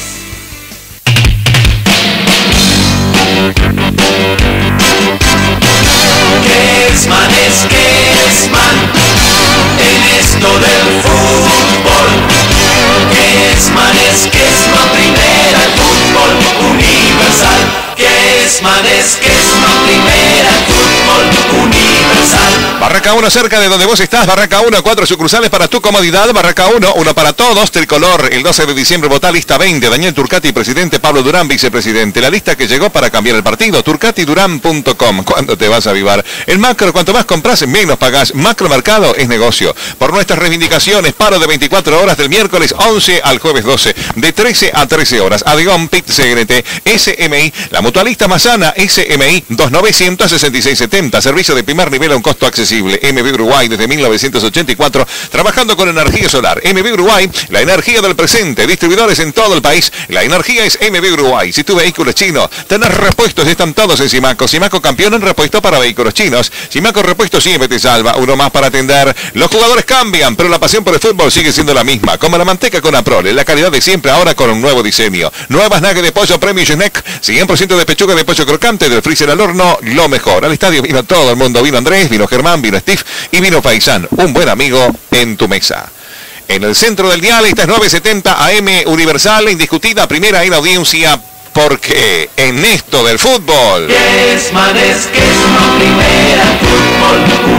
Kessman es Kessman en esto del fútbol. Kessman es Kessman, primera en fútbol universal. Kessman es Kessman, primera en fútbol universal. Barraca uno, cerca de donde vos estás. Barraca uno, cuatro sucursales para tu comodidad. Barraca uno, uno para todos. Tricolor, el doce de diciembre, vota lista veinte. Daniel Turcati, presidente. Pablo Durán, vicepresidente. La lista que llegó para cambiar el partido. turcati durán punto com. ¿Cuándo te vas a avivar? El macro, cuanto más compras, menos pagás. Macromercado es negocio. Por nuestras reivindicaciones, paro de veinticuatro horas del miércoles once al jueves doce. De trece a trece horas. Adigón, P I T, C N T, S M I. La mutualista más sana, S M I, dos nueve cero cero, seis seis siete cero. Servicio de primer nivel a un costo accesible. posible. M B Uruguay desde mil novecientos ochenta y cuatro, trabajando con energía solar. M B Uruguay, la energía del presente. Distribuidores en todo el país. La energía es M B Uruguay. Si tu vehículo es chino, tenés repuestos, están todos en Simaco. Simaco campeón en repuesto para vehículos chinos. Simaco Repuesto siempre te salva. Uno más para atender. Los jugadores cambian, pero la pasión por el fútbol sigue siendo la misma. Como la manteca con Aprole, la calidad de siempre, ahora con un nuevo diseño. Nuevas nuggets de pollo Premium Snack, cien por ciento de pechuga de pollo crocante, del freezer al horno, lo mejor. Al estadio vino todo el mundo. Vino Andrés, vino Germán, vino Steve y vino Faisán. Un buen amigo en tu mesa. En el centro del dial, esta es novecientos setenta A M Universal, indiscutida primera en audiencia, porque en esto del fútbol... Kesman es Kesman, primera en fútbol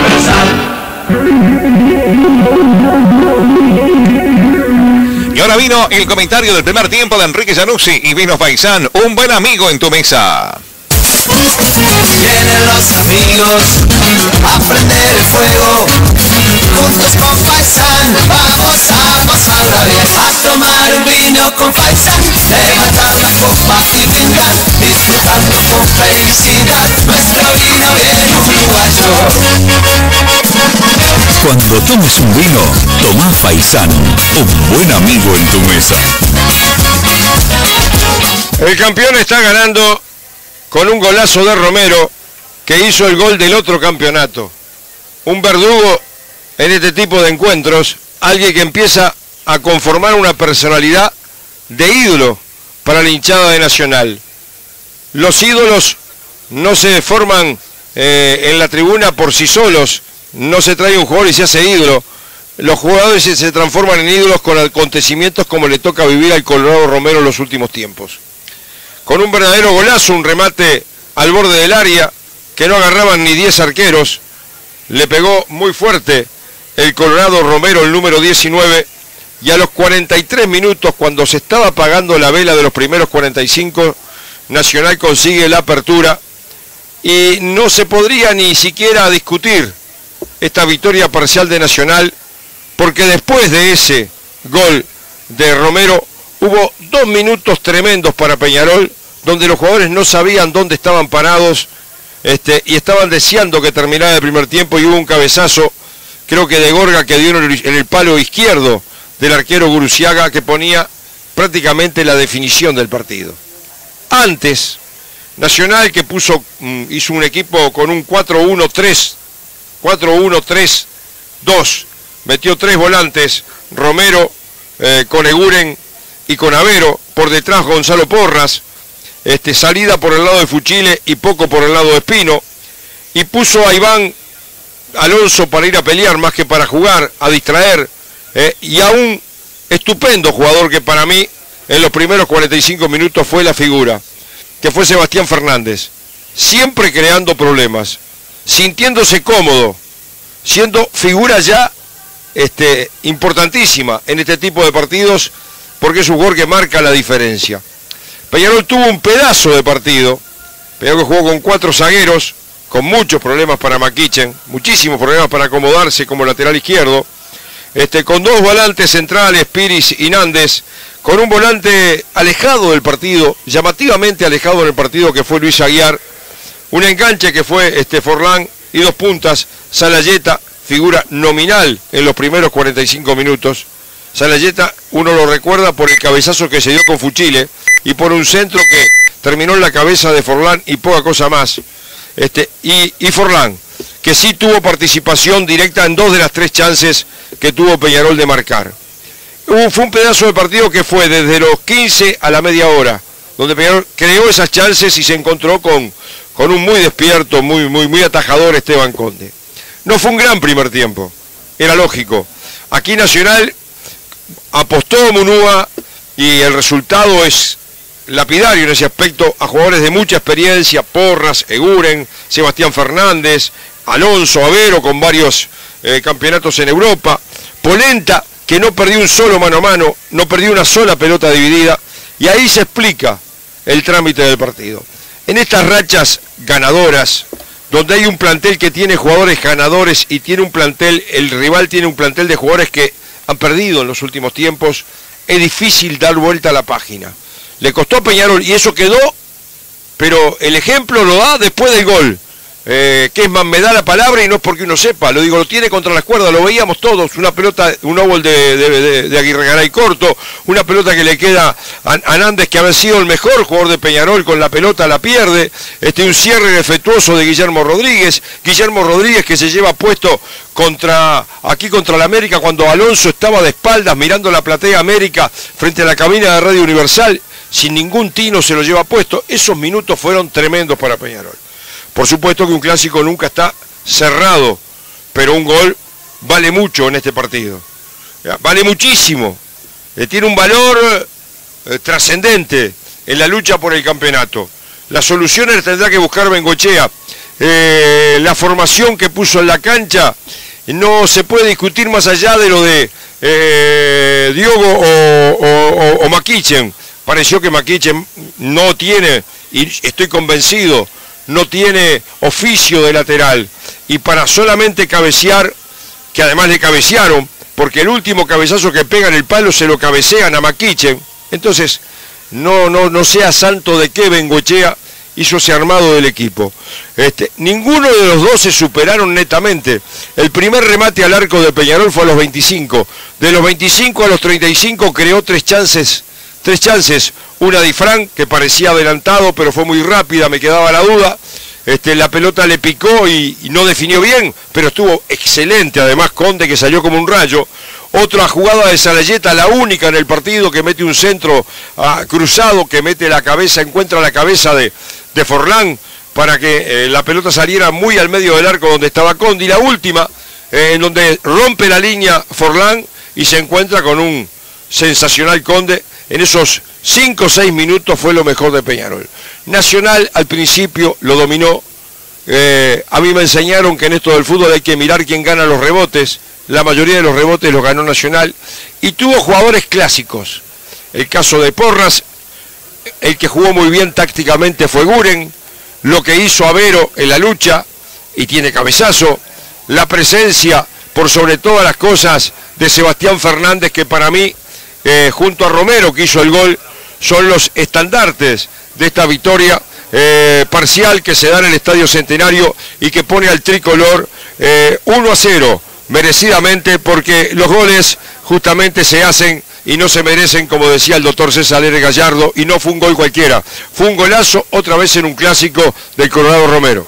universal. Y ahora vino el comentario del primer tiempo de Enrique Januzzi y vino Faisán, un buen amigo en tu mesa. Vienen los amigos a prender el fuego. Juntos con Faisán vamos a pasarla bien, a tomar un vino con Faisán, levantar la copa y brindar, disfrutando con felicidad nuestro vino bien uruguayo. Cuando tomes un vino, toma Faisán, un buen amigo en tu mesa. El campeón está ganando con un golazo de Romero, que hizo el gol del otro campeonato. Un verdugo en este tipo de encuentros, alguien que empieza a conformar una personalidad de ídolo para la hinchada de Nacional. Los ídolos no se forman eh, en la tribuna por sí solos, no se trae un jugador y se hace ídolo. Los jugadores se, se transforman en ídolos con acontecimientos como le toca vivir al Colorado Romero en los últimos tiempos. Con un verdadero golazo, un remate al borde del área, que no agarraban ni diez arqueros, le pegó muy fuerte el Colorado Romero, el número diecinueve, y a los cuarenta y tres minutos, cuando se estaba apagando la vela de los primeros cuarenta y cinco, Nacional consigue la apertura, y no se podría ni siquiera discutir esta victoria parcial de Nacional, porque después de ese gol de Romero, hubo dos minutos tremendos para Peñarol, donde los jugadores no sabían dónde estaban parados, este, y estaban deseando que terminara el primer tiempo, y hubo un cabezazo, creo que de Gorga, que dio en el, en el palo izquierdo del arquero Guruciaga, que ponía prácticamente la definición del partido. Antes, Nacional, que puso, hizo un equipo con un cuatro uno tres, cuatro uno tres dos, metió tres volantes, Romero, eh, con Eguren y con Avero, por detrás Gonzalo Porras, este, salida por el lado de Fuchile y poco por el lado de Espino, y puso a Iván Alonso para ir a pelear más que para jugar, a distraer, eh, y a un estupendo jugador que para mí en los primeros cuarenta y cinco minutos fue la figura, que fue Sebastián Fernández, siempre creando problemas, sintiéndose cómodo, siendo figura ya este, importantísima en este tipo de partidos, porque es un jugador que marca la diferencia. Peñarol tuvo un pedazo de partido, Peñarol jugó con cuatro zagueros, con muchos problemas para Maquichen, muchísimos problemas para acomodarse como lateral izquierdo, este, con dos volantes centrales, Piris y Nández, con un volante alejado del partido, llamativamente alejado del partido, que fue Luis Aguiar, un enganche que fue este, Forlán, y dos puntas, Salayeta, figura nominal en los primeros cuarenta y cinco minutos. Salayeta, uno lo recuerda por el cabezazo que se dio con Fuchile y por un centro que terminó en la cabeza de Forlán y poca cosa más. Este, y, y Forlán, que sí tuvo participación directa en dos de las tres chances que tuvo Peñarol de marcar. Uh, fue un pedazo de partido que fue desde los quince a la media hora, donde Peñarol creó esas chances y se encontró con, con un muy despierto, muy, muy, muy atajador Esteban Conde. No fue un gran primer tiempo, era lógico. Aquí Nacional apostó Munúa y el resultado es lapidario en ese aspecto, a jugadores de mucha experiencia, Porras, Eguren, Sebastián Fernández, Alonso, Avero, con varios eh, campeonatos en Europa, Polenta, que no perdió un solo mano a mano, no perdió una sola pelota dividida, y ahí se explica el trámite del partido. En estas rachas ganadoras, donde hay un plantel que tiene jugadores ganadores y tiene un plantel, el rival tiene un plantel de jugadores que han perdido en los últimos tiempos, es difícil dar vuelta a la página. Le costó a Peñarol y eso quedó, pero el ejemplo lo da después del gol. Eh, Kessman me da la palabra y no es porque uno sepa, lo digo, lo tiene contra las cuerdas, lo veíamos todos, una pelota, un óvol de, de, de, de Aguirre Garay corto, una pelota que le queda a, a Nández, que había sido el mejor jugador de Peñarol, con la pelota la pierde, este, un cierre defectuoso de Guillermo Rodríguez, Guillermo Rodríguez que se lleva puesto contra, aquí contra la América, cuando Alonso estaba de espaldas mirando la platea América frente a la cabina de Radio Universal, sin ningún tino se lo lleva puesto. Esos minutos fueron tremendos para Peñarol. Por supuesto que un clásico nunca está cerrado, pero un gol vale mucho en este partido. Vale muchísimo. Eh, tiene un valor eh, trascendente en la lucha por el campeonato. Las soluciones tendrá que buscar Bengochea. Eh, la formación que puso en la cancha no se puede discutir más allá de lo de eh, Diogo o, o, o, o Makichen. Pareció que Makichen no tiene, y estoy convencido, no tiene oficio de lateral, y para solamente cabecear, que además le cabecearon, porque el último cabezazo que pega en el palo se lo cabecean a Makichen, entonces no, no, no sea santo de qué Bengochea hizo ese armado del equipo. Este, ninguno de los dos se superaron netamente. El primer remate al arco de Peñarol fue a los veinticinco, de los veinticinco a los treinta y cinco creó tres chances, tres chances, una de Ifrán, que parecía adelantado, pero fue muy rápida, me quedaba la duda. Este, la pelota le picó y, y no definió bien, pero estuvo excelente, además Conde, que salió como un rayo. Otra jugada de Salayeta, la única en el partido, que mete un centro ah, cruzado, que mete la cabeza, encuentra la cabeza de, de Forlán, para que eh, la pelota saliera muy al medio del arco donde estaba Conde. Y la última, eh, en donde rompe la línea Forlán y se encuentra con un sensacional Conde. En esos cinco o seis minutos fue lo mejor de Peñarol. Nacional al principio lo dominó. Eh, a mí me enseñaron que en esto del fútbol hay que mirar quién gana los rebotes. La mayoría de los rebotes los ganó Nacional. Y tuvo jugadores clásicos. El caso de Porras, el que jugó muy bien tácticamente fue Guren. Lo que hizo Avero en la lucha, y tiene cabezazo. La presencia, por sobre todas las cosas, de Sebastián Fernández, que para mí, Eh, junto a Romero, que hizo el gol, son los estandartes de esta victoria eh, parcial que se da en el Estadio Centenario y que pone al tricolor eh, uno a cero, merecidamente, porque los goles justamente se hacen y no se merecen, como decía el doctor César L. Gallardo, y no fue un gol cualquiera, fue un golazo otra vez en un clásico del Colorado Romero.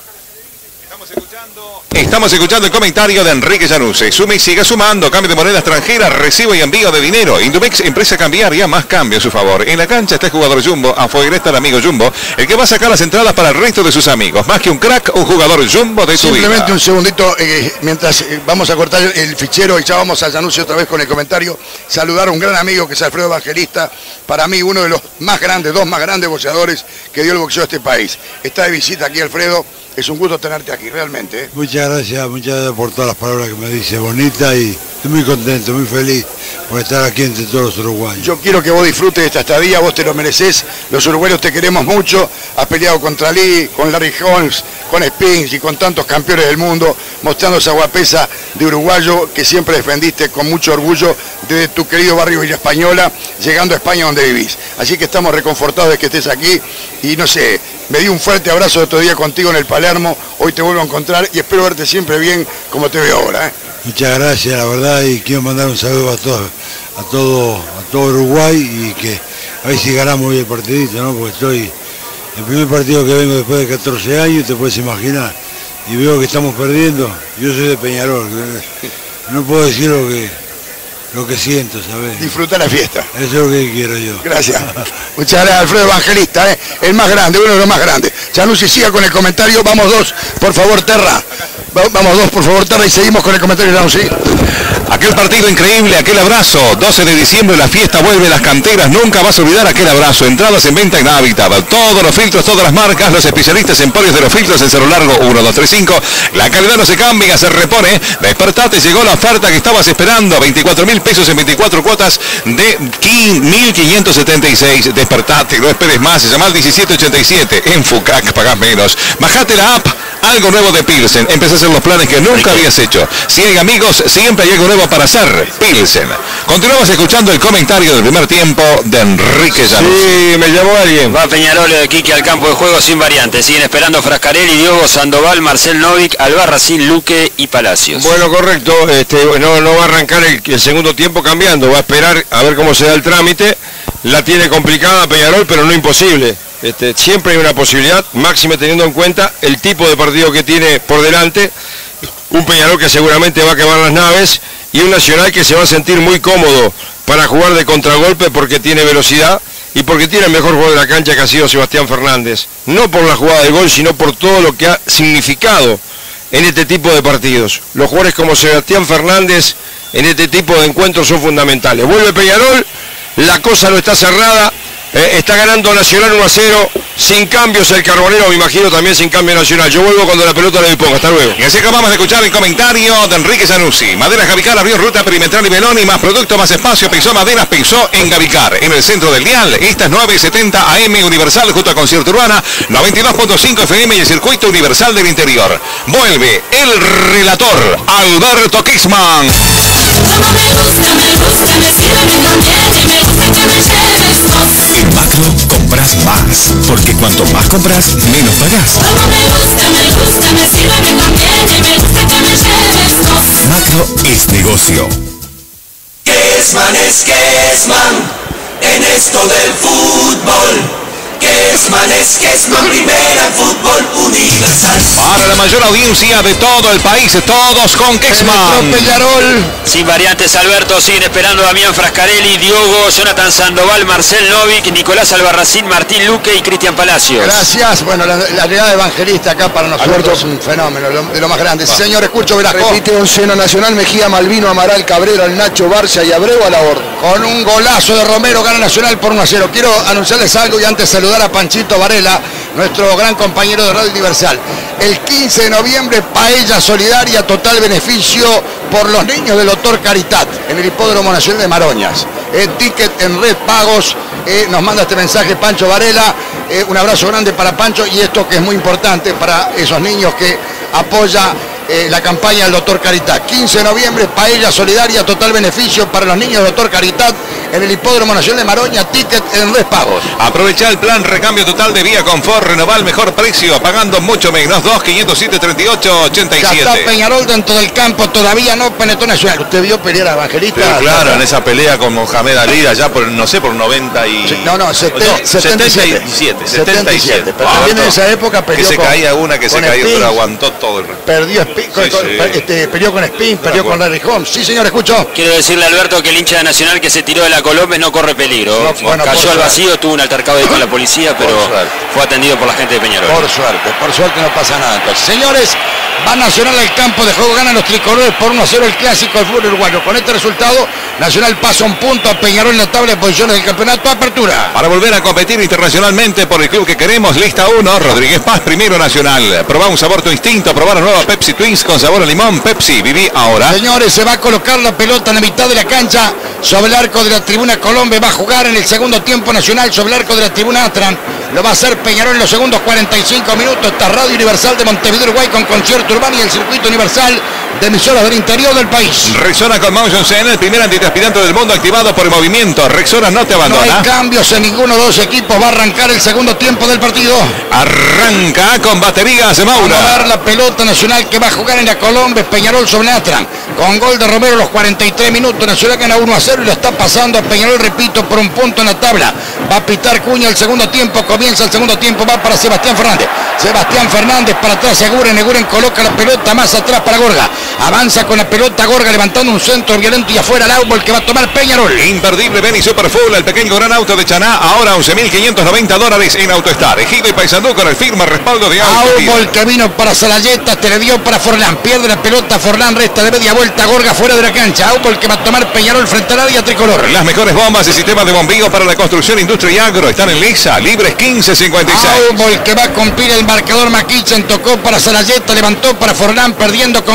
Estamos escuchando el comentario de Enrique Llanusse. Sume y sigue sumando. Cambio de moneda extranjera, recibo y envío de dinero. Indumex, empresa cambiaria, más cambio a su favor. En la cancha está el jugador Jumbo. Afuera está el amigo Jumbo, el que va a sacar las entradas para el resto de sus amigos. Más que un crack, un jugador Jumbo de su vida. Simplemente un segundito, eh, mientras eh, vamos a cortar el fichero y ya vamos a Llanusse otra vez con el comentario. Saludar a un gran amigo que es Alfredo Evangelista. Para mí, uno de los más grandes, dos más grandes boxeadores que dio el boxeo a este país. Está de visita aquí, Alfredo. Es un gusto tenerte aquí, realmente. ¿eh? Muchas gracias, muchas gracias por todas las palabras que me dice, bonita, y estoy muy contento, muy feliz por estar aquí entre todos los uruguayos. Yo quiero que vos disfrutes de esta estadía, vos te lo mereces, los uruguayos te queremos mucho, has peleado contra Lee, con Larry Holmes, con Spinks y con tantos campeones del mundo, mostrando esa guapesa de uruguayo que siempre defendiste con mucho orgullo desde tu querido barrio Villa Española, llegando a España donde vivís. Así que estamos reconfortados de que estés aquí y no sé, me di un fuerte abrazo el otro día contigo en el Palermo, hoy te vuelvo a encontrar y espero verte siempre bien como te veo ahora. ¿eh? Muchas gracias, la verdad, y quiero mandar un saludo a todo, a todo, a todo Uruguay, y que a ver si ganamos hoy el partidito, ¿no? Porque estoy, el primer partido que vengo después de catorce años, te puedes imaginar, y veo que estamos perdiendo. Yo soy de Peñarol, no puedo decir lo que, lo que siento, ¿sabes? Disfruta la fiesta. Eso es lo que quiero yo. Gracias. Muchas gracias, Alfredo Evangelista, ¿eh? El más grande, uno de los más grandes. Llanusse, siga con el comentario. Vamos dos, por favor, Terra. Vamos dos, por favor, Terra, y seguimos con el comentario de Llanusse. Aquel partido increíble, aquel abrazo. doce de diciembre, la fiesta vuelve a las canteras. Nunca vas a olvidar aquel abrazo. Entradas en venta en Habitat. Todos los filtros, todas las marcas, los especialistas en Emporios de los Filtros en Cerro Largo uno dos tres cinco. La calidad no se cambia, se repone. Despertate, llegó la oferta que estabas esperando. veinticuatro mil pesos en veinticuatro cuotas de mil quinientos setenta y seis. Despertate, no esperes más. Se llama al diecisiete ochenta y siete. En Fucac pagás menos. Bajate la app algo nuevo de Pilsen. Empecé a hacer los planes que nunca habías hecho. Si hay amigos, siempre hay algo nuevo para hacer. Pilsen. Continuamos escuchando el comentario del primer tiempo de Enrique Llanos. Sí, me llamó alguien. Va Peñarol de Quique al campo de juego sin variantes. Siguen esperando Frascarelli, Diogo, Sandoval, Marcel Novik, Albarracín, Luque y Palacios. Bueno, correcto. Este, no, no va a arrancar el, el segundo tiempo cambiando. Va a esperar a ver cómo se da el trámite. La tiene complicada Peñarol, pero no imposible. Este, siempre hay una posibilidad, máxime teniendo en cuenta el tipo de partido que tiene por delante. Un Peñarol que seguramente va a quemar las naves y un Nacional que se va a sentir muy cómodo para jugar de contragolpe porque tiene velocidad y porque tiene el mejor jugador de la cancha que ha sido Sebastián Fernández. No por la jugada de gol, sino por todo lo que ha significado en este tipo de partidos. Los jugadores como Sebastián Fernández en este tipo de encuentros son fundamentales. Vuelve Peñarol. La cosa no está cerrada, eh, está ganando Nacional uno a cero, sin cambios el Carbonero, me imagino también sin cambio Nacional. Yo vuelvo cuando la pelota le disponga, hasta luego. Y así acabamos de escuchar el comentario de Enrique Zanussi. Madera Gavicar abrió ruta perimetral y Meloni, más producto, más espacio, pisó maderas, pisó en Gavicar, en el centro del dial. Esta es nueve setenta A M Universal junto a Concierto Urbana, noventa y dos punto cinco F M y el Circuito Universal del Interior. Vuelve el relator, Alberto Kixman. En Macro compras más, porque cuanto más compras, menos pagás. Macro es negocio. Kessman es Kessman, en esto del fútbol. Kessman es Kessman, primera en fútbol universal. Para la mayor audiencia de todo el país, todos con Kessman. Peñarol. Sin variantes Alberto, siguen esperando Damián Frascarelli, Diogo, Jonathan Sandoval, Marcel Novik, Nicolás Albarracín, Martín Luque y Cristian Palacios. Gracias. Bueno, la, la llegada de Evangelista acá para nosotros Alberto es un fenómeno, lo, de lo más grande. Sí, señor, escucho Velasco. Repite onceno Nacional, Mejía, Malvino, Amaral, Cabrera, el Nacho, Barcia y Abreu a la orden. Con un golazo de Romero gana Nacional por uno a cero. Quiero anunciarles algo y antes saludar a Panchito Varela, nuestro gran compañero de Radio Universal. El quince de noviembre, paella solidaria, total beneficio por los niños del doctor Caritat, en el Hipódromo Nacional de Maroñas. Eh, ticket en Red Pagos, eh, nos manda este mensaje Pancho Varela, eh, un abrazo grande para Pancho y esto que es muy importante para esos niños que apoya eh, la campaña del doctor Caritat. quince de noviembre, paella solidaria, total beneficio para los niños del doctor Caritat, en el Hipódromo Nacional de Maroña, ticket en Red Pagos. Aprovecha el plan recambio total de Vía Confort, renovar el mejor precio, pagando mucho menos, dos quinientos siete treinta y ocho ochenta y siete. Ya está Peñarol dentro del campo, todavía no penetró Nacional. ¿Usted vio pelear a Evangelista? Pero claro, en esa pelea con Mohamed Ali, allá por, no sé, por noventa y... Sí, no, no, setenta, no setenta y siete. setenta y siete, setenta y siete. Pero también en esa época peleó que se con, caía una, que se caía, pero aguantó todo el resto. Perdió Spin, con, sí, con, sí. Este, peleó con Spin, perdió con Larry Holmes. Sí, señor, escucho. Quiero decirle a Alberto que el hincha de Nacional que se tiró de la Colombia no corre peligro. No, bueno, cayó al vacío, tuvo un altercado ahí con la policía, pero fue atendido por la gente de Peñarol. Por suerte, por suerte no pasa nada. Entonces, señores, va Nacional al campo de juego, ganan los tricolores por uno a cero el clásico del fútbol uruguayo. Con este resultado, Nacional pasa un punto a Peñarol en la tabla de posiciones del campeonato. Apertura. Para volver a competir internacionalmente por el club que queremos, lista uno, Rodríguez Paz, primero Nacional. Probá un sabor tu instinto, probá la nueva Pepsi Twins con sabor a limón. Pepsi, viví ahora. Señores, se va a colocar la pelota en la mitad de la cancha sobre el arco de la tribuna Colombia. Va a jugar en el segundo tiempo Nacional sobre el arco de la tribuna Atran. Lo va a hacer Peñarol en los segundos cuarenta y cinco minutos. Esta Radio Universal de Montevideo, Uruguay, con Concierto Urbano y el Circuito Universal de emisoras del interior del país. Rexona con Motion Zen, el primer antitranspirante del mundo activado por el movimiento. Rexona no te abandona. No hay cambios en ninguno de los equipos. Va a arrancar el segundo tiempo del partido. Arranca con baterías de Maura. Va a dar la pelota Nacional que va a jugar en la Colombia. Peñarol sobre Atran. Con gol de Romero a los cuarenta y tres minutos. Nacional gana uno a cero y lo está pasando a Peñarol, repito, por un punto en la tabla. Va a pitar Cuña el segundo tiempo. Comienza el segundo tiempo. Va para Sebastián Fernández. Sebastián Fernández para atrás. Eguren. Eguren coloca la pelota más atrás para Gorga. Avanza con la pelota Gorga levantando un centro violento y afuera el árbol que va a tomar Peñarol. Imperdible Beni Superfull, el pequeño gran auto de Chaná, ahora once mil quinientos noventa dólares en AutoStar. Ejido y Paysandú con el firma respaldo de Árbol que vino para Salayeta, te le dio para Forlán. Pierde la pelota Forlán, resta de media vuelta Gorga fuera de la cancha. Árbol que va a tomar Peñarol frente al área tricolor. Las mejores bombas y sistemas de bombeo para la construcción, industria y agro están en Lisa, libres quince cincuenta y seis. Árbol que va a cumplir el marcador. Maquichen tocó para Salayeta, levantó para Forlán, perdiendo con Gorga.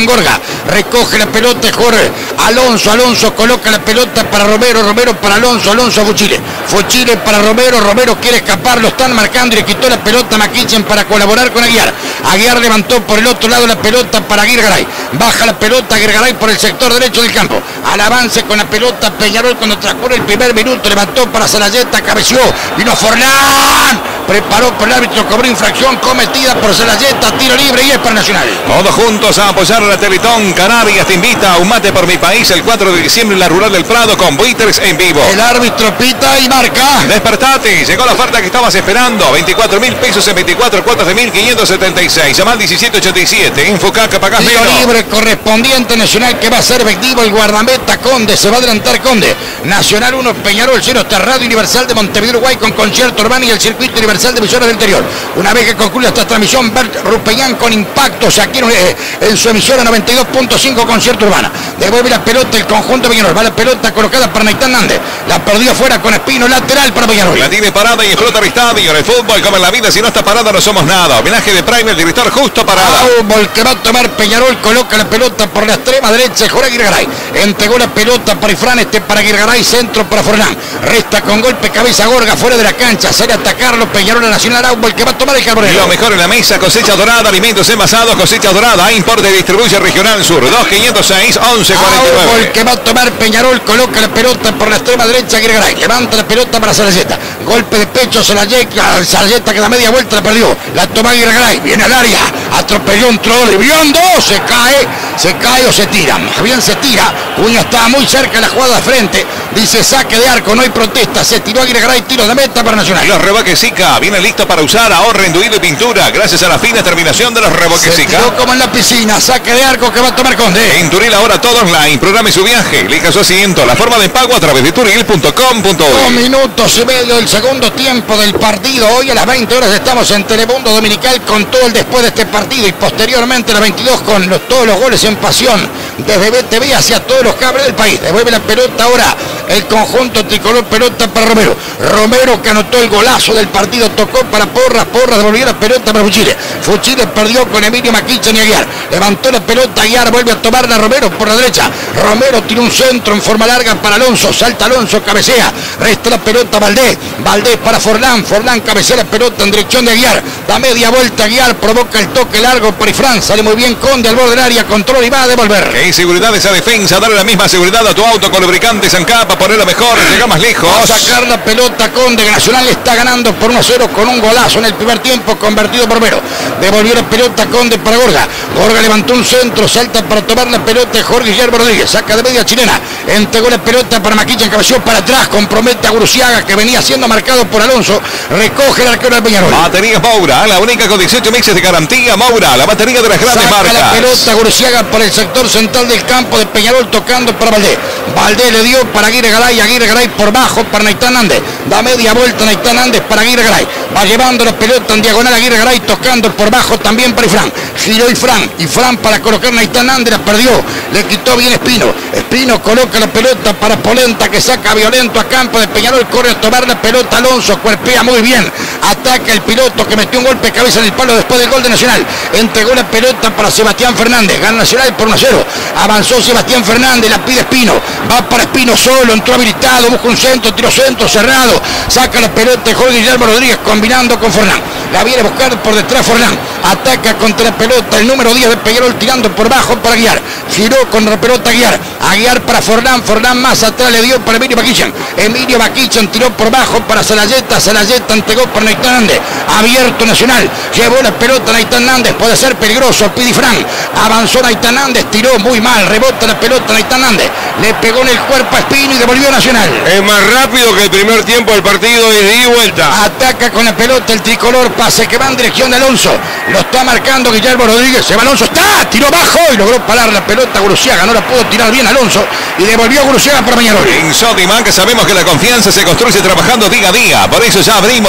recoge la pelota Jorge Alonso, Alonso coloca la pelota para Romero, Romero para Alonso, Alonso a Fuchile, Fuchile para Romero, Romero quiere escapar, lo están marcando y le quitó la pelota a Maquichen para colaborar con Aguiar. Aguiar levantó por el otro lado la pelota para Aguirre Garay, baja la pelota Aguirre Garay por el sector derecho del campo, al avance con la pelota Peñarol cuando transcurre el primer minuto, levantó para Salayeta, cabeció, vino Forlán, preparó por el árbitro, cobró infracción cometida por Salayeta, tiro libre y es para Nacional. Todos juntos a apoyar a la Teletón Canarias te invita a un mate por mi país el cuatro de diciembre en la Rural del Prado con buitres en vivo. El árbitro pita y marca. Despertate, llegó la oferta que estabas esperando, veinticuatro mil pesos en veinticuatro cuotas de mil quinientos setenta y seis, llama al diecisiete ochenta y siete, Infocaca, pagás tiro menos. libre correspondiente Nacional que va a ser efectivo el guardameta Conde, se va a adelantar Conde. Nacional uno, Peñarol cero, esta Radio Universal de Montevideo, Uruguay con concierto urbano y el circuito universal de emisoras del interior. Una vez que concluya esta transmisión, Bert Rupeñán con impactos aquí en, eh, en su emisora noventa y dos punto cinco concierto urbana. Devuelve la pelota el conjunto Peñarol, va la pelota colocada para Naitán Nández, la perdió fuera con Espino, lateral para Peñarol. La tiene parada y explota el estadio. En el fútbol, como en la vida, si no está parada no somos nada. Homenaje de Prime, el director Justo Parada. Fútbol que va a tomar Peñarol, coloca la pelota por la extrema derecha, Jorge Aguirre Garay. Entregó la pelota para Ifrán, este para Aguirre Garay, centro para Forlán. Resta con golpe cabeza Gorga fuera de la cancha, sale a atacarlo Peñarol a Nacional, Fútbol que va a tomar el Carbonero. Lo mejor en la mesa, cosecha dorada, alimentos envasados, cosecha dorada, importe y distribuye regional sur, dos quinientos seis, once cuarenta y nueve. Fútbol que va a tomar Peñarol, coloca la pelota por la extrema derecha, Aguirre Garay. Levanta la pelota para Salayeta. Golpe de pecho, Salayeta, Salayeta que da media vuelta, la perdió. La toma Aguirre Garay, viene al área, atropelló un troll, viendo, se cae, se cae o se tira. Más bien se tira, Cuña estaba muy cerca de la jugada de frente, dice saque de arco, no hay protesta, se tiró Aguirre Garay, tiro de meta para Nacional. Los reboques Zika vienen listos para usar, ahorro, enduido y pintura, gracias a la fina terminación de los reboques Se Zika. tiró como en la piscina, saque de arco que va a tomar Conde. En Turil ahora todo online, programe su viaje, elija su asiento, la forma de pago a través de turil punto com punto Dos uy. minutos y medio del segundo tiempo del partido. Hoy a las veinte horas estamos en Telemundo Dominical con todo el después de este partido y posteriormente a las veintidós con los, todos los goles en pasión desde B T V hacia todos los cables del país. Devuelve la pelota ahora el conjunto tricolor, pelota para Romero. Romero que anotó el golazo del partido, tocó para Porras, Porras devolvió la pelota para Fuchile. Fuchile perdió con Emilio Maquichen y Aguiar. Levantó la pelota, Aguiar vuelve a tomarla Romero por la derecha. Romero tiró un centro en forma larga para Alonso, salta Alonso, cabecea, resta la pelota Valdés, Valdés para Forlán, Forlán cabecea la pelota en dirección de Aguiar, da media vuelta Aguiar, provoca el toque largo para Ifrán, sale muy bien Conde al borde del área, control y va a devolver. En seguridad esa defensa, darle la misma seguridad a tu auto con lubricante Zancapa, ponerlo mejor, llega más lejos. Va a sacar la pelota Conde, que Nacional está ganando por uno a cero con un golazo en el primer tiempo convertido por Romero. Devolvió la pelota Conde para Gorga, Gorga levantó un centro, salta para tomar la pelota Jorge Guillermo Rodríguez, saca de media chilena, entregó la pelota para Maquichen, cabeció para atrás, compromete a Guruciaga que venía siendo marcado por Alonso, recoge el arquero de Peñarol. Baterías Moura, la única con dieciocho meses de garantía, Moura, la batería de las grandes Saca marcas. la pelota Guruciaga por el sector central del campo de Peñarol tocando para Valdés. Valdés le dio para Aguirre Garay, Aguirre Garay por bajo para Naitán Nández. Da media vuelta Naitán Nández para Aguirre Garay. Va llevando la pelota en diagonal Aguirre Garay tocando por bajo también para Ifrán. Giró Ifrán, Ifrán para colocar Naitán Nández, la perdió. Le quitó bien Espino. Espino coloca la pelota para Polenta que saca violento a campo de Peñarol, corre a tomar la pelota Alonso, cuerpea muy bien. Ataca el piloto que metió un golpe de cabeza en el palo después del gol de Nacional. Entregó la pelota para Sebastián Fernández. Gana Nacional por uno a cero. Avanzó Sebastián Fernández, la pide Espino. Va para Espino solo, entró habilitado, busca un centro, tiro centro, cerrado. Saca la pelota de Jorge Guillermo Rodríguez combinando con Forlán. La viene a buscar por detrás Forlán. Ataca contra la pelota el número diez de Peñarol tirando por bajo para Aguiar. Giró con la pelota Aguiar. Aguiar para Forlán. Forlán más atrás le dio para Emilio Maquichen. Emilio Maquichen tiró por bajo para Salayeta. Salayeta entregó para Naitán Nández. Abierto Nacional. Llevó la pelota Naitán Nández. Puede ser peligroso. Pidi Fran. Avanzó Naitán Nández. Tiró muy mal. Rebota la pelota Naitán Nández. Le pegó en el cuerpo a Espino y devolvió Nacional. Es más rápido que el primer tiempo del partido y de ida y vuelta. Ataca con la pelota el tricolor. Pase que va en dirección de Alonso. Lo está marcando Guillermo Rodríguez. Se va Alonso. Está. Tiró bajo y logró parar la pelota Guruciaga. No la pudo tirar bien Alonso. Y devolvió Guruciaga para Peñarol. En Sodimac sabemos que la confianza se construye trabajando día a día. Por eso ya abrimos en Sayago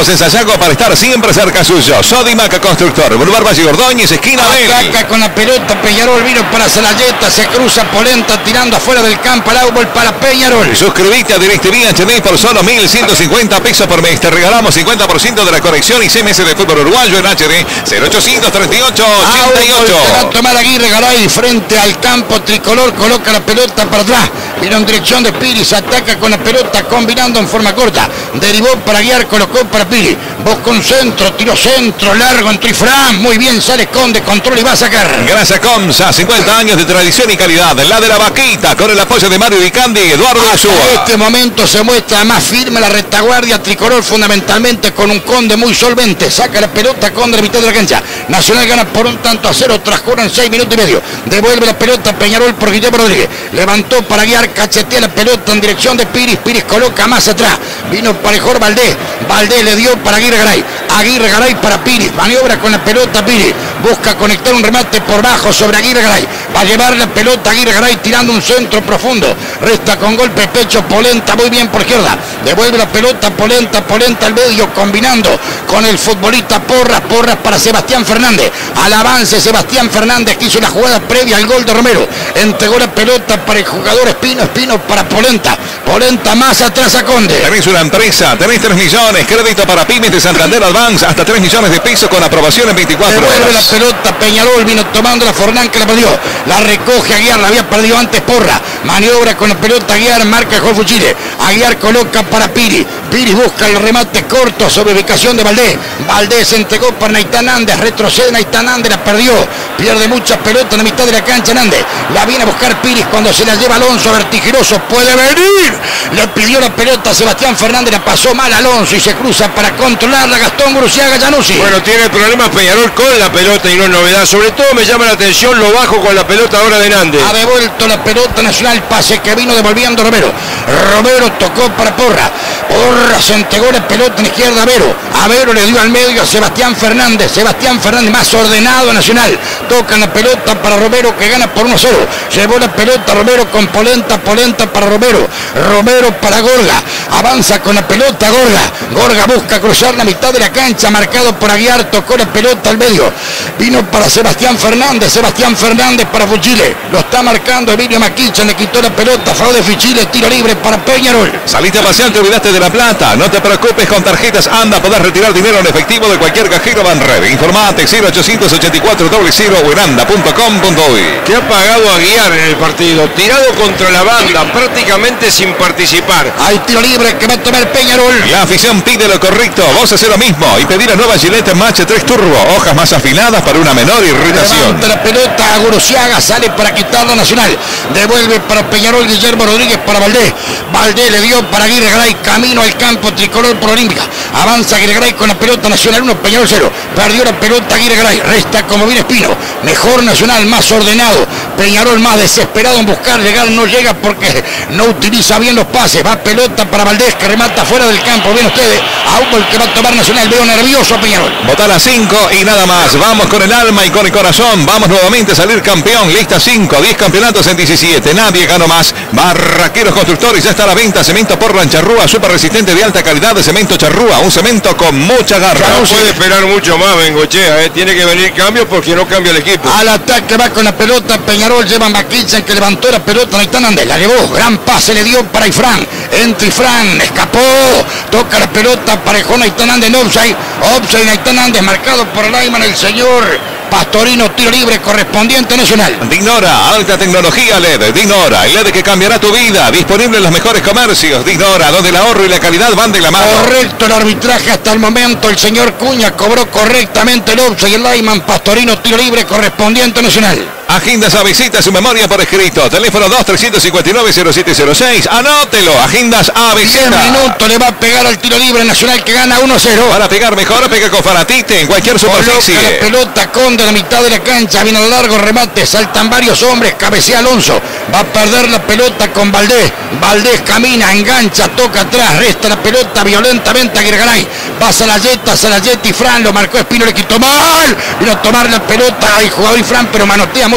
Santiago para estar siempre cerca suyo. Sodimac Constructor, Boulevard Valle Ordóñez, esquina B. Ataca con la pelota Peñarol, vino para Salayeta, se cruza Polenta tirando afuera del campo al árbol para Peñarol. Suscríbete a DirecTV H D por solo mil ciento cincuenta pesos por mes. Te regalamos cincuenta por ciento de la conexión y seis meses de fútbol uruguayo en H D. Cero ochocientos treinta y ocho ochenta y ocho. Va a tomar Aguirre Garay frente al campo tricolor, coloca la pelota para atrás. Vino en dirección de Piris, ataca con la pelota combinando en forma corta. Derivó para guiar, colocó para Piris. Busca un centro, tiro centro, largo en Trifran. Muy bien, sale Conde, control y va a sacar. Gracias Comsa, cincuenta años de tradición y calidad. La de la vaquita, con el apoyo de Mario Vicandi y Eduardo Ursúa. En este momento se muestra más firme la retaguardia tricolor, fundamentalmente con un Conde muy solvente. Saca la pelota Conde a la mitad de la cancha. Nacional gana por un tanto a cero, transcurren seis minutos y medio. Devuelve la pelota Peñarol por Guillermo Rodríguez. Levantó para guiar, cachetea la pelota en dirección de Piris. Piris coloca más atrás. Vino parejor Valdés. Valdés le dio para Aguirre Garay. Aguirre Garay para Piris. Maniobra con la pelota Piris. Busca conectar un remate por bajo sobre Aguirre Garay. Va a llevar la pelota Aguirre Garay tirando un centro profundo. Resta con golpe pecho Polenta muy bien por izquierda. Devuelve la pelota Polenta, Polenta al medio combinando con el futbolista Porras. Porras para Sebastián Fernández. Al avance Sebastián Fernández que hizo la jugada previa al gol de Romero. Entregó la pelota para el jugador Espino. Espino para Polenta. Polenta más atrás a Conde. Tenés una empresa, tenés tres millones. Crédito para pymes de Santander Advance. Hasta tres millones de pesos con aprobación en veinticuatro Devuelve horas. la pelota Peñarol. Vino tomando la Fornán que la perdió. La recoge Aguiar. La había perdido antes Porra. Maniobra con la pelota Aguiar. Marca el Jorge Chile. Aguiar coloca para Piri. Piri busca el remate corto sobre ubicación de Valdés. Valdés se entregó para Naitán Andes. Retrocede Naitán Andes. La perdió. Pierde muchas pelotas en la mitad de la cancha Nández. La viene a buscar Piris cuando se la lleva Alonso vertiginoso. Puede venir. Le pidió la pelota a Sebastián Fernández. La pasó mal Alonso y se cruza para controlarla Gastón Gruciaga Llanucci. Bueno, tiene problemas Peñarol con la pelota y no es novedad. Sobre todo me llama la atención lo bajo con la pelota ahora de Nández. Ha devuelto la pelota Nacional. Pase que vino devolviendo Romero. Romero tocó para Porra. Porra se entregó la pelota en izquierda a Vero. A Vero le dio al medio a Sebastián Fernández. Sebastián Fernández más ordenado Nacional. Toca la pelota para Romero que gana por uno a cero. Llevó la pelota Romero con Polenta. Polenta para Romero. Romero para Gorga. Avanza con la pelota Gorga. Gorga busca cruzar la mitad de la cancha. Marcado por Aguiar. Tocó la pelota al medio. Vino para Sebastián Fernández. Sebastián Fernández para Fuchile. Lo está marcando Emilio Maquicha. Le quitó la pelota. Favor de Fuchile. Tiro libre para Peñarol. Saliste a pasear, te olvidaste de la plata. No te preocupes, con tarjetas Anda podés retirar dinero en efectivo de cualquier cajero Banrev. Informate cero ochocientos ochenta y cuatro cero cero o en anda punto com punto uy. Que ha pagado a Aguiar en el partido. Tirado contra la banda, prácticamente sin participar. Hay tiro libre que va a tomar Peñarol. La afición pide lo correcto. Vos haces lo mismo y pedí la nueva Gillette Match tres Turbo. Hojas más afiladas para una menor irritación. Levanta la pelota a Guruciaga. Sale para quitarla Nacional. Devuelve para Peñarol Guillermo Rodríguez para Valdés. Valdés le dio para Aguirre Garay. Camino al campo tricolor por Olímpica. Avanza Aguirre Garay con la pelota Nacional uno, Peñarol cero. Perdió la pelota Aguirre Garay. Resta como bien Espino. Mejor Nacional, más ordenado. Peñarol más desesperado en buscar llegar. No llega porque no utiliza bien los pases. Va pelota para Valdés que remata fuera del campo. Bien ustedes. A el que va a tomar Nacional. Veo nervioso a Peñarol. Votar a cinco y nada más. Vamos con el alma y con el corazón. Vamos nuevamente a salir campeón. Lista cinco. diez campeonatos en diecisiete. Nadie ganó más. Barraqueros Constructores. Ya está a la venta. Cemento Portland Charrúa. Super resistente de alta calidad de cemento Charrúa. Un cemento con mucha garra. No puede esperar mucho más Bengochea. ¿eh? Tiene que venir cambio porque no cambia el equipo. Al ataque va con la pelota Peñarol. Lleva Maquicha que levantó la pelota. Naitán Andes. La llevó. Gran pase le dio para Ifrán. Entra Ifrán. Escapó. Toca la pelota. Parejó Naitán Andes en offside. Offside Naitán Andes. Marcado por el Ayman el señor Pastorino. Tiro libre correspondiente Nacional. Dignora, alta tecnología L E D. Dignora, el L E D que cambiará tu vida. Disponible en los mejores comercios. Dignora, donde el ahorro y la calidad van de la mano. Correcto el arbitraje hasta el momento. El señor Cuña cobró correctamente el offside y el Ayman Pastorino. Tiro libre correspondiente Nacional. Agenda esa visita, su memoria por escrito. Teléfono dos tres cinco nueve cero siete cero seis. Anótelo. Agendas A B Z. diez minutos le va a pegar al tiro libre Nacional que gana uno a cero. Para pegar mejor, pega con Faratite en cualquier superficie. Coloca la pelota Conde a la mitad de la cancha. Viene al largo remate. Saltan varios hombres. Cabecea Alonso. Va a perder la pelota con Valdés. Valdés camina, engancha, toca atrás. Resta la pelota violentamente a Guirgaray. Va Salayeta, Salayeta y Fran. Lo marcó Espino, le quitó mal. Vino a tomar la pelota. Hay jugador y Fran, pero manotea muy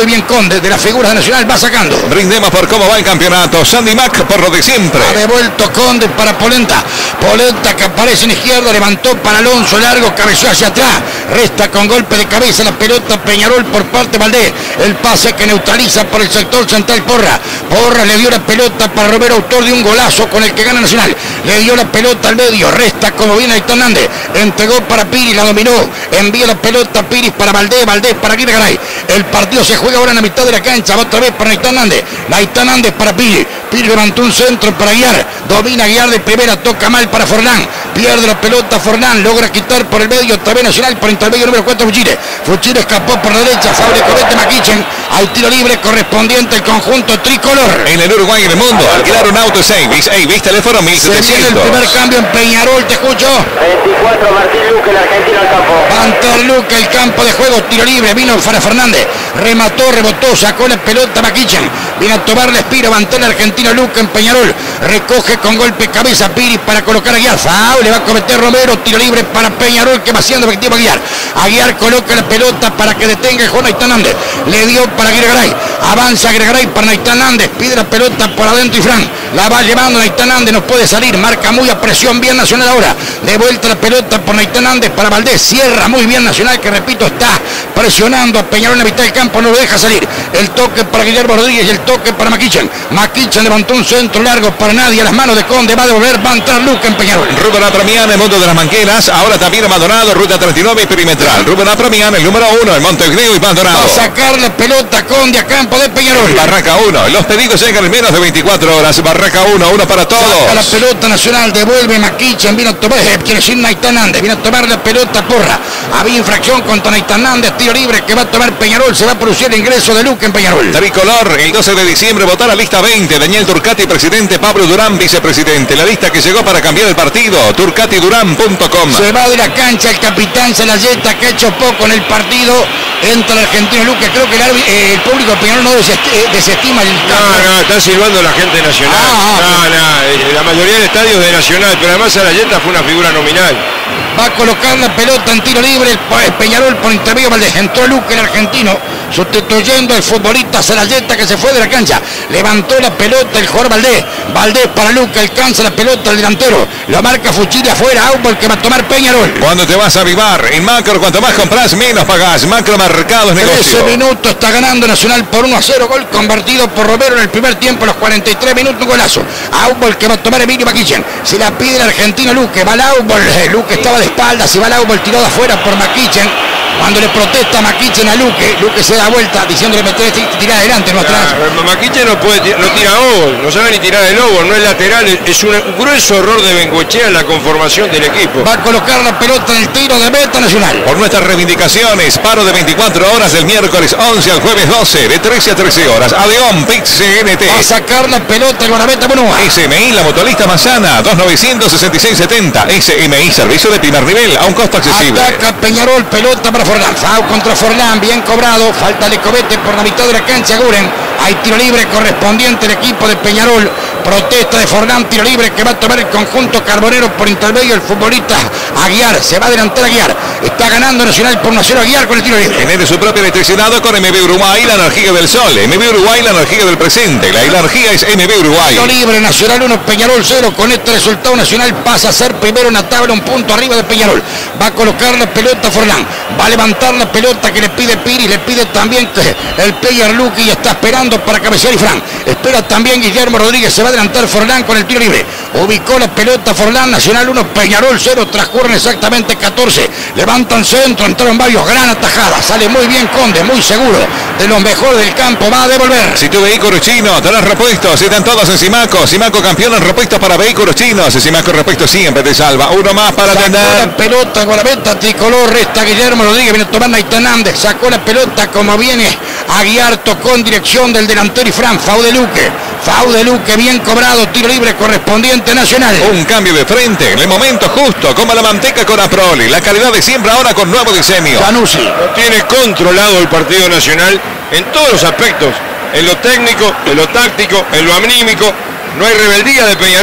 muy bien Conde, de las figuras de Nacional, va sacando. Brindemos por cómo va el campeonato. Sandy Mac por lo de siempre. Ha devuelto Conde para Polenta. Polenta que aparece en izquierda, levantó para Alonso, largo, cabeció hacia atrás. Resta con golpe de cabeza la pelota Peñarol por parte de Valdés. El pase que neutraliza por el sector central Porra. Porra le dio la pelota para Romero, autor de un golazo con el que gana Nacional. Le dio la pelota al medio. Resta como viene Aitán Hernández. Entregó para Piris, la dominó. Envía la pelota Piris para Valdés. Valdés para Aguirre Garay. El partido se juega ahora en la mitad de la cancha. Va otra vez para Aitán Hernández. Aitán Hernández para Piris. Piris levantó un centro para Guiar. Domina Guiar de primera. Toca mal para Forlán. Pierde la pelota Forlán. Logra quitar por el medio. Otra vez Nacional por intermedio número cuatro Fuchile. Fuchile escapó por la derecha. Fabre comete Maquichen. Hay tiro libre correspondiente al conjunto tricolor. En el Uruguay y en el mundo. Alquilar un auto es Avis. Avis, teléfono mil setecientos. Se viene el primer cambio en Peñarol. Te escucho. veinticuatro Martín Luque, el argentino al campo. Panther Luque, el campo de juego. Tiro libre. Vino Fara Fernández. Remató, rebotó. Sacó la pelota Maquichen. Viene a tomar la espira. Levantó el argentino Luque en Peñarol. Recoge con golpe cabeza Piris para colocar a Guiar. Faul, le va a cometer Romero. Tiro libre para Peñarol que va siendo efectivo a Guiar. Aguiar coloca la pelota para que detenga el Juan Aitán Hernández. Le dio para Aguirre Garay. Avanza Aguirre Garay para Aitán Hernández. Pide la pelota por adentro y Fran. La va llevando Aitán Hernández. No puede salir. Marca muy a presión. Bien Nacional ahora. De vuelta la pelota por Aitán Hernández para Valdés. Cierra muy bien Nacional que repito está presionando a Peñarol en la mitad del campo. No lo deja salir. El toque para Guillermo Rodríguez y el toque para Maquichen. Maquichen levantó un centro largo para nadie. A las manos de Conde. Va a devolver. Va a entrar Luque en Peñarol. Rubén Apramián, el mundo de las manqueras. Ahora también Maldonado. Ruta treinta y nueve y perimetral. Rubén Apramián, el número uno en Montevideo y Maldonado. Va a sacar la pelota Conde a campo de Peñarol. Barraca uno. Los pedidos llegan en menos de veinticuatro horas. Barraca uno. Uno para todos. Saca la pelota Nacional. Devuelve Maquichen. Viene a tomar. Eh, quiere decir Aitán Hernández. Viene a tomar la pelota Porra. Había infracción contra Aitán Hernández. Tiro libre que va a tomar Peñarol. Se va a producir el ingreso de Luque en Peñarol. Tricolor. El doce de diciembre votó la lista veinte. Daniel Turcati, presidente. Pablo Durán, vicepresidente. La lista que llegó para cambiar el partido. turcati durán punto com. Se va de la cancha el capitán Salayeta que ha hecho poco en el partido. Entra el argentino Luque. Creo que el, eh, el público de Peñarol no desest eh, desestima el No, no, está silbando la gente de Nacional. Ah, no, no, eh, la mayoría del estadio es de Nacional, pero además Salayeta fue una figura nominal. Va a colocar la pelota en tiro libre el Peñarol por intermedio Valdés. Entró Luque, el argentino, sustituyendo al futbolista Salayeta que se fue de la cancha. Levantó la pelota el jugador Valdés. Valdés para Luque, alcanza la pelota el delantero. Lo marca Fuchile afuera, Aubol que va a tomar Peñarol. Cuando te vas a avivar en Macro, cuanto más compras, menos pagás. Macro Mercados Negocio. trece minutos está ganando Nacional por uno a cero. Gol convertido por Romero en el primer tiempo, a los cuarenta y tres minutos, un golazo. Aubol que va a tomar Emilio Maquichen. Se la pide el argentino Luque. Va el Aubol. Luque estaba de espaldas y va el Aubol tiró de afuera por Maquichen. Cuando le protesta Maquichen a Luque, Luque se da vuelta diciéndole meter tirar adelante, no atrás. Ah, Maquichen no puede no tira Obol, no sabe ni tirar el Obol, no es lateral, es un grueso error de Bengoechea en la conformación del equipo. Va a colocar la pelota en el tiro de meta Nacional. Por nuestras reivindicaciones, paro de veinticuatro horas del miércoles once al jueves doce, de trece a trece horas. Adeón, Pix C N T. Va a sacar la pelota el Guanabeta Bonúa. S M I, la mutualista Mazana, dos novecientos sesenta y seis setenta. S M I, servicio de primer nivel, a un costo accesible. Ataca Peñarol, pelota para Forlán. Fau contra Forlán, bien cobrado. Falta de Covete por la mitad de la cancha, Guren. Hay tiro libre correspondiente al equipo de Peñarol. Protesta de Forlán, tiro libre que va a tomar el conjunto carbonero por intermedio el futbolista Aguiar. Se va a adelantar Aguiar. Está ganando Nacional por Nacional Aguiar con el tiro libre. Genere su propia electricidad con M B Uruguay, la energía del sol. M B Uruguay, la energía del presente. La energía es M B Uruguay. Tiro libre, Nacional uno, Peñarol cero. Con este resultado Nacional pasa a ser primero en la tabla, un punto arriba de Peñarol. Va a colocar la pelota Forlán. Va a levantar la pelota que le pide Piris. Le pide también que el player Luque y está esperando para cabecear y Fran. Espera también Guillermo Rodríguez. Se va a adelantar Forlán con el tiro libre. Ubicó la pelota Forlán. Nacional uno, Peñarol cero. Transcurren exactamente catorce. Levantan centro. Entraron varios. Gran atajada. Sale muy bien Conde. Muy seguro. De los mejores del campo. Va a devolver. Si tu vehículo es chino, tenés repuestos. Están todos en Simaco. Simaco campeón en repuestos para vehículos chinos. Simaco repuestos siempre te salva. Uno más para atender. atender. La pelota con la venta tricolor. Resta Guillermo Rodríguez. Viene a tomar Aitán Hernández. Sacó la pelota como viene a guiar. Tocó en dirección del delantero y Fran. Fau de Luque. Fau de Luque bien cobrado. Tiro libre correspondiente Nacional. Un cambio de frente en el momento justo. Como la manteca con Aproli. La calidad de siempre ahora con nuevo diseño. Zanussi. Tiene controlado el partido Nacional en todos los aspectos. En lo técnico, en lo táctico, en lo anímico. No hay rebeldía de Peñarol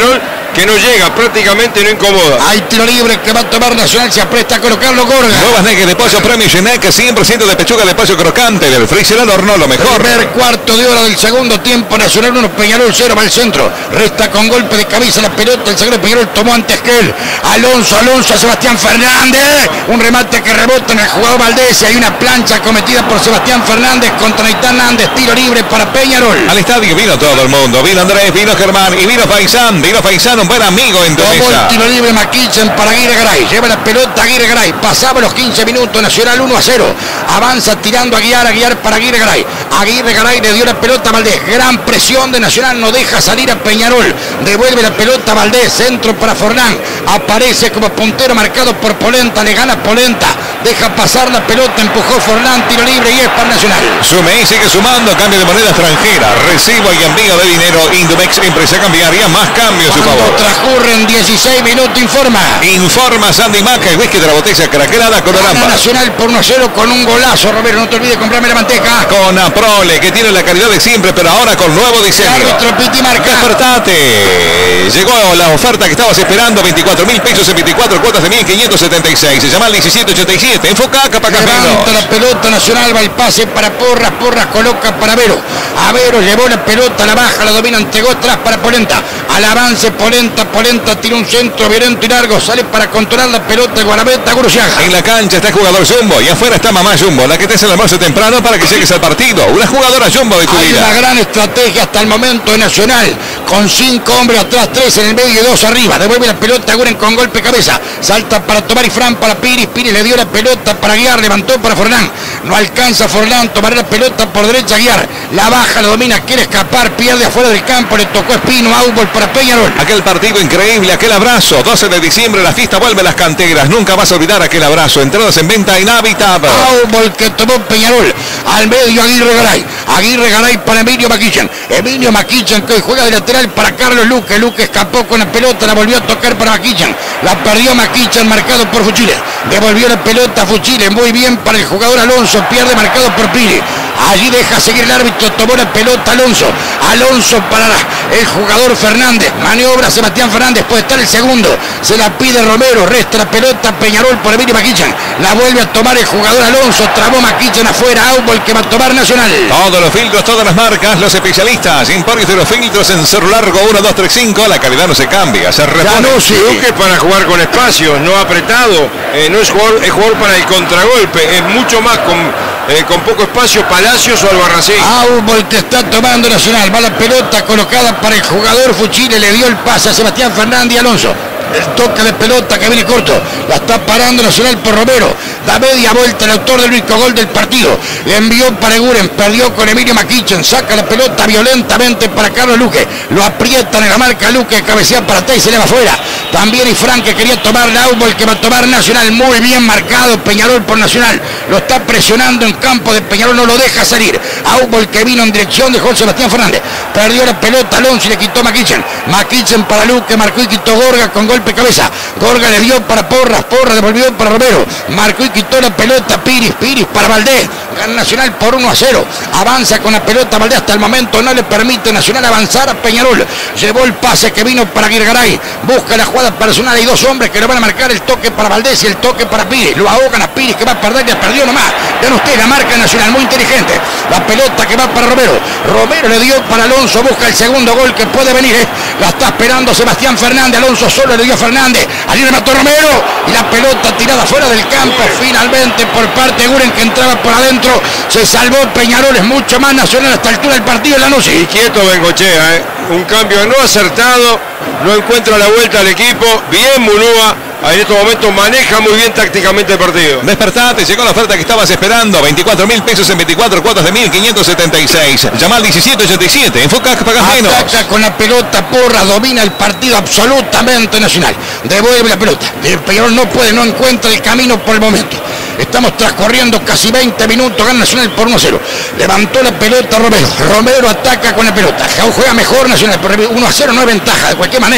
que no llega, prácticamente no incomoda. Hay tiro libre que va a tomar Nacional, se apresta a colocarlo Gorga. Nuevas neques de pollo Premio Geneca, cien por ciento de pechuga de pollo crocante, del freezer al horno, lo mejor. Primer cuarto de hora del segundo tiempo, Nacional uno, Peñarol cero, va al centro. Resta con golpe de cabeza la pelota, el zaguero Peñarol tomó antes que él. Alonso, Alonso a Sebastián Fernández. Un remate que rebota en el jugador Valdés. Hay una plancha cometida por Sebastián Fernández contra Naitán Nández. Tiro libre para Peñarol. Al estadio vino todo el mundo. Vino Andrés, vino Germán y vino Faisán. Vino Faisán, un buen amigo en tu Tomó mesa. el tiro libre Maquichen para Aguirre Garay. Lleva la pelota Aguirre Garay. Pasaba los quince minutos. Nacional uno a cero. Avanza tirando a Guiar, a Guiar para Aguirre Garay. Aguirre Garay le dio la pelota a Valdés. Gran presión de Nacional. No deja salir a Peñarol. Devuelve la pelota a Valdés. Centro para Forlán. Aparece como puntero marcado por Polenta. Le gana Polenta. Deja pasar la pelota. Empujó Forlán. Tiro libre y es para Nacional. Sume y sigue sumando. Cambio de moneda extranjera. Recibo y envío de dinero. Indumex, empresa cambiaria. Más cambio a su favor. Transcurren dieciséis minutos. Informa. Informa Sandy Maca y whisky de la botella craquelada con Gana Orampa. Nacional por uno a cero con un golazo. Romero, no te olvides de comprarme la manteca. Con Aprole, que tiene la calidad de siempre, pero ahora con nuevo diseño. Árbitro Piti marca. Despertate. Llegó la oferta que estabas esperando, veinticuatro mil pesos en veinticuatro cuotas de mil quinientos setenta y seis. Se llama el diecisiete ochenta y siete. Enfoca, Capacamelo. Levanta la pelota Nacional, va el pase para Porras. Porras coloca para Avero. Avero llevó la pelota, la baja, la domina, entregó atrás para Polenta. Al avance Polenta, Polenta tira un centro violento y largo. Sale para controlar la pelota Guarabeta Guruciaga. En la cancha está el jugador Jumbo y afuera está mamá Jumbo, la que te hace el almuerzo temprano para que llegues al partido. Una jugadora Jumbo de tu Hay vida. una gran estrategia hasta el momento de Nacional, con cinco hombres atrás, tres en el medio y dos arriba. Devuelve la pelota, Guren con golpe cabeza. Salta para tomar y Fran para Piris. Piris le dio la pelota para Guiar, levantó para Forlán. No alcanza Forlán, tomará la pelota por derecha Guiar. La baja, la domina, quiere escapar, pierde afuera del campo, le tocó Espino, Aubol para Peñarol. Aquel partido increíble, aquel abrazo. doce de diciembre, la fiesta vuelve a las canteras. Nunca vas a olvidar aquel abrazo. Entradas en venta en Habitat. Aubol que tomó Peñarol. Al medio Aguirre Garay. Aguirre Garay para Emilio Maquillan. Emilio Maquillan que hoy juega de lateral para Carlos Luque. Luque escapó con la pelota, la volvió a tocar para Maquillan. La perdió Maquillan, marcado por Fuchile. Devolvió la pelota a Fuchile. Muy bien para el jugador Alonso. Pierde marcado por Piri. Allí deja seguir el árbitro. Tomó la pelota Alonso. Alonso para el jugador Fernández. Maniobra Sebastián Fernández. Puede estar el segundo. Se la pide Romero. Resta la pelota Peñarol por Emilio Maquillan. La vuelve a tomar el jugador Alonso. Trabó Maquillan afuera. Aubol que va a tomar Nacional. Todos los filtros, todas las marcas, los especialistas. Imporios de los filtros en Cerro Largo uno, dos, tres, cinco. La calidad no se cambia, se repone. No, sí, Luque para jugar con espacios, no apretado. Eh, no es jugador, es jugador para el contragolpe. Es mucho más con, eh, con poco espacio Palacios o Albarracín. Aubol que está tomando Nacional. Va la pelota colocada para el jugador Fuchile. Le dio el pase a Sebastián Fernández y Alonso. El toque de pelota que viene corto. La está parando Nacional por Romero. Da media vuelta el autor del único gol del partido. Le envió para Eguren. Perdió con Emilio Maquillan. Saca la pelota violentamente para Carlos Luque. Lo aprietan en la marca Luque. Cabecea para atrás y se le va afuera. También y Frank que quería tomar la Aubol que va a tomar Nacional. Muy bien marcado Peñarol por Nacional. Lo está presionando en campo de Peñarol. No lo deja salir. Aubol que vino en dirección de Juan Sebastián Fernández. Perdió la pelota Alonso y le quitó Maquillan. Maquillan para Luque. Marcó y quitó Gorga con gol cabeza. Gorga le dio para Porras, Porras devolvió para Romero, marcó y quitó la pelota Piris, Piris para Valdés, gana Nacional por uno a cero, avanza con la pelota Valdés, hasta el momento no le permite Nacional avanzar a Peñarol, llevó el pase que vino para Guirgaray, busca la jugada personal, hay dos hombres que le van a marcar el toque para Valdés y el toque para Piris, lo ahogan a Piris que va a perder, ya perdió nomás, vean ustedes la marca Nacional, muy inteligente, la pelota que va para Romero, Romero le dio para Alonso, busca el segundo gol que puede venir, eh. la está esperando Sebastián Fernández, Alonso solo le dio a Fernández, allí le mató Romero y la pelota tirada fuera del campo finalmente por parte de Guren que entraba por adentro, se salvó Peñarol, es mucho más Nacional a esta altura del partido en la noche. Y quieto Bengochea, ¿eh? Un cambio no acertado, no encuentra la vuelta al equipo, bien Munúa, en estos momentos maneja muy bien tácticamente el partido. Despertate, llegó la oferta que estabas esperando, veinticuatro mil pesos en veinticuatro cuotas de mil quinientos setenta y seis. Llama al diecisiete ochenta y siete, enfoca que pagas menos. Ataca con la pelota, Porras domina el partido absolutamente Nacional. Devuelve la pelota. El Peñarol no puede, no encuentra el camino por el momento. Estamos transcurriendo casi veinte minutos, gana Nacional por uno a cero. Levantó la pelota Romero. Romero ataca con la pelota. Juega mejor Nacional, pero uno a cero no es ventaja. De cualquier manera,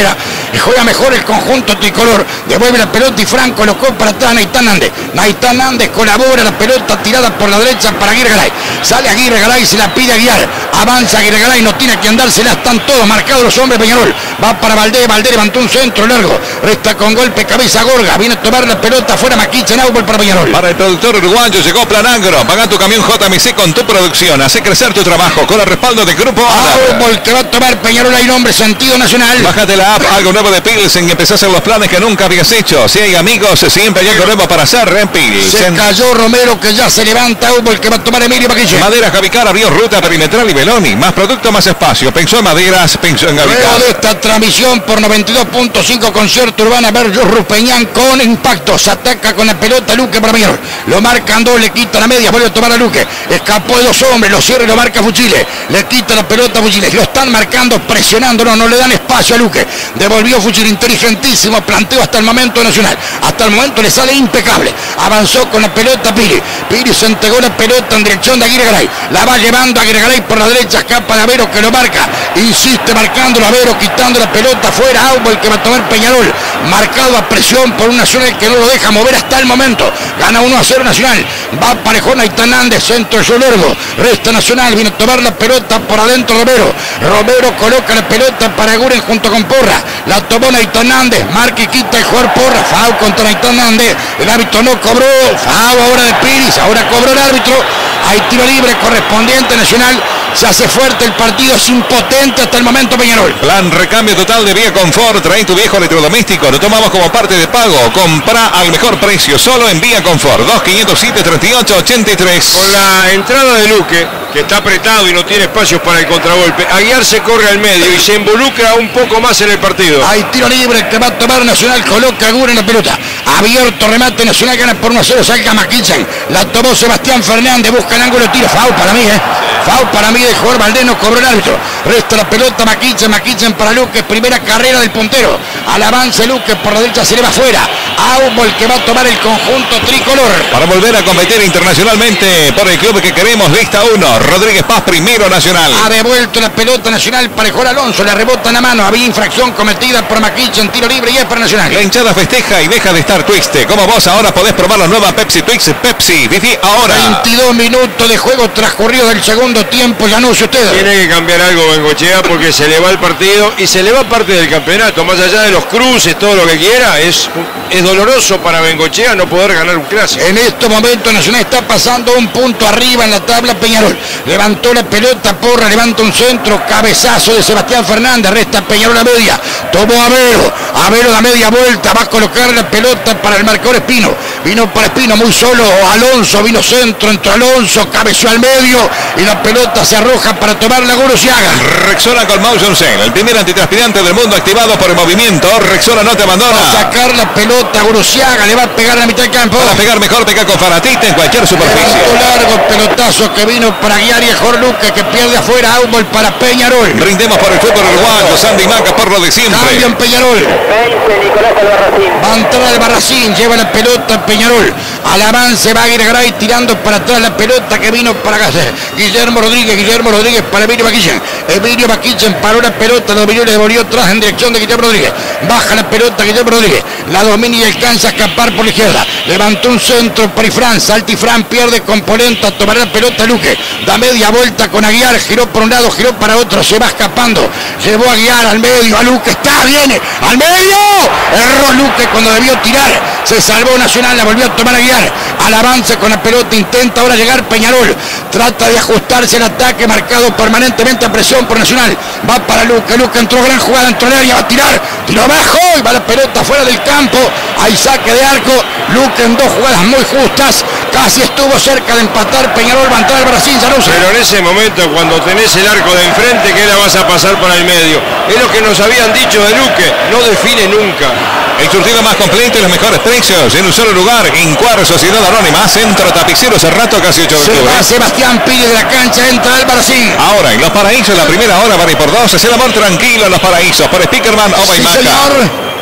juega mejor el conjunto tricolor, devuelve la pelota y Franco colocó para atrás a Naitán Nández. Naitán Nández colabora, la pelota tirada por la derecha para Aguirre Garay. Sale Aguirre Garay, se la pide a guiar. Avanza Aguirre Garay, no tiene que andársela, están todos marcados los hombres de Peñarol. Va para Valdés, Valdés levantó un centro largo. Resta con golpe, cabeza Gorga. Viene a tomar la pelota fuera Maquicha en Áubol para Peñarol. Para el productor uruguayo llegó Plan Agro. Paga tu camión J M C con tu producción. Hace crecer tu trabajo con el respaldo de Grupo Áubol que va a tomar Peñarol. Hay nombre, sentido nacional. Bájate la app, algo nuevo de Pilsen y empezás a hacer los planes que nunca habías hecho. Si hay amigos, siempre hay algo nuevo para hacer en Pilsen. Se cayó Romero que ya se levanta. Áubol que va a tomar Emilio Maquicha. Maderas Gavicar abrió ruta perimetral y Beloni. Más producto, más espacio. Pensó en maderas, pensó en Gavicar. Luego de esta transmisión por noventa y dos punto cinco Concierto Urbana, Berrio Rupeñán con impacto. Se ataca con la pelota Luque para Peñarol. Lo marcan dos, le quita la media, vuelve a tomar a Luque. Escapó de dos hombres, lo cierra y lo marca Fuchile. Le quita la pelota a Fuchile. Lo están marcando, presionando, no, no le dan espacio a Luque. Devolvió Fuchile, inteligentísimo, planteó hasta el momento Nacional. Hasta el momento le sale impecable. Avanzó con la pelota Piri. Piri se entregó la pelota en dirección de Aguirre Garay. La va llevando a Aguirre Garay por la derecha, escapa de Avero que lo marca. Insiste marcándolo Avero, quitando la pelota fuera. Áubol que va a tomar Peñarol. Marcado a presión por un Nacional que no lo deja mover hasta el momento. Gana uno a cero Nacional. Va parejón Naitán Nández, centro yo largo. Resta Nacional, viene a tomar la pelota por adentro Romero. Romero coloca la pelota para Guren junto con Porra. La tomó Naitán Nández, marca y quita el jugador Porra. Fau contra Naitán Nández. El árbitro no cobró. Fau ahora de Piris, ahora cobró el árbitro. Hay tiro libre correspondiente Nacional. Se hace fuerte el partido, es impotente hasta el momento Peñarol. Plan recambio total de Vía Confort. Trae tu viejo electrodoméstico. Lo tomamos como parte de pago. Compra al mejor precio. Solo en Vía Confort. dos quinientos siete, treinta y ocho, ochenta y tres. Con la entrada de Luque, que está apretado y no tiene espacios para el contragolpe, Aguiar se corre al medio y se involucra un poco más en el partido. Hay tiro libre que va a tomar Nacional. Coloca a Guren en la pelota. Abierto, remate Nacional, gana por uno a cero. Salga Maquichan. La tomó Sebastián Fernández. Busca el ángulo, tiro. Fau para mí, eh. Fau para mí de jugador Valdés, no cobró el árbitro. Resta la pelota Maquichan, Maquichan para Luque, primera carrera del puntero. Al avance Luque, por la derecha se le va afuera. Áubol que va a tomar el conjunto tricolor. Para volver a competir internacionalmente por el club que queremos, lista uno. Rodríguez Paz, primero Nacional. Ha devuelto la pelota Nacional para el jugador Alonso, le rebota en la mano. Había infracción cometida por Maquichan, tiro libre y es para Nacional. La hinchada festeja y deja de estar Twiste. Como vos ahora podés probar la nueva Pepsi Twix. Pepsi, viví ahora. veintidós minutos de juego transcurrido del segundo tiempo, ya no sé usted. Tiene que cambiar algo Bengochea porque se le va el partido y se le va parte del campeonato. Más allá de los cruces, todo lo que quiera, es, es doloroso para Bengochea no poder ganar un clásico. En estos momentos Nacional está pasando un punto arriba en la tabla Peñarol. Levantó la pelota, Porra, levanta un centro, cabezazo de Sebastián Fernández, resta Peñarol a media. Tomó Avero, Avero da media vuelta, va a colocar la pelota para el marcador Espino. Vino para Espino muy solo, Alonso, vino centro, entró Alonso, cabeció al medio y la pelota se arroja para tomar la Gurusiaga. Rexona con Motion Cell, el primer antitranspirante del mundo activado por el movimiento. Rexona no te abandona. Va a sacar la pelota Gurusiaga, le va a pegar a la mitad del campo. Para pegar mejor, pega con Faratita en cualquier superficie. Un largo pelotazo que vino para guiar y el Jorge Luque que pierde afuera. Áubol para Peñarol. Brindemos por el fútbol uruguayo. Sandy Maca por lo de siempre. Cambio en Peñarol. Nicolás Albarracín. Va a entrar Albarracín, lleva la pelota en Peñarol. Al avance va Aguirre Garay tirando para atrás la pelota que vino para Guillermo Rodríguez. Guillermo Rodríguez para Emilio Maquichan. Emilio Maquichan paró la pelota, lo dominó y le devolvió atrás en dirección de Guillermo Rodríguez. Baja la pelota Guillermo Rodríguez. La domina y alcanza a escapar por la izquierda. Levantó un centro para Ifrán. Salta Ifrán, pierde con Polenta. Tomará la pelota Luque. Da media vuelta con Aguiar. Giró por un lado, giró para otro. Se va escapando. Llevó a Aguiar al medio. A Luque. Está, viene. ¡Al medio! Erró Luque cuando debió tirar. Se salvó Nacional. La volvió a tomar Aguiar. Al avance con la pelota. Intenta ahora llegar Peñarol. Trata de ajustarse el ataque. Marcado permanentemente a presión por Nacional. Va para Luque. Luque entró gran jugada. Entró en el área. Va a tirar. Tiro abajo. Y va la pelota fuera del campo. Hay saque de arco. Luque en dos jugadas muy justas. Casi estuvo cerca de empatar. Peñarol va a entrar al Brasil. Pero en ese momento, cuando tenés el arco de enfrente, ¿qué la vas a pasar para el medio? Es lo que nos habían dicho de Luque. No define nunca. El surtido más completo y los mejores precios en un solo lugar. Incuar Sociedad Anónima, Centro Tapicero, Cerrato, casi ocho de octubre. Se va Sebastián Piri de la cancha, entra Álvaro Sin. Ahora en Los Paraísos, la primera hora, vale por dos. Es el amor tranquilo en Los Paraísos. Por Speakerman, Ova y Sí, Maca. señor.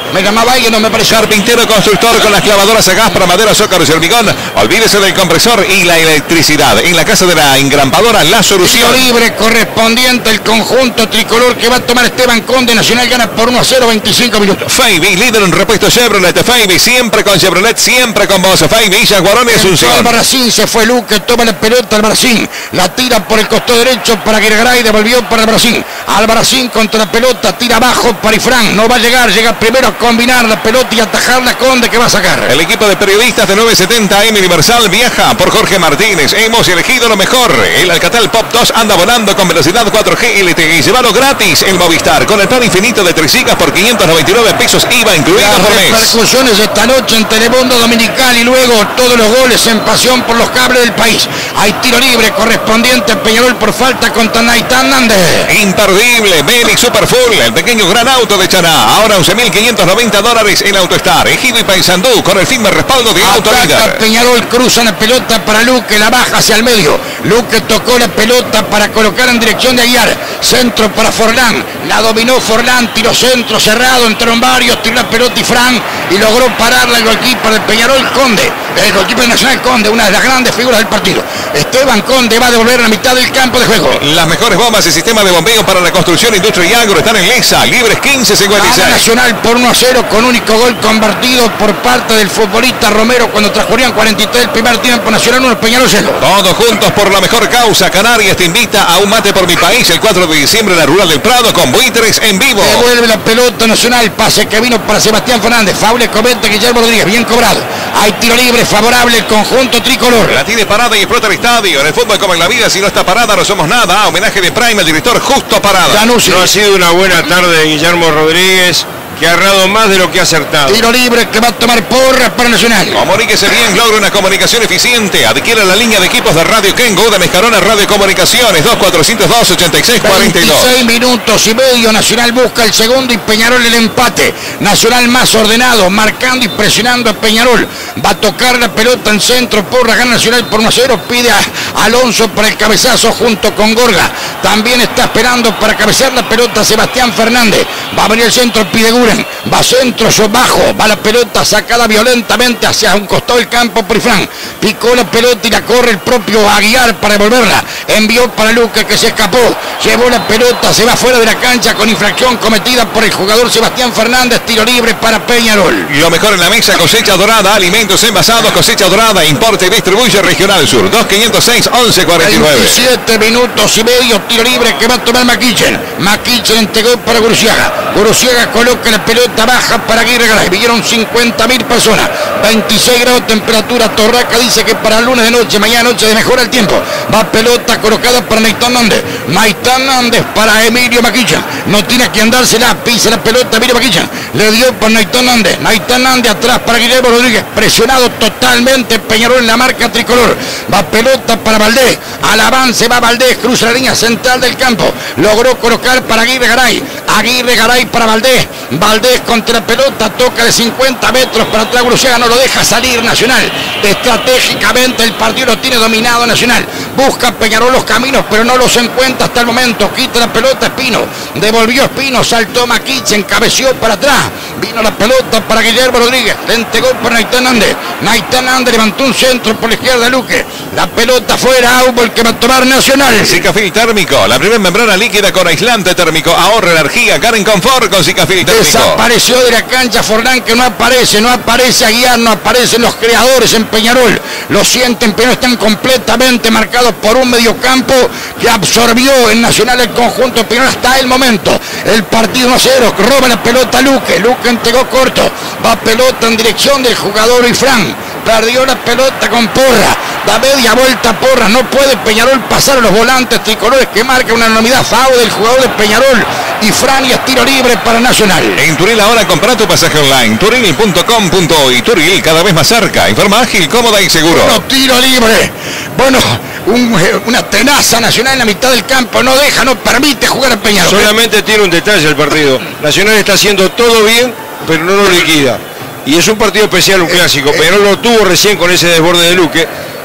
Me llamaba alguien, no me pareció. Carpintero constructor con las clavadoras a gas para madera, zócalos y hormigón. Olvídese del compresor y la electricidad. En la casa de la engrampadora, la solución. Tiro libre correspondiente al conjunto tricolor que va a tomar Esteban Conde. Nacional gana por uno a cero, veinticinco minutos. Feiby, líder en repuesto Chevrolet. Feiby, siempre con Chevrolet, siempre con vos. Feiby, Jaguarón y Asunción. Albarracín se fue Luque, toma la pelota Albarracín. La tira por el costado derecho para Guirgaray, devolvió para Albarracín. Albarracín contra la pelota, tira abajo para Ifrán. No va a llegar, llega primero a combinar la pelota y atajarla Conde que va a sacar. El equipo de periodistas de novecientos setenta M Universal viaja por Jorge Martínez. Hemos elegido lo mejor. El Alcatel Pop dos anda volando con velocidad cuatro G L T E. Llévalo gratis el Movistar con el plan infinito de tres gigas por quinientos noventa y nueve pesos I V A incluido por mes. Repercusiones esta noche en Telemundo Dominical y luego todos los goles en pasión por los cables del país. Hay tiro libre correspondiente a Peñarol por falta contra Naitán Nández. Imperdible, Beli Superfull, el pequeño gran auto de Chaná. Ahora once mil quinientos noventa dólares en AutoStar. Ejido y Paysandú con el firme respaldo de Autolíder. Peñarol cruza la pelota para Luque, la baja hacia el medio. Luque tocó la pelota para colocar en dirección de Aguiar. Centro para Forlán. La dominó Forlán, tiró centro cerrado, entraron varios, tiró la pelota y Fran y logró pararla el golkeeper de Peñarol, Conde. El golkeeper nacional Conde, una de las grandes figuras del partido. Esteban Conde va a devolver la mitad del campo de juego. Las mejores bombas y sistema de bombeo para la construcción, industria y agro están en Lesa. Libres quince cincuenta y seis. Gana Nacional por uno a cero con único gol convertido por parte del futbolista Romero cuando transcurrían cuarenta y tres el primer tiempo. Nacional uno, Peñarol cero. Todos juntos por la mejor causa. Canarias te invita a un mate por mi país el cuatro de diciembre en la Rural del Prado con buitres en vivo. Devuelve la pelota Nacional, pase que vino para Sebastián Fernández. Faule comete Guillermo Rodríguez, bien cobrado. Hay tiro libre favorable el conjunto tricolor. La tiene parada y explota el estadio. En el fútbol como en la vida, si no está parada no somos nada. Homenaje de Prime al director Justo Parada. No ha sido una buena tarde de Guillermo Rodríguez, que ha errado más de lo que ha acertado. Tiro libre que va a tomar Porras para Nacional. Comuníquese bien, logra una comunicación eficiente. Adquiere la línea de equipos de Radio Kengo de Mescarona Radio Comunicaciones dos cuatrocientos dos ochenta y seis cuarenta y dos. veintiséis minutos y medio. Nacional busca el segundo y Peñarol el empate. Nacional más ordenado, marcando y presionando a Peñarol. Va a tocar la pelota en centro. Porras gana Nacional por uno a cero. Pide a Alonso para el cabezazo junto con Gorga. También está esperando para cabecear la pelota Sebastián Fernández. Va a venir el centro, pide Gura. Va centro, yo bajo, va la pelota sacada violentamente hacia un costado del campo por Ifrán. Picó la pelota y la corre el propio Aguiar para devolverla. Envió para Luque que se escapó. Llevó la pelota, se va fuera de la cancha con infracción cometida por el jugador Sebastián Fernández. Tiro libre para Peñarol. Lo mejor en la mesa, cosecha dorada, alimentos envasados, cosecha dorada, importa y distribuye Regional Sur. dos quinientos seis once cuarenta y nueve. veintisiete minutos y medio, tiro libre que va a tomar Maquichen. Maquichen entregó para Gurusiaga. Gurusiaga coloca la pelota baja para Aguirre Garay. Vinieron cincuenta mil personas. veintiséis grados temperatura. Torraca dice que para el lunes de noche, mañana noche de mejora el tiempo. Va pelota colocada para Naitán Nández. Naitán Nández para Emilio Maquilla. No tiene que andársela. Pisa la pelota Emilio Maquilla. Le dio para Naitán Nández. Naitán Nández atrás para Guillermo Rodríguez. Presionado totalmente Peñarol en la marca tricolor. Va pelota para Valdés. Al avance va Valdés. Cruza la línea central del campo. Logró colocar para Aguirre Garay. Aguirre Garay para Valdés. Valdés contra la pelota, toca de cincuenta metros para atrás, Gurusiaga no lo deja salir Nacional. Estratégicamente el partido lo tiene dominado Nacional. Busca Peñarol los caminos, pero no los encuentra hasta el momento. Quita la pelota Espino. Devolvió Espino, saltó Maquichen, cabeció para atrás. Vino la pelota para Guillermo Rodríguez. Le entregó para Naitán Nández. Naitán Nández levantó un centro por la izquierda Luque. La pelota fuera, Aubol que va a tomar Nacional. Zicafil térmico, la primera membrana líquida con aislante térmico. Ahorra energía, gana en confort con Zicafil térmico. Desapareció de la cancha Forlán, que no aparece, no aparece Aguiar, no aparecen los creadores en Peñarol. Lo sienten, pero están completamente marcados por un mediocampo que absorbió en Nacional el conjunto Peñarol hasta el momento. El partido uno a cero, roba la pelota Luque. Luque entregó corto. Va pelota en dirección del jugador Ifrán. Perdió la pelota con Porra. Da media vuelta Porra. No puede Peñarol pasar a los volantes tricolores que marca una enormidad. Foul del jugador de Peñarol. Ifrán y es tiro libre para Nacional. En Turil ahora compra tu pasaje online. Turil punto com punto uy. Turil cada vez más cerca. Informa ágil, cómoda y seguro. Bueno, tiro libre. Bueno, un, una tenaza Nacional en la mitad del campo. No deja, no permite jugar a Peñarol. Solamente tiene un detalle el partido. Nacional está haciendo todo bien, pero no lo liquida. Y es un partido especial, un clásico. Peñarol lo tuvo recién con ese desborde de Luque.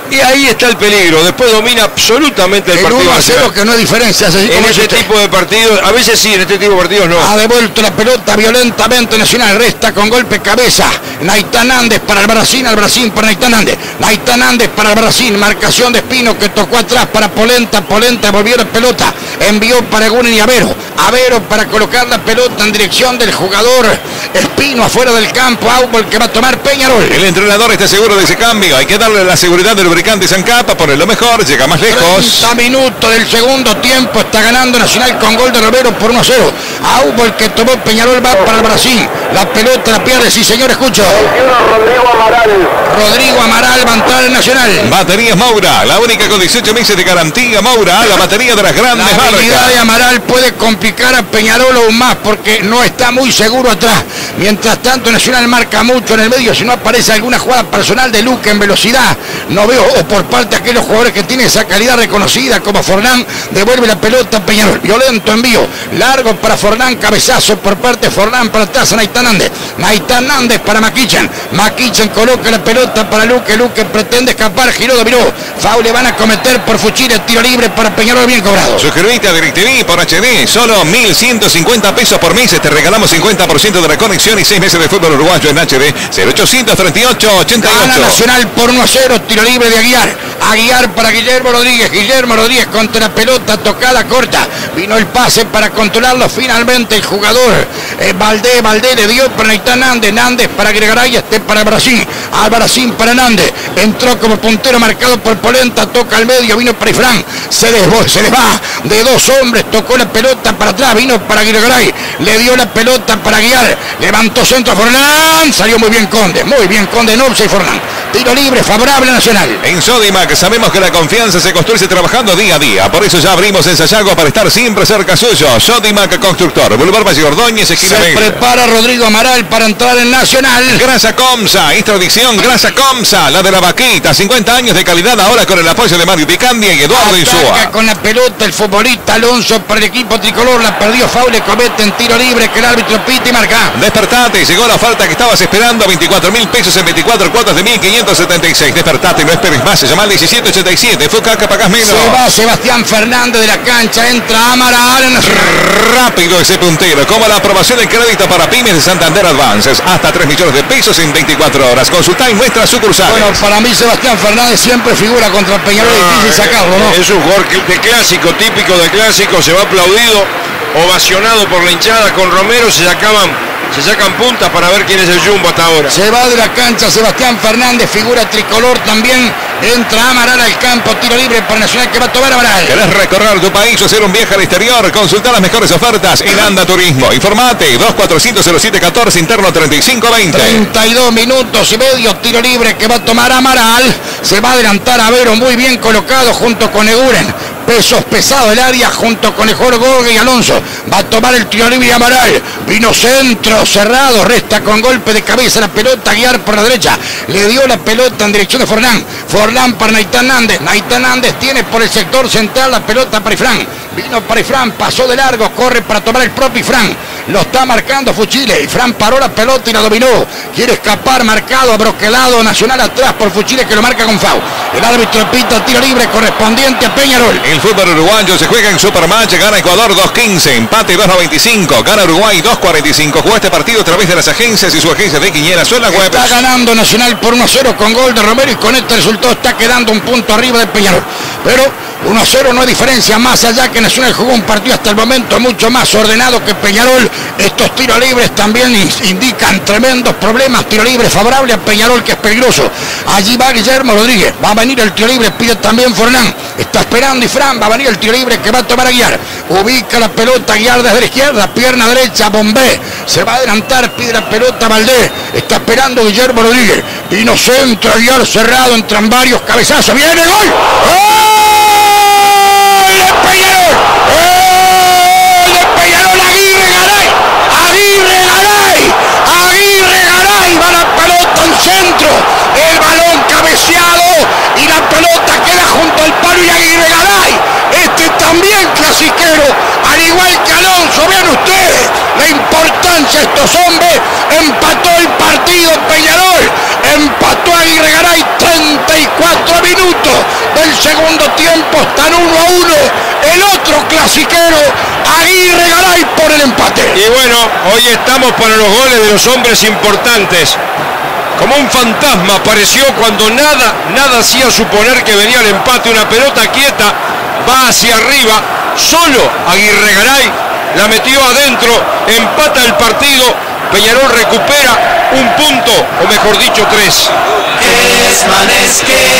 Y ahí está el peligro, después domina absolutamente el, el partido. uno a cero que no hay diferencia. Así en este usted. tipo de partidos, a veces sí, en este tipo de partidos no. Ha devuelto la pelota violentamente Nacional, resta con golpe cabeza. Naitán Andes para Albarracín, Albarracín para Naitán Andes. Naitán Andes para Albarracín, marcación de Espino que tocó atrás para Polenta, Polenta volvió la pelota, envió para Gunen y Avero. Avero para colocar la pelota en dirección del jugador Espino afuera del campo, Aubol que va a tomar Peñarol. El entrenador está seguro de ese cambio, hay que darle la seguridad del lubricante Zancapa, ponerlo mejor, llega más lejos. treinta minutos del segundo tiempo, está ganando Nacional con gol de Romero por uno a cero. Aubol que tomó Peñarol va para el Brasil, la pelota la pierde, sí señor, escucho. Rodrigo Amaral. Rodrigo Amaral va a entrar en Nacional. Baterías Moura, la única con dieciocho meses de garantía. Moura, la batería de las grandes La habilidad marcas. de Amaral puede complicar a Peñarol aún más porque no está muy seguro atrás. Mientras tanto Nacional marca mucho en el medio, si no aparece alguna jugada personal de Luque en velocidad, no veo, o por parte de aquellos jugadores que tienen esa calidad reconocida como Forlán, devuelve la pelota a Peñarol. Violento envío, largo para Forlán, cabezazo por parte de Forlán para atrás a Naitán Andes. Naitán Andes para Maquichan. Maquichan coloca la pelota para Luque. Luque pretende escapar, giró, dominó. Foul le van a cometer por Fuchile, tiro libre para Peñarol, bien cobrado. Suscribiste a DirecTV por H D, solo mil ciento cincuenta pesos por mes, te regalamos cincuenta por ciento de la conexión y seis meses de fútbol uruguayo en H D. Cero ochocientos treinta y ocho ochenta y ocho. Gana Nacional por uno a cero, tiro libre de Aguiar. Aguiar para Guillermo Rodríguez. Guillermo Rodríguez contra la pelota tocada corta. Vino el pase para controlarlo finalmente el jugador eh, Valdés. Valdés le dio para Naitán Nández. Nández para Gregaray, este para Brasil. Albarracín para Nández. Entró como puntero marcado por Polenta. Toca al medio, vino para Ifrán. Se desbó, se les va de dos hombres. Tocó la pelota para atrás. Vino para Gregaray. Le dio la pelota para Guiar. Levantó centro Forlán. Salió muy bien Conde. Muy bien Conde, Nopsa y Forlán. Tiro libre favorable a Nacional. En Sodimac sabemos que la confianza se construye trabajando día a día. Por eso ya abrimos en Sayago para estar siempre cerca suyo. Sodimac Constructor, Boulevard Valle Ordóñez, esquina Se Vega. prepara Rodrigo Amaral para entrar en Nacional. Grasa Comsa, extradición Grasa Comsa, la de la vaquita. cincuenta años de calidad ahora con el apoyo de Mario Picandia y Eduardo Insúa. Ataca con la pelota el futbolista Alonso para el equipo tricolor. La perdió Foul, le comete en tiro libre que el árbitro pita y marca. Despertate, llegó la falta que estabas esperando. veinticuatro mil pesos en veinticuatro cuotas de mil quinientos setenta y seis. Despertate, no esperes más. Se llama al diecisiete ochenta y siete. Fucaca, pagás menos. Se va Sebastián Fernández de la cancha. Entra Amaral. Rápido ese puntero. Como la aprobación de crédito para pymes de Santander Advances. Hasta tres millones de pesos en veinticuatro horas. Consulta en nuestras sucursales. Bueno, para mí Sebastián Fernández siempre figura contra Peñarol. Ah, difícil sacarlo, ¿no? Es un jugador de clásico, típico de clásico. Se va aplaudido, ovacionado por la hinchada con Romero. Se sacaban, se sacan puntas para ver quién es el jumbo hasta ahora. Se va de la cancha Sebastián Fernández, figura tricolor también. Entra Amaral al campo, tiro libre para Nacional que va a tomar Amaral. ¿Querés recorrer tu país o hacer un viaje al exterior? Consulta las mejores ofertas en Anda Turismo. Informate, dos cuatrocientos cero siete catorce, interno treinta y cinco veinte. treinta y dos minutos y medio, tiro libre que va a tomar Amaral. Se va a adelantar Avero, muy bien colocado junto con Eguren. Pesos pesados del área junto con el Jorge y Alonso. Va a tomar el tiro libre Amaral. Vino centro cerrado. Resta con golpe de cabeza la pelota. Guiar por la derecha. Le dio la pelota en dirección de Forlán. Forlán para Naitán Nández. Naitán Nández tiene por el sector central la pelota para Ifrán. Vino para Ifrán. Pasó de largo. Corre para tomar el propio Ifrán. Lo está marcando Fuchile. Ifrán paró la pelota y la dominó. Quiere escapar. Marcado. Broquelado. Nacional atrás por Fuchile que lo marca con foul. El árbitro pita tiro libre correspondiente a Peñarol. El fútbol uruguayo se juega en Supermatch, gana Ecuador dos quince, empate dos noventa y cinco, gana Uruguay dos cuarenta y cinco. Juega este partido a través de las agencias y su agencia de Quiñera son la web. Está ganando Nacional por uno a cero con gol de Romero y con este resultado está quedando un punto arriba de Peñarol. Pero uno a cero no hay diferencia, más allá que Nacional jugó un partido hasta el momento mucho más ordenado que Peñarol. Estos tiros libres también indican tremendos problemas. Tiro libre favorable a Peñarol, que es peligroso. Allí va Guillermo Rodríguez, va a venir el tiro libre, pide también Forlán. Está esperando Ifrán, va a venir el tiro libre que va a tomar a Guiar. Ubica la pelota Guiar desde la izquierda, pierna derecha, Bombé. Se va a adelantar, pide la pelota Valdés. Está esperando Guillermo Rodríguez. Vino centro, Guiar cerrado, entran varios cabezazos. ¡Viene el gol! ¡Gol de Peñarol! ¡Gol de Peñarol! ¡Aguirre Garay! ¡Aguirre Garay! ¡Aguirre Garay! Va la pelota en centro. El balón cabeceado y la pelota queda junto al palo y Aguirre Garay. Este también clasiquero, al igual que Alonso. Vean ustedes la importancia estos hombres, empató el partido Peñarol, empató Aguirre Garay, treinta y cuatro minutos del segundo tiempo, están uno a uno, el otro clasiquero, Aguirre Garay por el empate. Y bueno, hoy estamos para los goles de los hombres importantes. Como un fantasma apareció cuando nada, nada hacía suponer que venía el empate, una pelota quieta, va hacia arriba, solo Aguirre Garay la metió adentro, empata el partido, Peñarol recupera un punto, o mejor dicho tres. Kesman es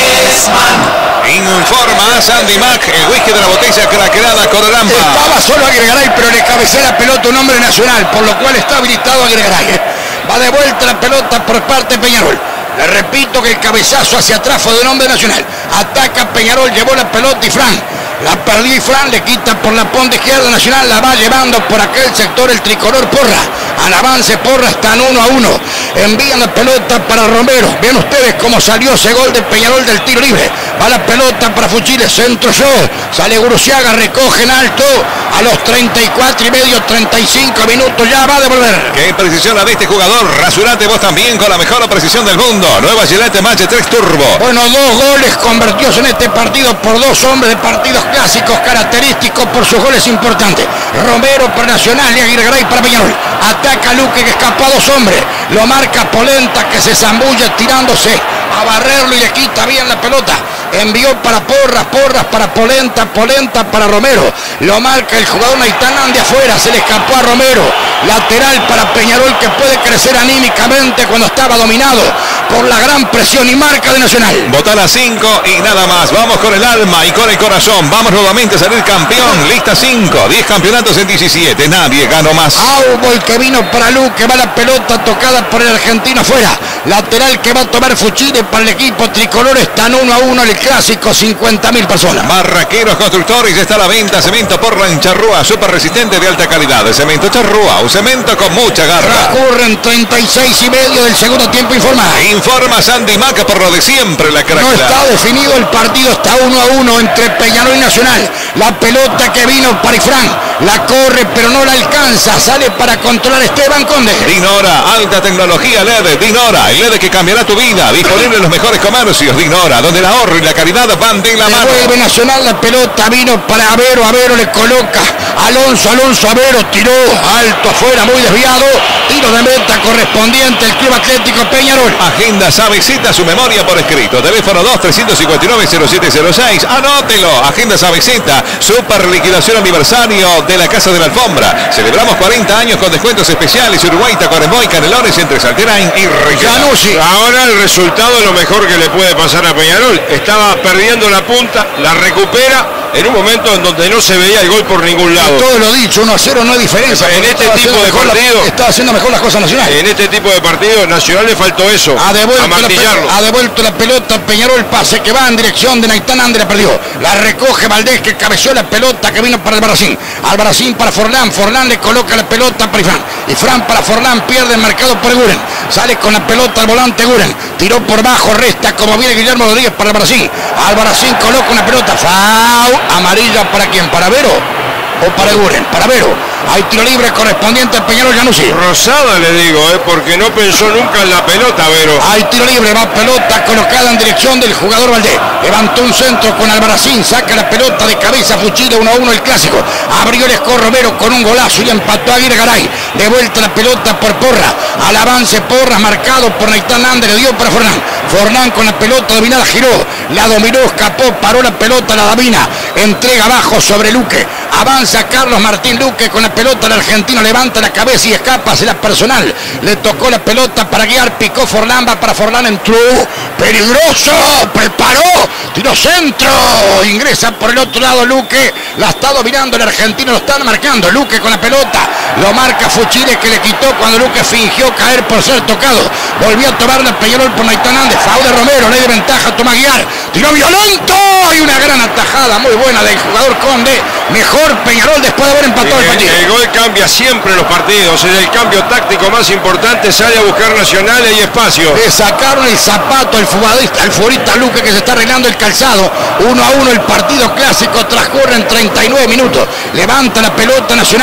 Kesman. Informa Sandy Mac, el whisky de la botella craquelada Corolampa. Estaba solo Aguirre Garay, pero le cabecea la pelota un hombre nacional, por lo cual está habilitado Aguirre Garay. ¿eh? Va de vuelta la pelota por parte de Peñarol. Le repito que el cabezazo hacia atrás fue de un hombre nacional. Ataca Peñarol, llevó la pelota y Fran. La perdió y Fran le quita por la punta izquierda Nacional, la va llevando por aquel sector el tricolor Porra. Al avance Porra, están uno a uno. Envían la pelota para Romero. Ven ustedes cómo salió ese gol de Peñarol del tiro libre. Va la pelota para Fuchiles, centro yo. Sale Guruciaga, recoge en alto. A los treinta y cuatro y medio, treinta y cinco minutos ya va a devolver. Qué precisión la de este jugador. Rasurate vos también con la mejor precisión del mundo. Nueva Gillette Match tres Turbo. Bueno, dos goles convertidos en este partido por dos hombres de partidos clásicos característicos por sus goles importantes. Romero para Nacional y Aguirre Garay para Peñarol. Ataca Luque que escapa a dos hombres. Lo marca Polenta que se zambulle tirándose a barrerlo y le quita bien la pelota. Envió para Porras, Porras para Polenta, Polenta para Romero. Lo marca el jugador Naitán de afuera, se le escapó a Romero. Lateral para Peñarol que puede crecer anímicamente cuando estaba dominado por la gran presión y marca de Nacional. Botar a cinco y nada más. Vamos con el alma y con el corazón. Vamos nuevamente a salir campeón. Lista cinco, diez campeonatos en diecisiete. Nadie ganó más. Aubol que vino para Luque, va la pelota tocada por el argentino afuera. Lateral que va a tomar Fuchile para el equipo tricolor. Están uno a uno el clásico, cincuenta mil personas. Barraqueros Constructores está a la venta. Cemento Portland Charrúa, súper resistente de alta calidad. Cemento Charrúa, un cemento con mucha garra. Transcurren treinta y seis y medio del segundo tiempo. Informa. Informa Sandy Maca por lo de siempre la craquelada. No está definido el partido, está uno a uno entre Peñarol y Nacional. La pelota que vino para Ifrán, la corre pero no la alcanza, sale para controlar Esteban Conde. Dinora, alta tecnología L E D, Dinora, el L E D que cambiará tu vida, disponible en los mejores comercios. Dinora, donde el ahorro y la calidad van de la mano. Devuelve Nacional la pelota, vino para Avero, Avero le coloca Alonso, Alonso Avero tiró alto afuera, muy desviado, tiro de meta correspondiente al Club Atlético Peñarol. Agenda Sabecita, su memoria por escrito, teléfono dos tres cinco nueve cero siete cero seis, anótelo. Agenda Sabecita, super liquidación aniversario de la Casa de la Alfombra. Celebramos cuarenta años con descuentos especiales. Uruguay, Tacuarembó y Canelones entre Salterain y Requena. Ahora el resultado es lo mejor que le puede pasar a Peñarol. Estaba perdiendo la punta, la recupera en un momento en donde no se veía el gol por ningún lado. Todo lo dicho, uno a cero no hay diferencia. En este tipo de partido está haciendo mejor las cosas Nacional. En este tipo de partido Nacional le faltó eso. Ha devuelto, a martillarlo. La, ha devuelto la pelota Peñarol, pase que va en dirección de Naitán Ande, la perdió. La recoge Valdés que cabeció la pelota que vino para Albarracín. Albarracín para Forlán, Forlán le coloca la pelota para Ifrán. Ifrán para Forlán, pierde el marcado por Guren. Sale con la pelota al volante Guren. Tiró por bajo, resta como viene Guillermo Rodríguez para Albarracín. Albarracín coloca una pelota, foul, amarilla para quién, para Vero o para Guren, para Vero. Hay tiro libre correspondiente a Peñarol Januzzi. Rosada le digo, eh, porque no pensó nunca en la pelota, Vero. Hay tiro libre, va pelota colocada en dirección del jugador Valdés. Levantó un centro con Albarracín, saca la pelota de cabeza, Fuchile uno a uno el clásico. Abrió el escorro Vero con un golazo y empató a Aguirre Garay. De vuelta la pelota por Porra. Al avance Porra, marcado por Naitán Ande, le dio para Forlán. Forlán con la pelota dominada, giró, la dominó, escapó, paró la pelota, la domina. Entrega abajo sobre Luque. Avanza Carlos Martín Luque con la pelota, el argentino levanta la cabeza y escapa, se la personal. Le tocó la pelota para guiar, picó Forlán, va para Forlán, entró. Peligroso, preparó, tiró centro. Ingresa por el otro lado Luque, la está dominando el argentino, lo están marcando. Luque con la pelota, lo marca Fuchile que le quitó cuando Luque fingió caer por ser tocado. Volvió a tomar la Peñarol por Naitán Ande, foul de Romero, ley de ventaja, toma guiar. Tiró violento y una gran atajada muy buena del jugador Conde. Mejor Peñarol después de haber empatado el partido. El, el gol cambia siempre en los partidos, es el cambio táctico más importante, sale a buscar Nacional y espacio. Le sacaron el zapato al futbolista, al futbolista Luque que se está arreglando el calzado. Uno a uno el partido clásico, transcurren treinta y nueve minutos. Levanta la pelota Nacional,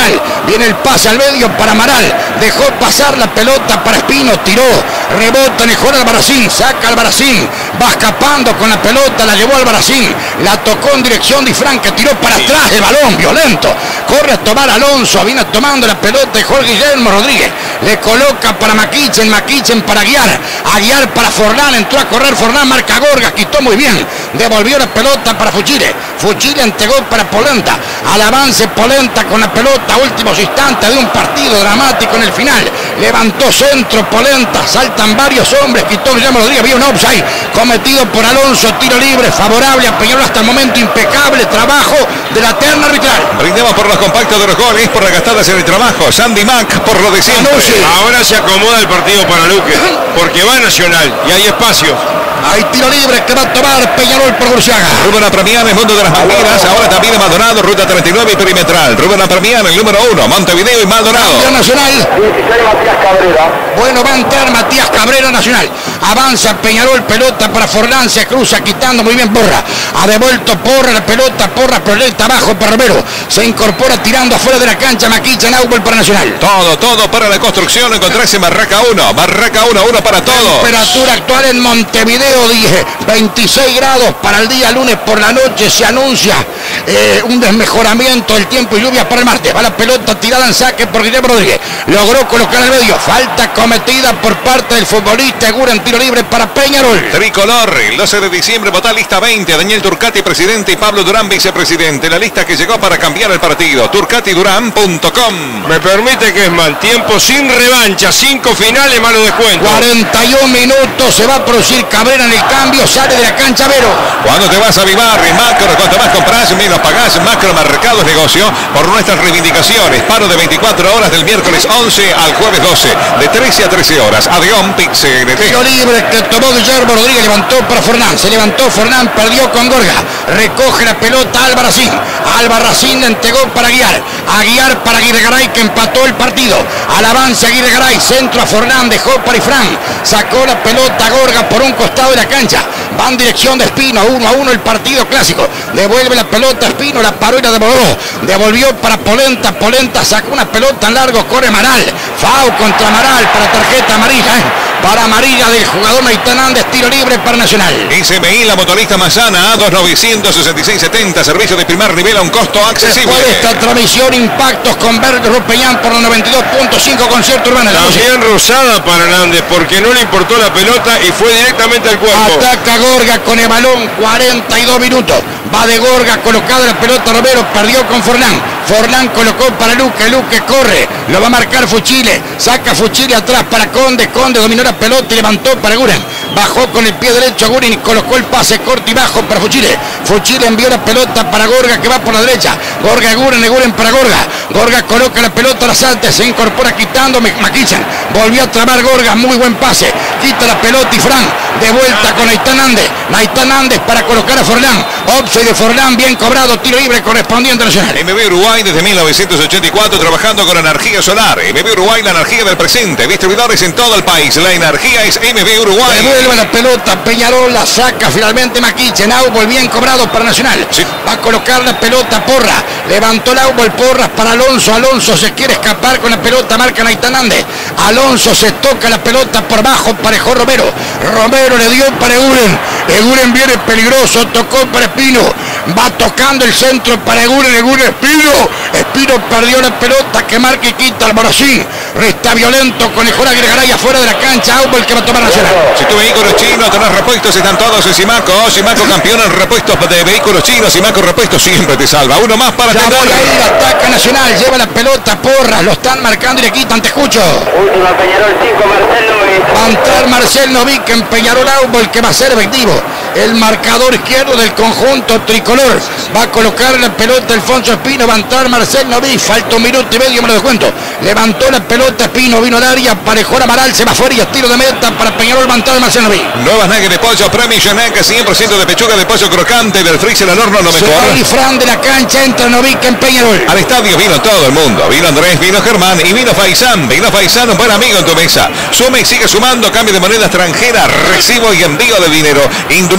Viene el pase al medio para Amaral. Dejó pasar la pelota para Espino. Tiró. Rebota mejor Albarracín. Saca Albarracín. Va escapando con la pelota. La llevó Albarracín. La tocó en dirección de Ifrán, que tiró para sí. atrás el balón. Violento. Corre a tomar Alonso. Viene tomando la pelota de Jorge Guillermo Rodríguez. Le coloca para Maquichen. Maquichen para Guiar. A Guiar para Forlán. Entró a correr Forlán. Marca Gorga. Quitó muy bien. Devolvió la pelota para Fuchile. Fuchile entregó para Polenta. Al avance Polenta con la pelota. Últimos instantes de un partido dramático en el final. Levantó centro Polenta. Saltan varios hombres. Quitó Guillermo Rodríguez. Había un offside cometido por Alonso. Tiro libre favorable a Peñarol hasta el momento. Impecable trabajo de la terna arbitral. Brindemos por los compactos de los goles, por las gastadas en el trabajo. Sandy Mac por lo de siempre. Ahora se acomoda el partido para Luque, porque va Nacional y hay espacio. Hay tiro libre que va a tomar Peñarol por Burciaga. Rubén Apremian, el mundo de las Malvinas. Ahora también Maldonado, ruta treinta y nueve y perimetral. Rubén Apremian, el número uno, Montevideo y Maldonado. Cambio Nacional. Matías Cabrera. Bueno, va a entrar Matías Cabrera, Nacional. Avanza Peñarol, pelota para Forlán, se cruza quitando muy bien Porra. Ha devuelto Porra la pelota, Porra proyecta abajo para Romero. Se incorpora tirando afuera de la cancha Maquicha Náubel para Nacional. Todo, todo para la construcción. Encontrarse Barraca uno. Barraca uno, uno para todos. Temperatura actual en Montevideo. Dije, veintiséis grados para el día lunes por la noche. Se anuncia eh, un desmejoramiento del tiempo y lluvias para el martes. Va la pelota tirada en saque por Guillermo Rodríguez. Logró colocar el medio. Falta cometida por parte del futbolista Eguren. Tiro libre para Peñarol. Tricolor, el doce de diciembre, vota lista veinte. Daniel Turcati, presidente, y Pablo Durán, vicepresidente. La lista que llegó para cambiar el partido. turcati durán punto com. Me permite que es mal tiempo sin revancha. Cinco finales, malo descuento. cuarenta y un minutos. Se va a producir Cabrera en el cambio. Sale de la cancha Vero. Cuando te vas a Vivar y Macro, cuanto más compras, menos pagás. Macro Mercados Negocio por nuestras reivindicaciones. Paro de veinticuatro horas del miércoles once al jueves doce. De trece a trece horas. Adión, Pix-C N T. Tiro libre que tomó Guillermo Rodríguez. Levantó para Fornán. Se levantó Fornán. Perdió con Gorga. Recoge la pelota Albarracín. Albarracín le entregó para Guiar. A Guiar para Aguirre Garay, que empató el partido. Al avance Aguirre Garay. Centro a Fornán. Dejó para Ifrán. Sacó la pelota Gorga por un costado de la cancha. Va en dirección de Espino. Uno a uno el partido clásico. Devuelve la pelota Espino. La paró y la devolvió. Devolvió para Polenta. Polenta sacó una pelota en largo. Corre Amaral. Fau contra Amaral para tarjeta amarilla. ¿eh? Para amarilla del jugador Naitán Andes. Tiro libre para Nacional. S M I, la motorista Mazana. dos novecientos sesenta y seis setenta. Servicio de primer nivel a un costo accesible. Después de esta transmisión, impactos con Verde Rupeñán por los noventa y dos punto cinco concierto urbano. También rosada para Hernández porque no le importó la pelota y fue directamente al cuerpo. Ataca Gorga con el balón, cuarenta y dos minutos. Va de Gorga, colocada la pelota Romero, perdió con Forlán. Forlán colocó para Luque, Luque corre, lo va a marcar Fuchile, saca Fuchile atrás para Conde, Conde dominó la pelota y levantó para Guren. Bajó con el pie derecho a Guren y colocó el pase corto y bajo para Fuchile. Fuchile envió la pelota para Gorga que va por la derecha. Gorga Guren, Guren para Gorga. Gorga coloca la pelota a las altas, se incorpora quitando Maquichan. Volvió a trabar Gorga, muy buen pase. Quita la pelota y Fran, de vuelta con Naitán Andes. Naitán Andes para colocar a Forlán. Offside de Forlán, bien cobrado, tiro libre correspondiente a Nacional. M B Uruguay desde mil novecientos ochenta y cuatro trabajando con energía solar. M B Uruguay, la energía del presente. Distribuidores en todo el país. La energía es M B Uruguay. Devuelve la pelota, Peñarol la saca finalmente Maquiche. Náubol bien cobrado para Nacional. Sí. Va a colocar la pelota Porra. Levantó Náubol, Porras para Alonso. Alonso se quiere escapar con la pelota, marca Naitán Andes. Alonso se toca la pelota por bajo, parejó Romero. Romero le dio para Eguren. Eguren viene peligroso, tocó para Espino. Va tocando el centro para Eguren, Eguren Espino. Espino perdió la pelota que marca y quita al Borosín. Resta violento con el Jorge Gregaray afuera de la cancha. Náubol que va a tomar Nacional. Si tu vehículo es chino, tenés repuestos, están todos en Simaco. Simaco campeón en repuestos de vehículos chinos. Simaco repuestos siempre te salva. Uno más para tener. Ataca Nacional, lleva la pelota Porras, lo están marcando y le quitan, te escucho. Última Peñarol cinco, Marcel Novik. Va a entrar Marcel Novik en Peñarol Náubol que va a ser efectivo. El marcador izquierdo del conjunto tricolor. Va a colocar la pelota Alfonso Espino, va a entrar Marcel Novik. Falta un minuto y medio, me lo descuento. Levantó la pelota Espino, vino al área, parejó a Amaral, se va fuera y estiro de meta para Peñarol, va a entrar Marcel Novik. Nuevas nuggets de pollo Premium Geneca, cien por ciento de pechuga de pollo crocante del freezer al horno, lo mejor. Y Fran de la cancha, entra Novik en Peñarol. Al estadio vino todo el mundo. Vino Andrés, vino Germán y vino Faisán. Vino Faisán, un buen amigo en tu mesa. Suma y sigue sumando, cambio de moneda extranjera, recibo y envío de dinero. Indumenta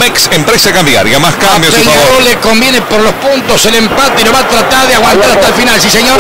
Domex, empresa cambiaria. Más cambio a su Peñarol favor. le conviene por los puntos el empate y lo va a tratar de aguantar hasta el final, sí señor.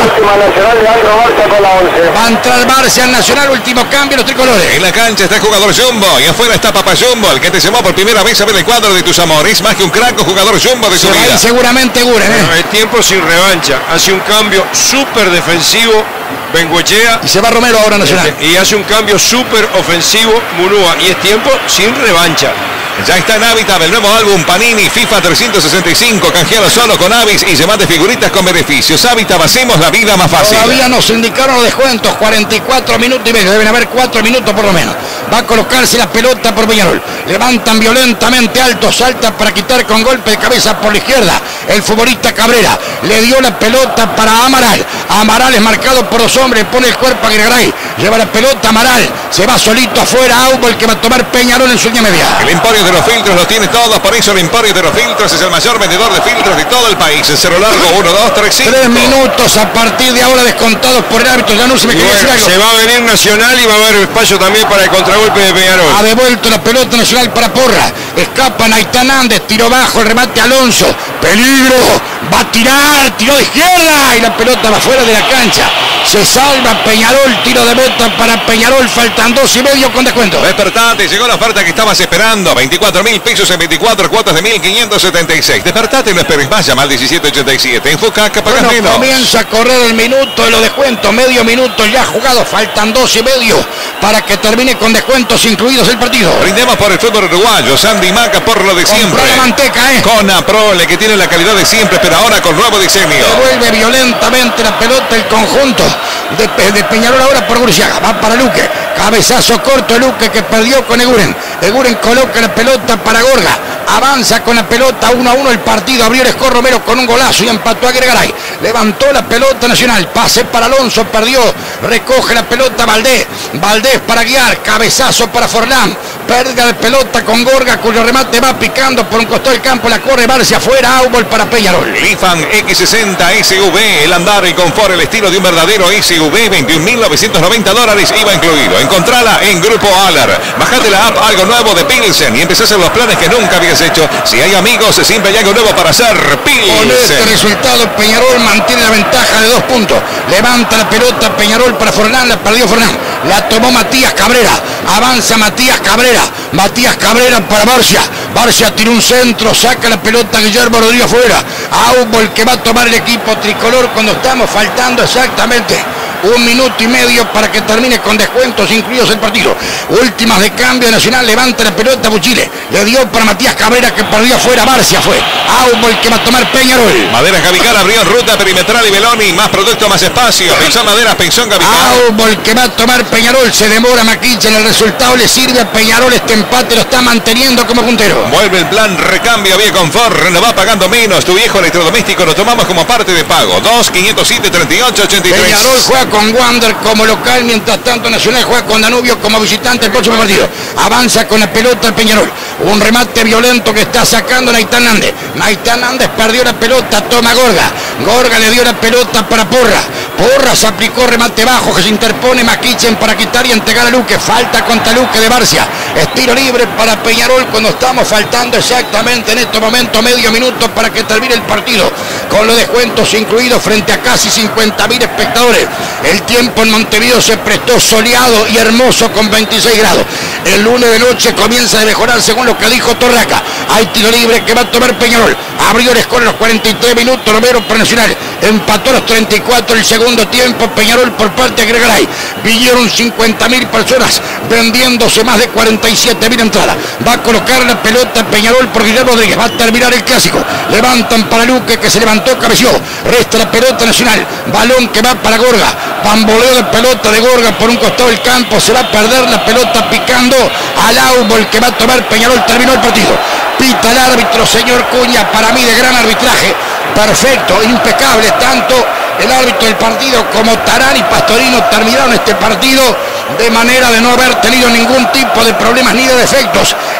Va a entrar Barcia al Nacional, último cambio los tricolores. En la cancha está el jugador Jumbo y afuera está Papa Jumbo, el que te llamó por primera vez a ver el cuadro de tus amores. Más que un crack, un jugador Jumbo de su Se va a vida. ir seguramente Guren, ¿eh? No, es tiempo sin revancha. Hace un cambio súper defensivo Bengoechea. Y se va Romero ahora Nacional. Y hace un cambio súper ofensivo Munúa. Y es tiempo sin revancha. Ya está en Habitat el nuevo álbum Panini FIFA trescientos sesenta y cinco. Canjealo solo con Avis y llévate figuritas con beneficios. Habitat, hacemos la vida más fácil. Todavía nos indicaron los descuentos, cuarenta y cuatro minutos y medio, deben haber cuatro minutos por lo menos. Va a colocarse la pelota por Peñarol. Levantan violentamente alto, salta para quitar con golpe de cabeza por la izquierda. El futbolista Cabrera le dio la pelota para Amaral. Amaral es marcado por dos hombres, pone el cuerpo a Gregaray. Lleva la pelota Amaral, se va solito afuera. Aubo, el que va a tomar Peñarol en su línea media. El Emporio de los Filtros los tiene todos, por eso el Emporio de los Filtros es el mayor vendedor de filtros de todo el país. En Cerro Largo, uno, dos, tres, cinco. Tres minutos a partir de ahora descontados por el árbitro. Ya no se me Y quería bueno, decir algo. se va a venir Nacional y va a haber espacio también para el contragolpe de Peñarol. Ha devuelto la pelota Nacional para Porra. Escapa Naitán Andes, tiro bajo, el remate Alonso. Peligro, va a tirar, tiro de izquierda y la pelota va fuera de la cancha. Se salva Peñarol, tiro de meta para Peñarol, faltan dos y medio con descuento. Despertate, llegó la oferta que estabas esperando. veinticuatro mil pesos en veinticuatro cuotas de mil quinientos setenta y seis. Despertate, no esperes más, llama al diecisiete ochenta y siete. En Fucaca pagas Bueno, menos. comienza a correr el minuto de los descuentos, medio minuto ya jugado, faltan dos y medio para que termine con descuentos incluidos el partido. Brindemos por el fútbol uruguayo, Sandy Maca por lo de siempre. Compró la manteca, ¿eh? Con Aprole, que tiene la calidad de siempre, pero ahora con nuevo diseño. Devuelve violentamente la pelota el conjunto de, de Peñarol ahora por Burciaga. Va para Luque. Cabezazo corto Luque que perdió con Eguren. Eguren coloca la pelota para Gorga. Avanza con la pelota uno a uno el partido. Abrió Escor Romero con un golazo y empató a Gregaray. Levantó la pelota Nacional. Pase para Alonso. Perdió. Recoge la pelota Valdés. Valdés para guiar. Cabezazo para Forlán. Perga de pelota con Gorga, cuyo remate va picando por un costado del campo. La corre Barcia afuera. Áubol para Peñarol. Lifan X sesenta S V. El andar, el confort, el estilo de un verdadero S U V. veintiún mil novecientos noventa dólares I V A incluido. Encontrala en Grupo Alar. Bajate la app Algo Nuevo de Pilsen y empezás a hacer los planes que nunca habías hecho. Si hay amigos, siempre hay algo nuevo para hacer. Con este Pilsen. resultado Peñarol mantiene la ventaja de dos puntos. Levanta la pelota Peñarol para Forlán, la perdió Forlán. La tomó Matías Cabrera. Avanza Matías Cabrera. Matías Cabrera para Barcia. Barcia tira un centro, saca la pelota Guillermo Rodríguez fuera. Áubol que va a tomar el equipo tricolor cuando estamos faltando exactamente un minuto y medio para que termine con descuentos incluidos el partido. Últimas de cambio Nacional, levanta la pelota Buchile. Le dio para Matías Cabrera que perdió afuera. Barcia fue. Áubol que va a tomar Peñarol. Maderas Gavicar abrió en ruta perimetral y Beloni. Más producto, más espacio. Pensó Maderas, pensó en Gavicar. Áubol que va a tomar Peñarol. Se demora Maquicha en el resultado. Le sirve a Peñarol. Este empate lo está manteniendo como puntero. Vuelve el plan recambio vía confort. Renová pagando menos. Tu viejo electrodoméstico lo tomamos como parte de pago. dos, quinientos siete, treinta y ocho, ochenta y tres. Peñarol juega con Wander como local, mientras tanto Nacional juega con Danubio como visitante el próximo partido. Avanza con la pelota el Peñarol. Un remate violento que está sacando Naitán Andes. Naitán Andes perdió la pelota, toma Gorga. Gorga le dio la pelota para Porra. Porra se aplicó remate bajo que se interpone Maquichen para quitar y entregar a Luque. Falta contra Luque de Barcia. Estilo libre para Peñarol cuando estamos faltando exactamente en este momento medio minuto para que termine el partido. Con los descuentos incluidos frente a casi cincuenta mil espectadores. El tiempo en Montevideo se prestó soleado y hermoso con veintiséis grados. El lunes de noche comienza a mejorar según lo que dijo Torraca. Hay tiro libre que va a tomar Peñarol. Abrió el score a los cuarenta y tres minutos, Romero para Nacional. Empató a los treinta y cuatro el segundo tiempo, Peñarol por parte de Gregaray. Vinieron cincuenta mil personas vendiéndose más de cuarenta y siete mil entradas. Va a colocar la pelota Peñarol por Guillermo Rodríguez. Va a terminar el clásico. Levantan para Luque que se levantó, cabeció. Resta la pelota Nacional. Balón que va para Gorga. Bamboleo de pelota de Gorga por un costado del campo. Se va a perder la pelota picando al Áubol que va a tomar Peñarol. Terminó el partido. Pita el árbitro, señor Cuña, para mí de gran arbitraje. Perfecto, impecable. Tanto el árbitro del partido como Tarán y Pastorino terminaron este partido de manera de no haber tenido ningún tipo de problemas ni de defectos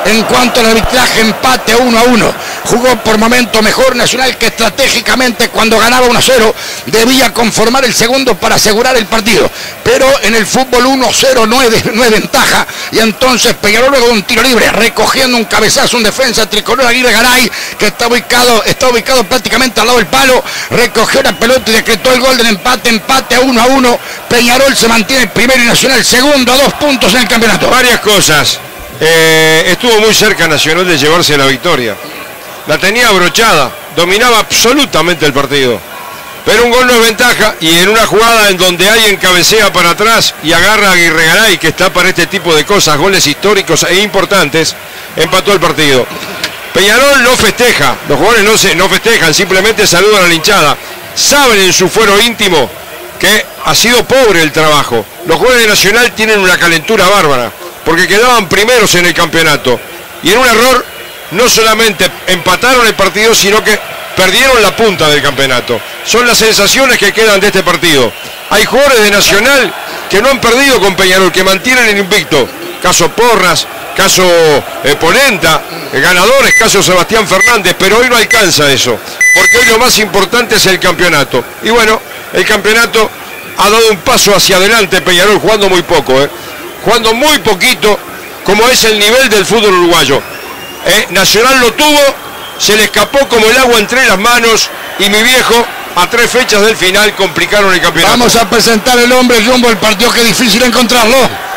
En cuanto al arbitraje, empate uno a uno. Jugó por momento mejor Nacional, que estratégicamente cuando ganaba uno a cero debía conformar el segundo para asegurar el partido. Pero en el fútbol uno a cero no es, no es ventaja. Y entonces Peñarol luego de un tiro libre, recogiendo un cabezazo, un defensa tricolor Aguirre Garay, que está ubicado, está ubicado prácticamente al lado del palo, recogió la pelota y decretó el gol del empate, empate a uno a uno. Peñarol se mantiene primero y Nacional segundo, a dos puntos en el campeonato. Varias cosas. Eh, estuvo muy cerca Nacional de llevarse la victoria. La tenía abrochada, dominaba absolutamente el partido. Pero un gol no es ventaja, y en una jugada en donde alguien cabecea para atrás y agarra a Aguirre Garay, que está para este tipo de cosas, goles históricos e importantes, empató el partido. Peñarol no festeja, los jugadores no, se, no festejan, simplemente saludan a la hinchada. Saben en su fuero íntimo que ha sido pobre el trabajo. Los jugadores de Nacional tienen una calentura bárbara, porque quedaban primeros en el campeonato. Y en un error, no solamente empataron el partido, sino que perdieron la punta del campeonato. Son las sensaciones que quedan de este partido. Hay jugadores de Nacional que no han perdido con Peñarol, que mantienen el invicto. Caso Porras, caso eh, Polenta, eh, ganadores, caso Sebastián Fernández, pero hoy no alcanza eso, porque hoy lo más importante es el campeonato. Y bueno, el campeonato ha dado un paso hacia adelante Peñarol, jugando muy poco, eh, jugando muy poquito, como es el nivel del fútbol uruguayo. Eh, Nacional lo tuvo, se le escapó como el agua entre las manos, y mi viejo, a tres fechas del final, complicaron el campeonato. Vamos a presentar el hombre, el rumbo del partido, que es difícil encontrarlo.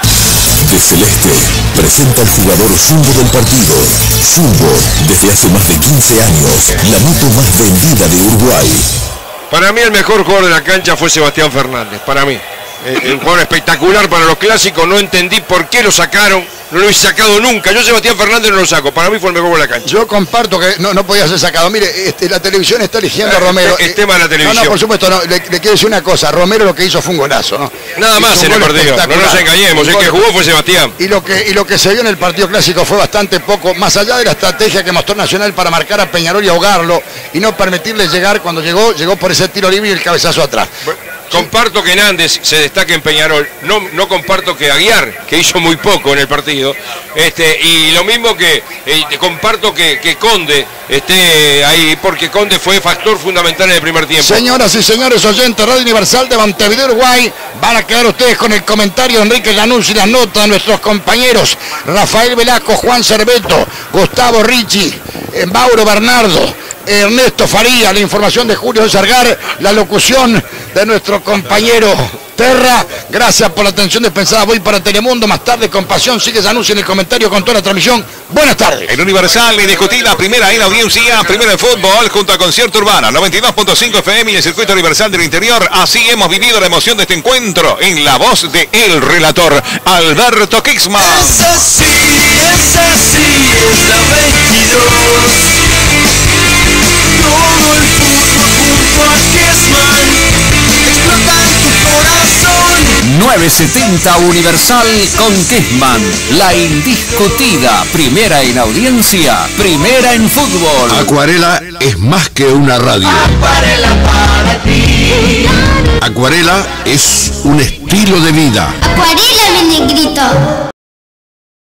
De Celeste presenta el jugador Jumbo del partido. Jumbo, desde hace más de quince años, la moto más vendida de Uruguay. Para mí el mejor jugador de la cancha fue Sebastián Fernández, para mí. Eh, un jugador espectacular para los clásicos, no entendí por qué lo sacaron, no lo hubiese sacado nunca. Yo Sebastián Fernández no lo saco, para mí fue el mejor de la cancha. Yo comparto que no, no podía ser sacado. Mire, este, la televisión está eligiendo a Romero. El, el tema de la televisión. No, no, por supuesto, no. Le, le quiero decir una cosa, Romero lo que hizo fue un golazo, ¿no? Nada más en el partido, no nos engañemos, el que jugó fue Sebastián. Y lo que, y lo que se vio en el partido clásico fue bastante poco, más allá de la estrategia que mostró Nacional para marcar a Peñarol y ahogarlo, y no permitirle llegar. Cuando llegó, llegó por ese tiro libre y el cabezazo atrás. Bueno, comparto que Nández se destaque en Peñarol, no, no comparto que Aguiar, que hizo muy poco en el partido, este, y lo mismo que eh, comparto que, que Conde esté ahí, porque Conde fue factor fundamental en el primer tiempo. Señoras y señores oyentes, Radio Universal de Montevideo, Uruguay, van a quedar ustedes con el comentario de Enrique Lanús y las notas de nuestros compañeros Rafael Velasco, Juan Cerveto, Gustavo Ricci, eh, Mauro Bernardo, Ernesto Faría, la información de Julio Sargar, la locución de nuestro compañero Terra. Gracias por la atención dispensada. Voy para Telemundo. Más tarde, con pasión, sigue Zanussi en el comentario con toda la transmisión. Buenas tardes. El Universal indiscutida, primera en audiencia, primera en fútbol, junto a Concierto Urbana, noventa y dos punto cinco F M y el Circuito Universal del Interior. Así hemos vivido la emoción de este encuentro en la voz de el relator, Alberto Kixman. Es así, es así, es la veintidós. Todo el fútbol junto a Kixman explota en tu corazón. nueve setenta Universal con Kixman, la indiscutida, primera en audiencia, primera en fútbol. Acuarela es más que una radio. Acuarela para ti. Acuarela es un estilo de vida. Acuarela, mi negrito.